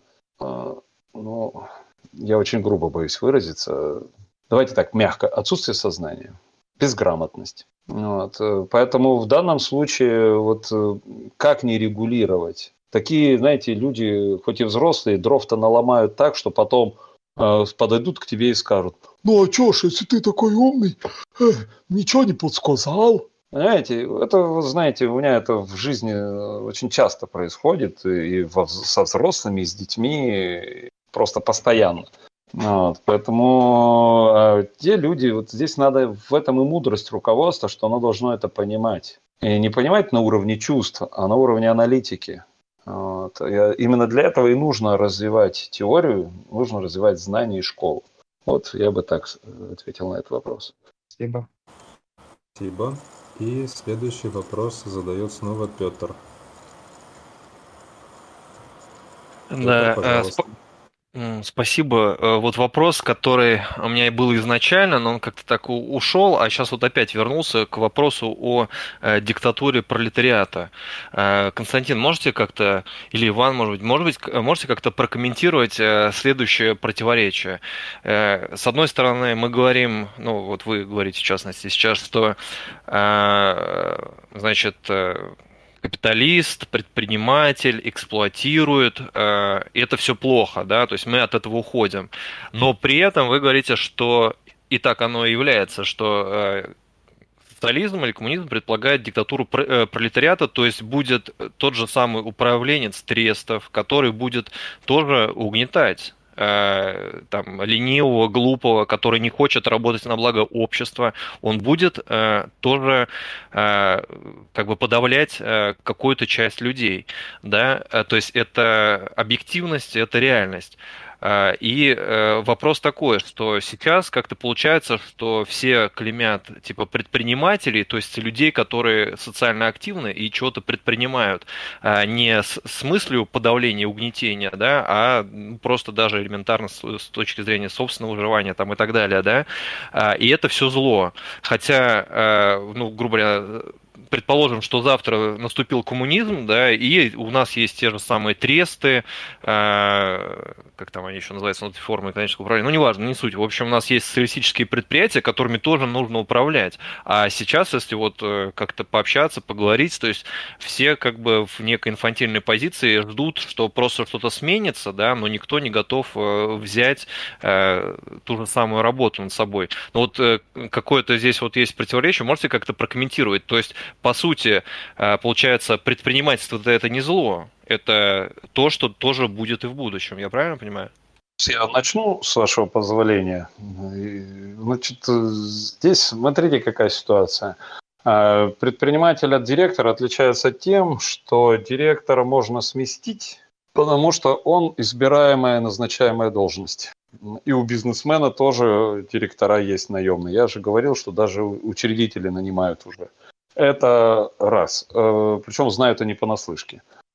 Я очень грубо боюсь выразиться. Давайте так, мягко. Отсутствие сознания, безграмотность. Вот. Поэтому в данном случае как не регулировать? Такие, знаете, люди, хоть и взрослые, дров-то наломают так, что потом подойдут к тебе и скажут: ну а чё ж, если ты такой умный, ничего не подсказал. Понимаете, это, вы знаете, у меня это в жизни очень часто происходит, и со взрослыми, и с детьми, просто постоянно. Вот, поэтому те люди, вот здесь надо в этом и мудрость руководства, что оно должно это понимать. И не понимать на уровне чувств, а на уровне аналитики. Вот. Именно для этого и нужно развивать теорию, нужно развивать знания и школу. Вот я бы так ответил на этот вопрос. Спасибо. Спасибо. И следующий вопрос задает снова Петр. Да, пожалуйста. Спасибо. Вот вопрос, который у меня и был изначально, но он как-то так ушел, а сейчас вот опять вернулся к вопросу о диктатуре пролетариата. Константин, можете как-то, или Иван, может быть, можете как-то прокомментировать следующее противоречие? С одной стороны, мы говорим, вот вы говорите в частности сейчас, что, значит, капиталист, предприниматель эксплуатирует, и это все плохо, да, то есть мы от этого уходим. Но при этом вы говорите, что и так оно и является, что социализм или коммунизм предполагает диктатуру пролетариата, то есть будет тот же самый управленец трестов, который будет тоже угнетать ленивого, глупого, который не хочет работать на благо общества, он будет тоже подавлять какую-то часть людей, да, то есть это объективность, это реальность. И вопрос такой, что сейчас как-то получается, что все клеймят типа предпринимателей, то есть людей, которые социально активны и чего-то предпринимают, не с мыслью подавления, угнетения, да, а просто даже элементарно с точки зрения собственного выживания там, и так далее, да, и это все зло. Хотя, грубо говоря, предположим, что завтра наступил коммунизм, да, и у нас есть те же самые тресты, как там они еще называются, внутри формы экономического управления, неважно, не суть. В общем, у нас есть социалистические предприятия, которыми тоже нужно управлять. А сейчас, если как-то пообщаться, поговорить, то есть все в некой инфантильной позиции ждут, что просто что-то сменится, да, но никто не готов взять ту же самую работу над собой. Но какое-то здесь есть противоречие, можете как-то прокомментировать? То есть по сути, получается, предпринимательство это не зло, это то, что тоже будет и в будущем. Я правильно понимаю? Я начну, с вашего позволения. Значит, здесь смотрите, какая ситуация. Предприниматель от директора отличается тем, что директора можно сместить, потому что он избираемая, назначаемая должность. И у бизнесмена тоже директора есть наемные. Я же говорил, что даже учредители нанимают уже. Это раз. Причем знают они понаслышке.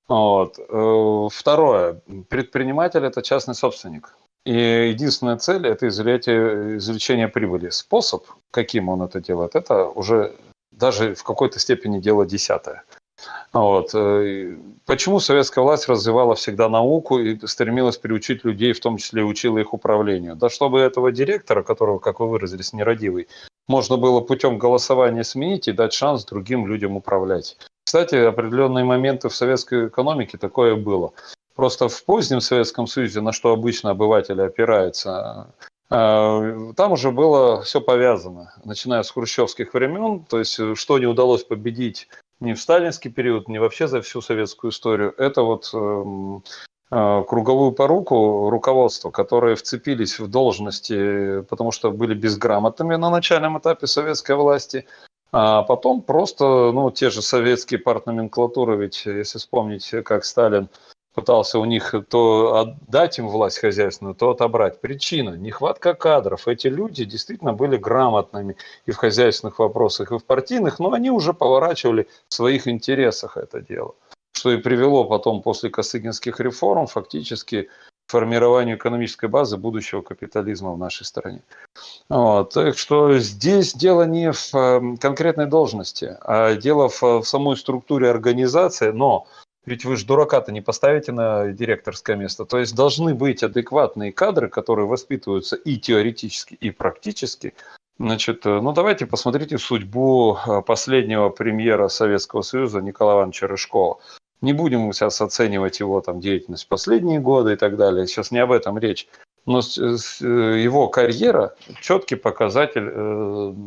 Вот. Второе. Предприниматель – это частный собственник. И единственная цель – это извлечение прибыли. Способ, каким он это делает, это уже даже в какой-то степени дело десятое. Вот. Почему советская власть развивала всегда науку и стремилась приучить людей, в том числе учила их управлению? Да чтобы этого директора, которого, как вы выразились, нерадивый, можно было путем голосования сменить и дать шанс другим людям управлять. Кстати, определенные моменты в советской экономике такое было. Просто в позднем Советском Союзе, на что обычно обыватели опираются, там уже было все повязано, начиная с хрущевских времен, то есть что не удалось победить ни в сталинский период, ни вообще за всю советскую историю, это вот круговую поруку руководства, которые вцепились в должности, потому что были безграмотными на начальном этапе советской власти, а потом просто, те же советские партноменклатуры, ведь если вспомнить, как Сталин пытался у них то отдать им власть хозяйственную, то отобрать. Причина – нехватка кадров. Эти люди действительно были грамотными и в хозяйственных вопросах, и в партийных, но они уже поворачивали в своих интересах это дело. Что и привело потом после Косыгинских реформ фактически к формированию экономической базы будущего капитализма в нашей стране. Вот. Так что здесь дело не в конкретной должности, а дело в самой структуре организации, но ведь вы же дурака-то не поставите на директорское место. То есть должны быть адекватные кадры, которые воспитываются и теоретически, и практически. Значит, давайте посмотрите судьбу последнего премьера Советского Союза Николая Ивановича Рыжкова. Не будем сейчас оценивать его деятельность в последние годы и так далее. Сейчас не об этом речь. Но его карьера четкий показатель,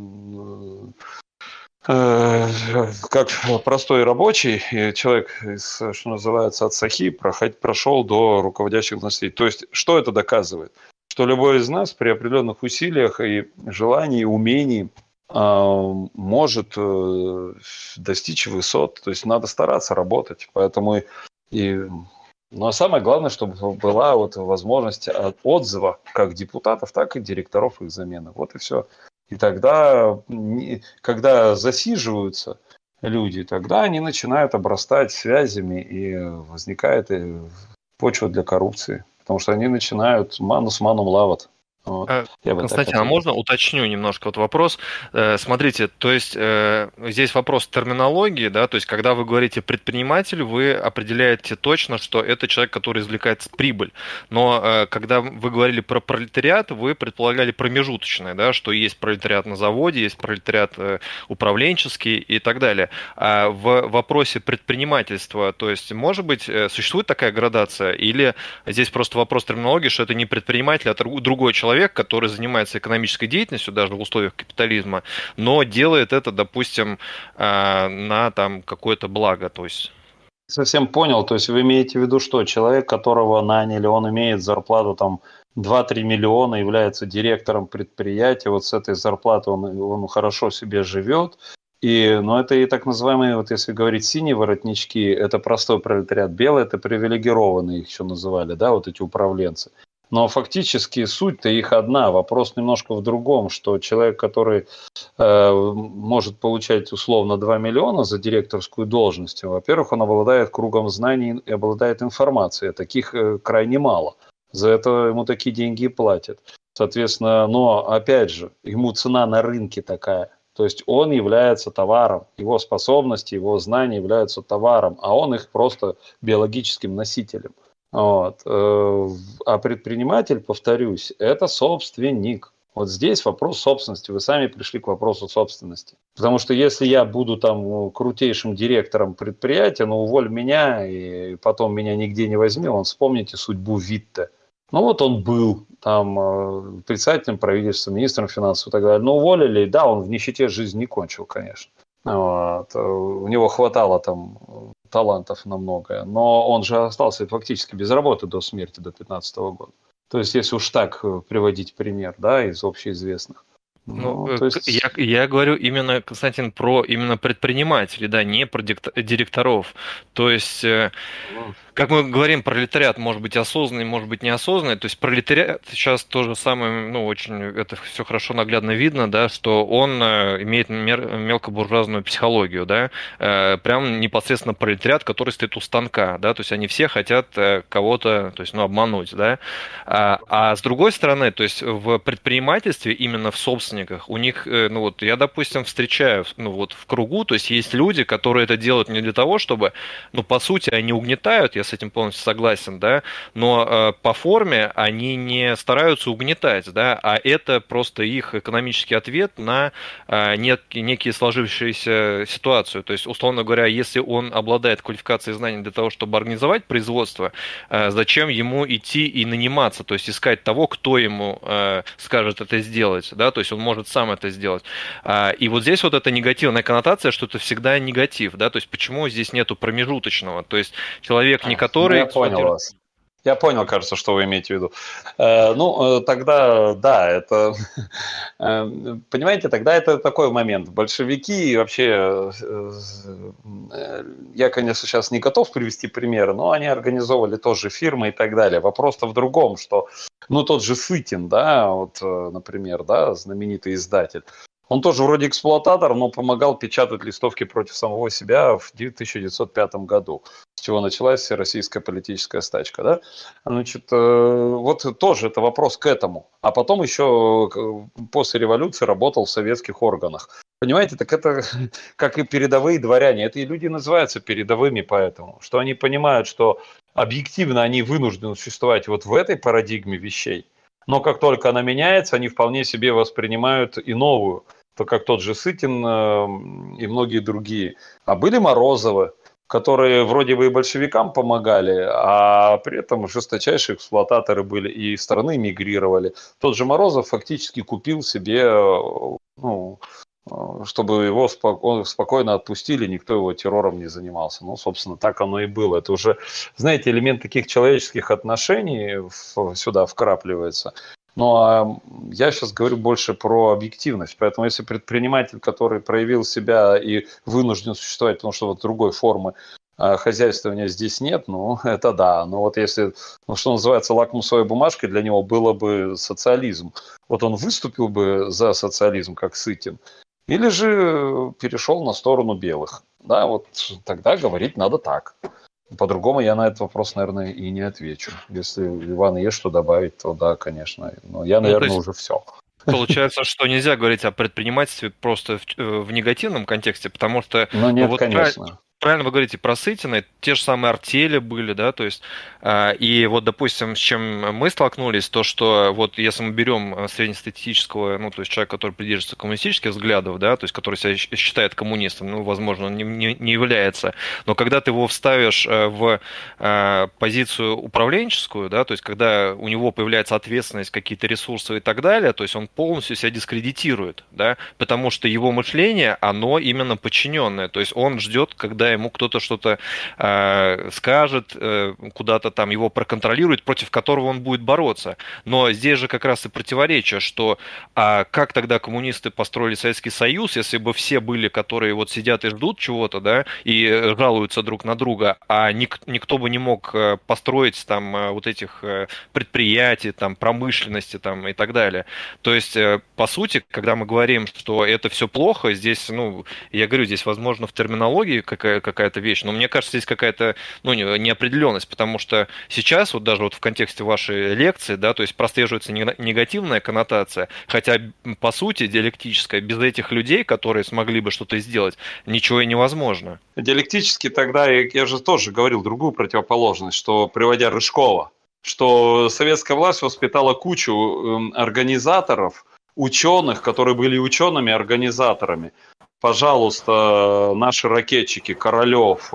как простой рабочий человек, что называется, от сахи прошел до руководящих должностей. То есть, что это доказывает? Что любой из нас при определенных усилиях и желании, и умении может достичь высот. То есть, надо стараться работать. Поэтому а самое главное, чтобы была возможность отзыва как депутатов, так и директоров их замены. Вот и все. И тогда, когда засиживаются люди, тогда они начинают обрастать связями, и возникает почва для коррупции. Потому что они начинают ману с маном лават. Вот. Константин, а можно уточню немножко вопрос? Смотрите, то есть здесь вопрос терминологии, да, то есть когда вы говорите предприниматель, вы определяете точно, что это человек, который извлекает прибыль. Но когда вы говорили про пролетариат, вы предполагали промежуточное, да, что есть пролетариат на заводе, есть пролетариат управленческий и так далее. А в вопросе предпринимательства, то есть, может быть, существует такая градация, или здесь просто вопрос терминологии, что это не предприниматель, а другой человек, который занимается экономической деятельностью даже в условиях капитализма, но делает это, допустим, на какое-то благо, то есть. Совсем понял, то есть вы имеете в виду, что человек, которого наняли, он имеет зарплату 2-3 миллиона, является директором предприятия, вот с этой зарплаты он хорошо себе живет, но это и так называемые, если говорить синие воротнички, это простой пролетариат, белый это привилегированные, их еще называли, да, вот эти управленцы. Но фактически суть-то их одна. Вопрос немножко в другом, что человек, который может получать условно 2 миллиона за директорскую должность, во-первых, он обладает кругом знаний и обладает информацией. Таких крайне мало. За это ему такие деньги и платят. Соответственно, но опять же, ему цена на рынке такая. То есть он является товаром, его способности, его знания являются товаром, а он их просто биологическим носителем. Вот. А предприниматель, повторюсь, это собственник. Вот здесь вопрос собственности. Вы сами пришли к вопросу собственности. Потому что если я буду крутейшим директором предприятия, уволь меня, и потом меня нигде не возьми, вспомните судьбу Витте. Он был председателем правительства, министром финансов и так далее. Но уволили, да, он в нищете жизнь не кончил, конечно. Вот. У него хватало талантов на многое, но он же остался фактически без работы до смерти, до 2015 года. То есть, если уж так приводить пример, да, из общеизвестных. Ну, то есть... я говорю именно, Константин, про именно предпринимателей, да, не про директоров. То есть, как мы говорим, пролетариат может быть осознанный, может быть неосознанный. То есть пролетариат сейчас то же самое, ну, очень это все хорошо наглядно видно, да, что он имеет мелкобуржуазную психологию, да, прям непосредственно пролетариат, который стоит у станка, да, то есть они все хотят кого-то, то есть, ну, обмануть, да. А с другой стороны, то есть в предпринимательстве, именно в собственниках, у них, ну вот я, допустим, встречаю, ну вот в кругу, то есть есть люди, которые это делают не для того, чтобы, ну, по сути, они угнетают, я с этим полностью согласен, да, но по форме они не стараются угнетать, да, а это просто их экономический ответ на некие сложившиеся ситуацию. То есть, условно говоря, если он обладает квалификацией и знанием для того, чтобы организовать производство, зачем ему идти и наниматься, то есть искать того, кто ему скажет это сделать, да, то есть он может сам это сделать. И вот здесь вот эта негативная коннотация, что это всегда негатив, да, то есть почему здесь нету промежуточного, то есть человек не который... Я понял вас. Я понял, кажется, что вы имеете в виду. Тогда, да, это... Понимаете, тогда это такой момент. Большевики вообще... Я, конечно, сейчас не готов привести примеры, но они организовывали тоже фирмы и так далее. Вопрос-то в другом, что... Ну, тот же Сытин, да, вот, например, да, знаменитый издатель. Он тоже вроде эксплуататор, но помогал печатать листовки против самого себя в 1905 году, с чего началась всероссийская политическая стачка. Да? Значит, вот тоже это вопрос к этому. А потом еще после революции работал в советских органах. Понимаете, так это как и передовые дворяне. Это и люди называются передовыми поэтому, что они понимают, что объективно они вынуждены существовать вот в этой парадигме вещей. Но как только она меняется, они вполне себе воспринимают и новую. То как тот же Сытин и многие другие. А были Морозовы, которые вроде бы и большевикам помогали, а при этом жесточайшие эксплуататоры были и из страны мигрировали. Тот же Морозов фактически купил себе, ну, чтобы его спокойно отпустили, никто его террором не занимался. Ну, собственно, так оно и было. Это уже, знаете, элемент таких человеческих отношений сюда вкрапливается. Но я сейчас говорю больше про объективность. Поэтому если предприниматель, который проявил себя и вынужден существовать, потому что вот другой формы хозяйствования здесь нет, ну, это да. Но вот если, ну, что называется, лакмусовой бумажкой для него было бы социализм. Вот он выступил бы за социализм, как Сытин, или же перешел на сторону белых. Да, вот тогда говорить надо так. По-другому я на этот вопрос, наверное, и не отвечу. Если у Ивана есть что добавить, то да, конечно. Но я, наверное, уже все. Получается, что нельзя говорить о предпринимательстве просто в негативном контексте, потому что... Ну нет, вот конечно. Правильно вы говорите про Сытина, те же самые артели были, да, то есть, и вот, допустим, с чем мы столкнулись, то, что вот если мы берем среднестатистического, ну, то есть человека, который придерживается коммунистических взглядов, да, то есть, который себя считает коммунистом, ну, возможно, он не является, но когда ты его вставишь в позицию управленческую, да, то есть, когда у него появляется ответственность, какие-то ресурсы и так далее, то есть, он полностью себя дискредитирует, да, потому что его мышление, оно именно подчиненное, то есть, он ждет, когда ему кто-то что-то скажет, куда-то там его проконтролирует, против которого он будет бороться. Но здесь же как раз и противоречие, что как тогда коммунисты построили Советский Союз, если бы все были, которые вот сидят и ждут чего-то, да, и жалуются друг на друга, а никто бы не мог построить там вот этих предприятий, там промышленности там и так далее. То есть, по сути, когда мы говорим, что это все плохо, здесь, ну, я говорю, здесь, возможно, в терминологии какая-то вещь, но мне кажется, здесь какая-то, ну, неопределенность, потому что сейчас, вот даже вот в контексте вашей лекции, да, то есть прослеживается негативная коннотация, хотя, по сути, диалектическая, без этих людей, которые смогли бы что-то сделать, ничего и невозможно. Диалектически тогда, я же тоже говорил другую противоположность, что, приводя Рыжкова, что советская власть воспитала кучу организаторов, ученых, которые были учеными-организаторами. Пожалуйста, наши ракетчики, Королев,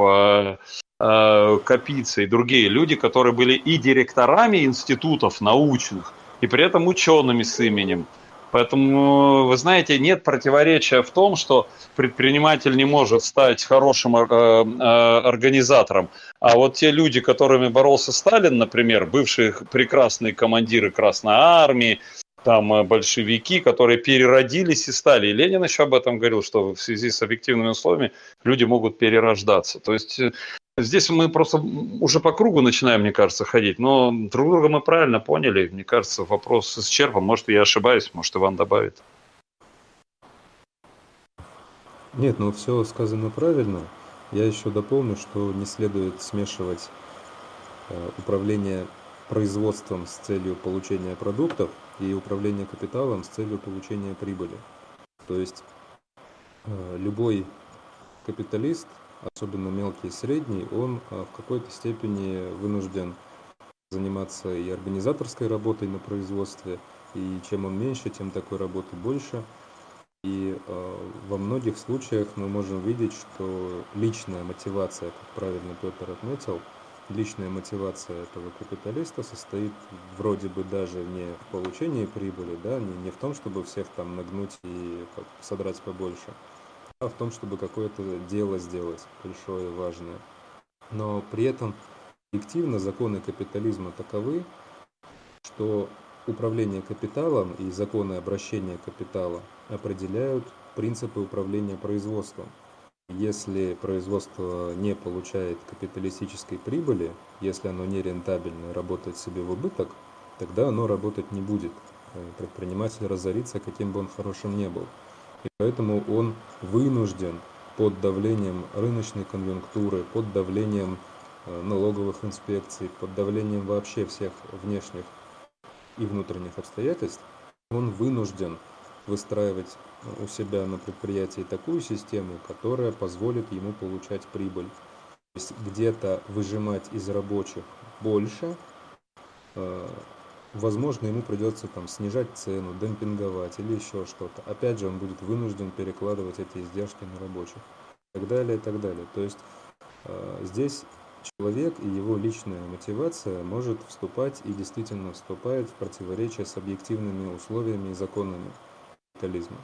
Капица и другие люди, которые были и директорами институтов научных, и при этом учеными с именем. Поэтому, вы знаете, нет противоречия в том, что предприниматель не может стать хорошим организатором. А вот те люди, которыми боролся Сталин, например, бывшие прекрасные командиры Красной Армии, там большевики, которые переродились и стали. И Ленин еще об этом говорил, что в связи с объективными условиями люди могут перерождаться. То есть здесь мы просто уже по кругу начинаем, мне кажется, ходить. Но друг друга мы правильно поняли. Мне кажется, вопрос исчерпан. Может, я ошибаюсь, может, Иван добавит. Нет, ну все сказано правильно. Я еще дополню, что не следует смешивать управление производством с целью получения продуктов и управление капиталом с целью получения прибыли. То есть любой капиталист, особенно мелкий и средний, он в какой-то степени вынужден заниматься и организаторской работой на производстве, и чем он меньше, тем такой работы больше. И во многих случаях мы можем видеть, что личная мотивация, как правильно Петр отметил, личная мотивация этого капиталиста состоит вроде бы даже не в получении прибыли, да, не в том, чтобы всех там нагнуть и содрать побольше, а в том, чтобы какое-то дело сделать большое, важное. Но при этом объективно законы капитализма таковы, что управление капиталом и законы обращения капитала определяют принципы управления производством. Если производство не получает капиталистической прибыли, если оно не рентабельно, работает себе в убыток, тогда оно работать не будет. Предприниматель разорится, каким бы он хорошим ни был. И поэтому он вынужден под давлением рыночной конъюнктуры, под давлением налоговых инспекций, под давлением вообще всех внешних и внутренних обстоятельств, он вынужден выстраивать у себя на предприятии такую систему, которая позволит ему получать прибыль. То есть где-то выжимать из рабочих больше, возможно, ему придется там снижать цену, демпинговать или еще что-то. Опять же, он будет вынужден перекладывать эти издержки на рабочих. И так далее, и так далее. То есть здесь человек и его личная мотивация может вступать и действительно вступает в противоречие с объективными условиями и законами капитализма.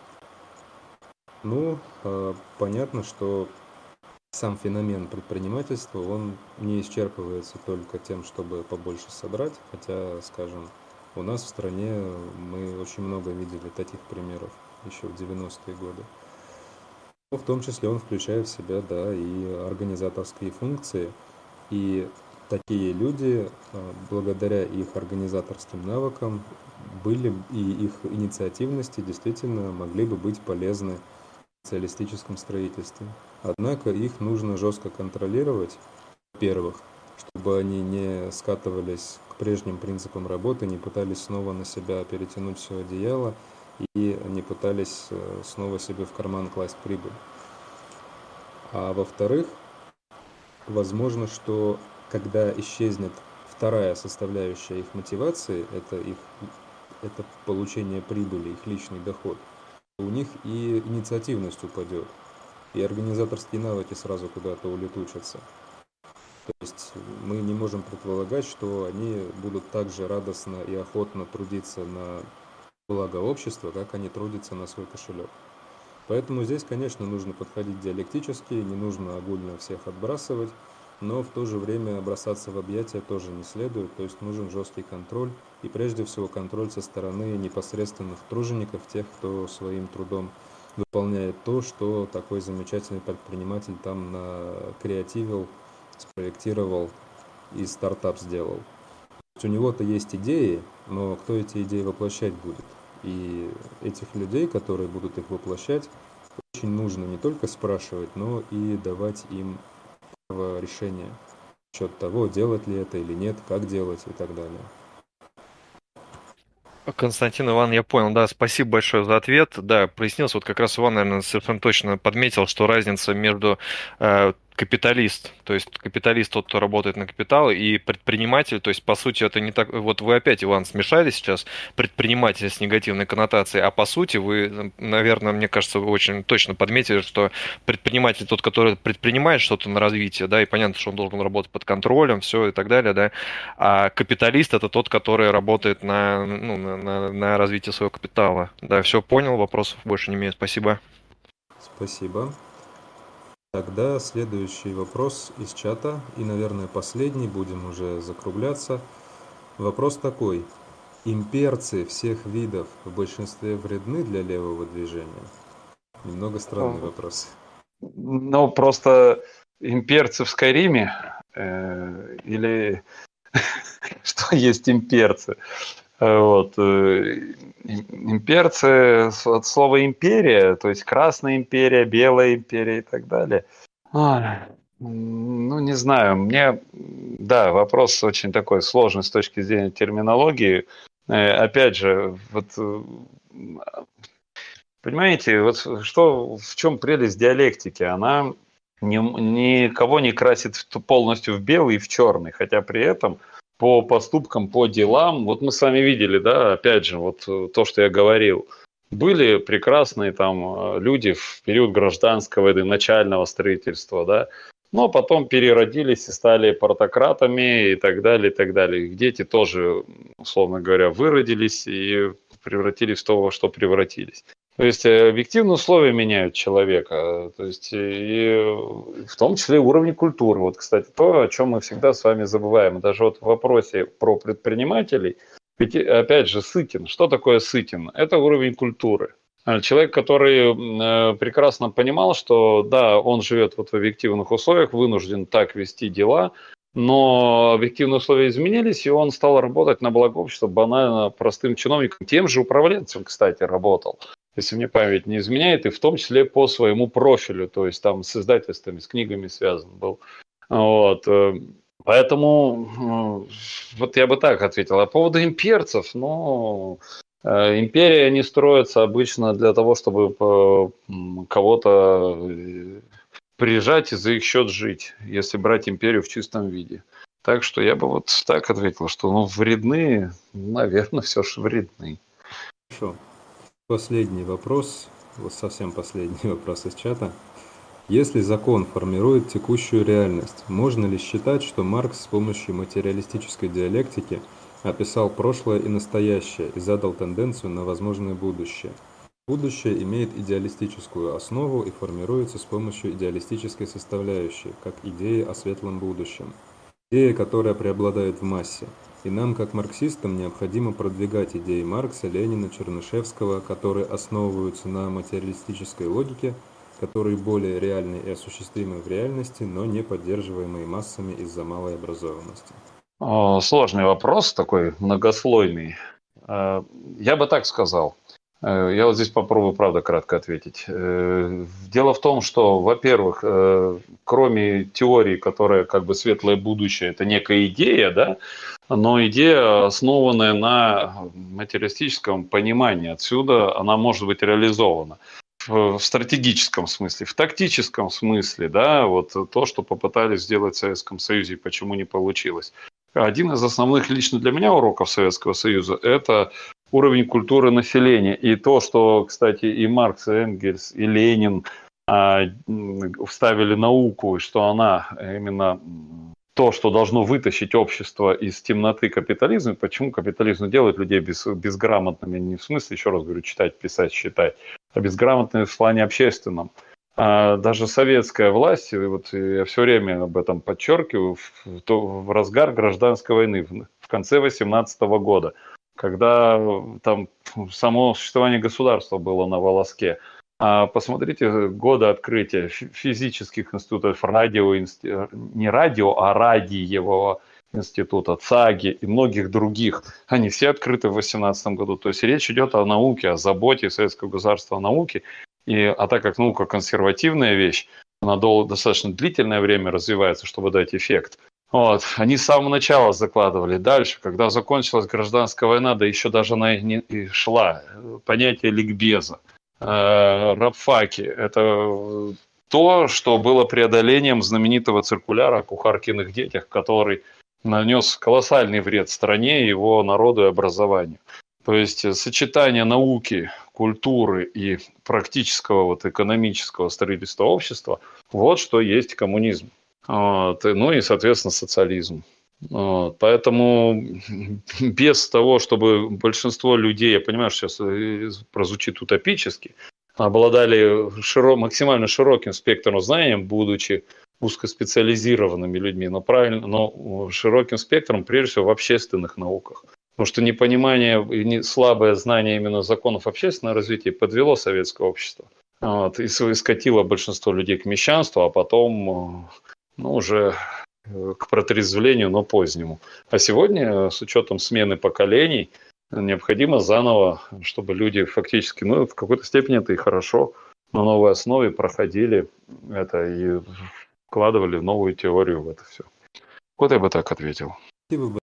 Ну, понятно, что сам феномен предпринимательства, он не исчерпывается только тем, чтобы побольше содрать, хотя, скажем, у нас в стране мы очень много видели таких примеров еще в 90-е годы. В том числе он включает в себя, да, и организаторские функции. И такие люди, благодаря их организаторским навыкам, были и их инициативности действительно могли бы быть полезны в социалистическом строительстве. Однако их нужно жестко контролировать, во-первых, чтобы они не скатывались к прежним принципам работы, не пытались снова на себя перетянуть все одеяло, и не пытались снова себе в карман класть прибыль. А во-вторых, возможно, что когда исчезнет вторая составляющая их мотивации, это получение прибыли, их личный доход, у них и инициативность упадет, и организаторские навыки сразу куда-то улетучатся. То есть мы не можем предполагать, что они будут так же радостно и охотно трудиться на благо общества, как они трудятся на свой кошелек. Поэтому здесь, конечно, нужно подходить диалектически, не нужно огульно всех отбрасывать, но в то же время бросаться в объятия тоже не следует, то есть нужен жесткий контроль, и прежде всего контроль со стороны непосредственных тружеников, тех, кто своим трудом выполняет то, что такой замечательный предприниматель там накреативил, спроектировал и стартап сделал. То есть у него-то есть идеи, но кто эти идеи воплощать будет? И этих людей, которые будут их воплощать, очень нужно не только спрашивать, но и давать им право решения насчет того, делать ли это или нет, как делать и так далее. Константин, Иван, я понял, да, спасибо большое за ответ. Да, прояснилось, вот как раз Иван, наверное, совершенно точно подметил, что разница между капиталист, то есть капиталист тот, кто работает на капитал, и предприниматель, то есть по сути это не так, вот вы опять, Иван, смешали сейчас предприниматель с негативной коннотацией, а по сути вы, наверное, мне кажется, вы очень точно подметили, что предприниматель тот, который предпринимает что-то на развитие, да, и понятно, что он должен работать под контролем, все и так далее, да, а капиталист это тот, который работает на развитие своего капитала. Да, все понял, вопросов больше не имею, спасибо. Спасибо. Тогда следующий вопрос из чата, и, наверное, последний, будем уже закругляться. Вопрос такой. имперцы всех видов в большинстве вредны для левого движения? Немного странный вопрос. Ну, просто имперцы в Скайриме или что есть имперцы? Вот. Имперцы от слова империя, то есть Красная империя, Белая империя и так далее. Ну, не знаю, мне, да, вопрос очень такой сложный с точки зрения терминологии. Опять же, вот, понимаете, вот что, в чем прелесть диалектики? Она никого не красит полностью в белый и в черный, хотя при этом по поступкам, по делам, вот мы с вами видели, да, опять же, вот то, что я говорил, были прекрасные там люди в период гражданского и начального строительства, да, но потом переродились и стали портократами и так далее, и так далее. Их дети тоже, условно говоря, выродились и превратились в то, во что превратились. То есть объективные условия меняют человека, то есть и в том числе уровень культуры. Вот, кстати, то, о чем мы всегда с вами забываем. Даже вот в вопросе про предпринимателей, ведь, опять же, Сытин. Что такое Сытин? Это уровень культуры. Человек, который прекрасно понимал, что да, он живет вот в объективных условиях, вынужден так вести дела, но объективные условия изменились, и он стал работать на благо общества банально простым чиновником. Тем же управленцем, кстати, работал, если мне память не изменяет, и в том числе по своему профилю, то есть там с издательствами, с книгами связан был. Вот. Поэтому вот я бы так ответил. А по поводу имперцев, ну, империя не строится обычно для того, чтобы кого-то приезжать и за их счет жить, если брать империю в чистом виде. Так что я бы вот так ответил, что ну, вредны, наверное, все же вредны. Хорошо. Последний вопрос, вот совсем последний вопрос из чата. Если закон формирует текущую реальность, можно ли считать, что Маркс с помощью материалистической диалектики описал прошлое и настоящее и задал тенденцию на возможное будущее? Будущее имеет идеалистическую основу и формируется с помощью идеалистической составляющей, как идея о светлом будущем. Идея, которая преобладает в массе. И нам, как марксистам, необходимо продвигать идеи Маркса, Ленина, Чернышевского, которые основываются на материалистической логике, которые более реальны и осуществимы в реальности, но не поддерживаемые массами из-за малой образованности. Сложный вопрос, такой многослойный. Я бы так сказал. Я вот здесь попробую, правда, кратко ответить. Дело в том, что, во-первых, кроме теории, которая как бы светлое будущее, это некая идея, да, но идея, основанная на материалистическом понимании. Отсюда она может быть реализована в стратегическом смысле, в тактическом смысле, да, вот то, что попытались сделать в Советском Союзе и почему не получилось. Один из основных лично для меня уроков Советского Союза – это уровень культуры населения. И то, что, кстати, и Маркс, и Энгельс, и Ленин вставили науку, что она именно то, что должно вытащить общество из темноты капитализма. Почему капитализм делает людей безграмотными? Не в смысле, еще раз говорю, читать, писать, считать, а безграмотными в плане общественном. Даже советская власть, и вот я все время об этом подчеркиваю, в разгар гражданской войны, в конце 18 года, когда там само существование государства было на волоске. Посмотрите годы открытия физических институтов, не радио, а радиевого института, ЦАГИ и многих других. Они все открыты в 18 году. То есть речь идет о науке, о заботе советского государства о науке. А так как наука консервативная вещь, она достаточно длительное время развивается, чтобы дать эффект. Вот. Они с самого начала закладывали. Дальше, когда закончилась гражданская война, да еще даже она и шла, понятие ликбеза, рабфаки. Это то, что было преодолением знаменитого циркуляра о Кухаркиных детях, который нанес колоссальный вред стране, его народу и образованию. То есть сочетание науки, культуры и практического вот экономического строительства общества, вот что есть коммунизм. Вот. Ну и, соответственно, социализм. Вот. Поэтому без того, чтобы большинство людей, я понимаю, что сейчас прозвучит утопически, обладали максимально широким спектром знаний, будучи узкоспециализированными людьми, но широким спектром, прежде всего, в общественных науках. Потому что непонимание и слабое знание именно законов общественного развития подвело советское общество. Вот, и скатило большинство людей к мещанству, а потом уже к протрезвлению, но позднему. А сегодня, с учетом смены поколений, необходимо заново, чтобы люди фактически, в какой-то степени это и хорошо, на новой основе проходили это и вкладывали новую теорию в это все. Вот я бы так ответил. Спасибо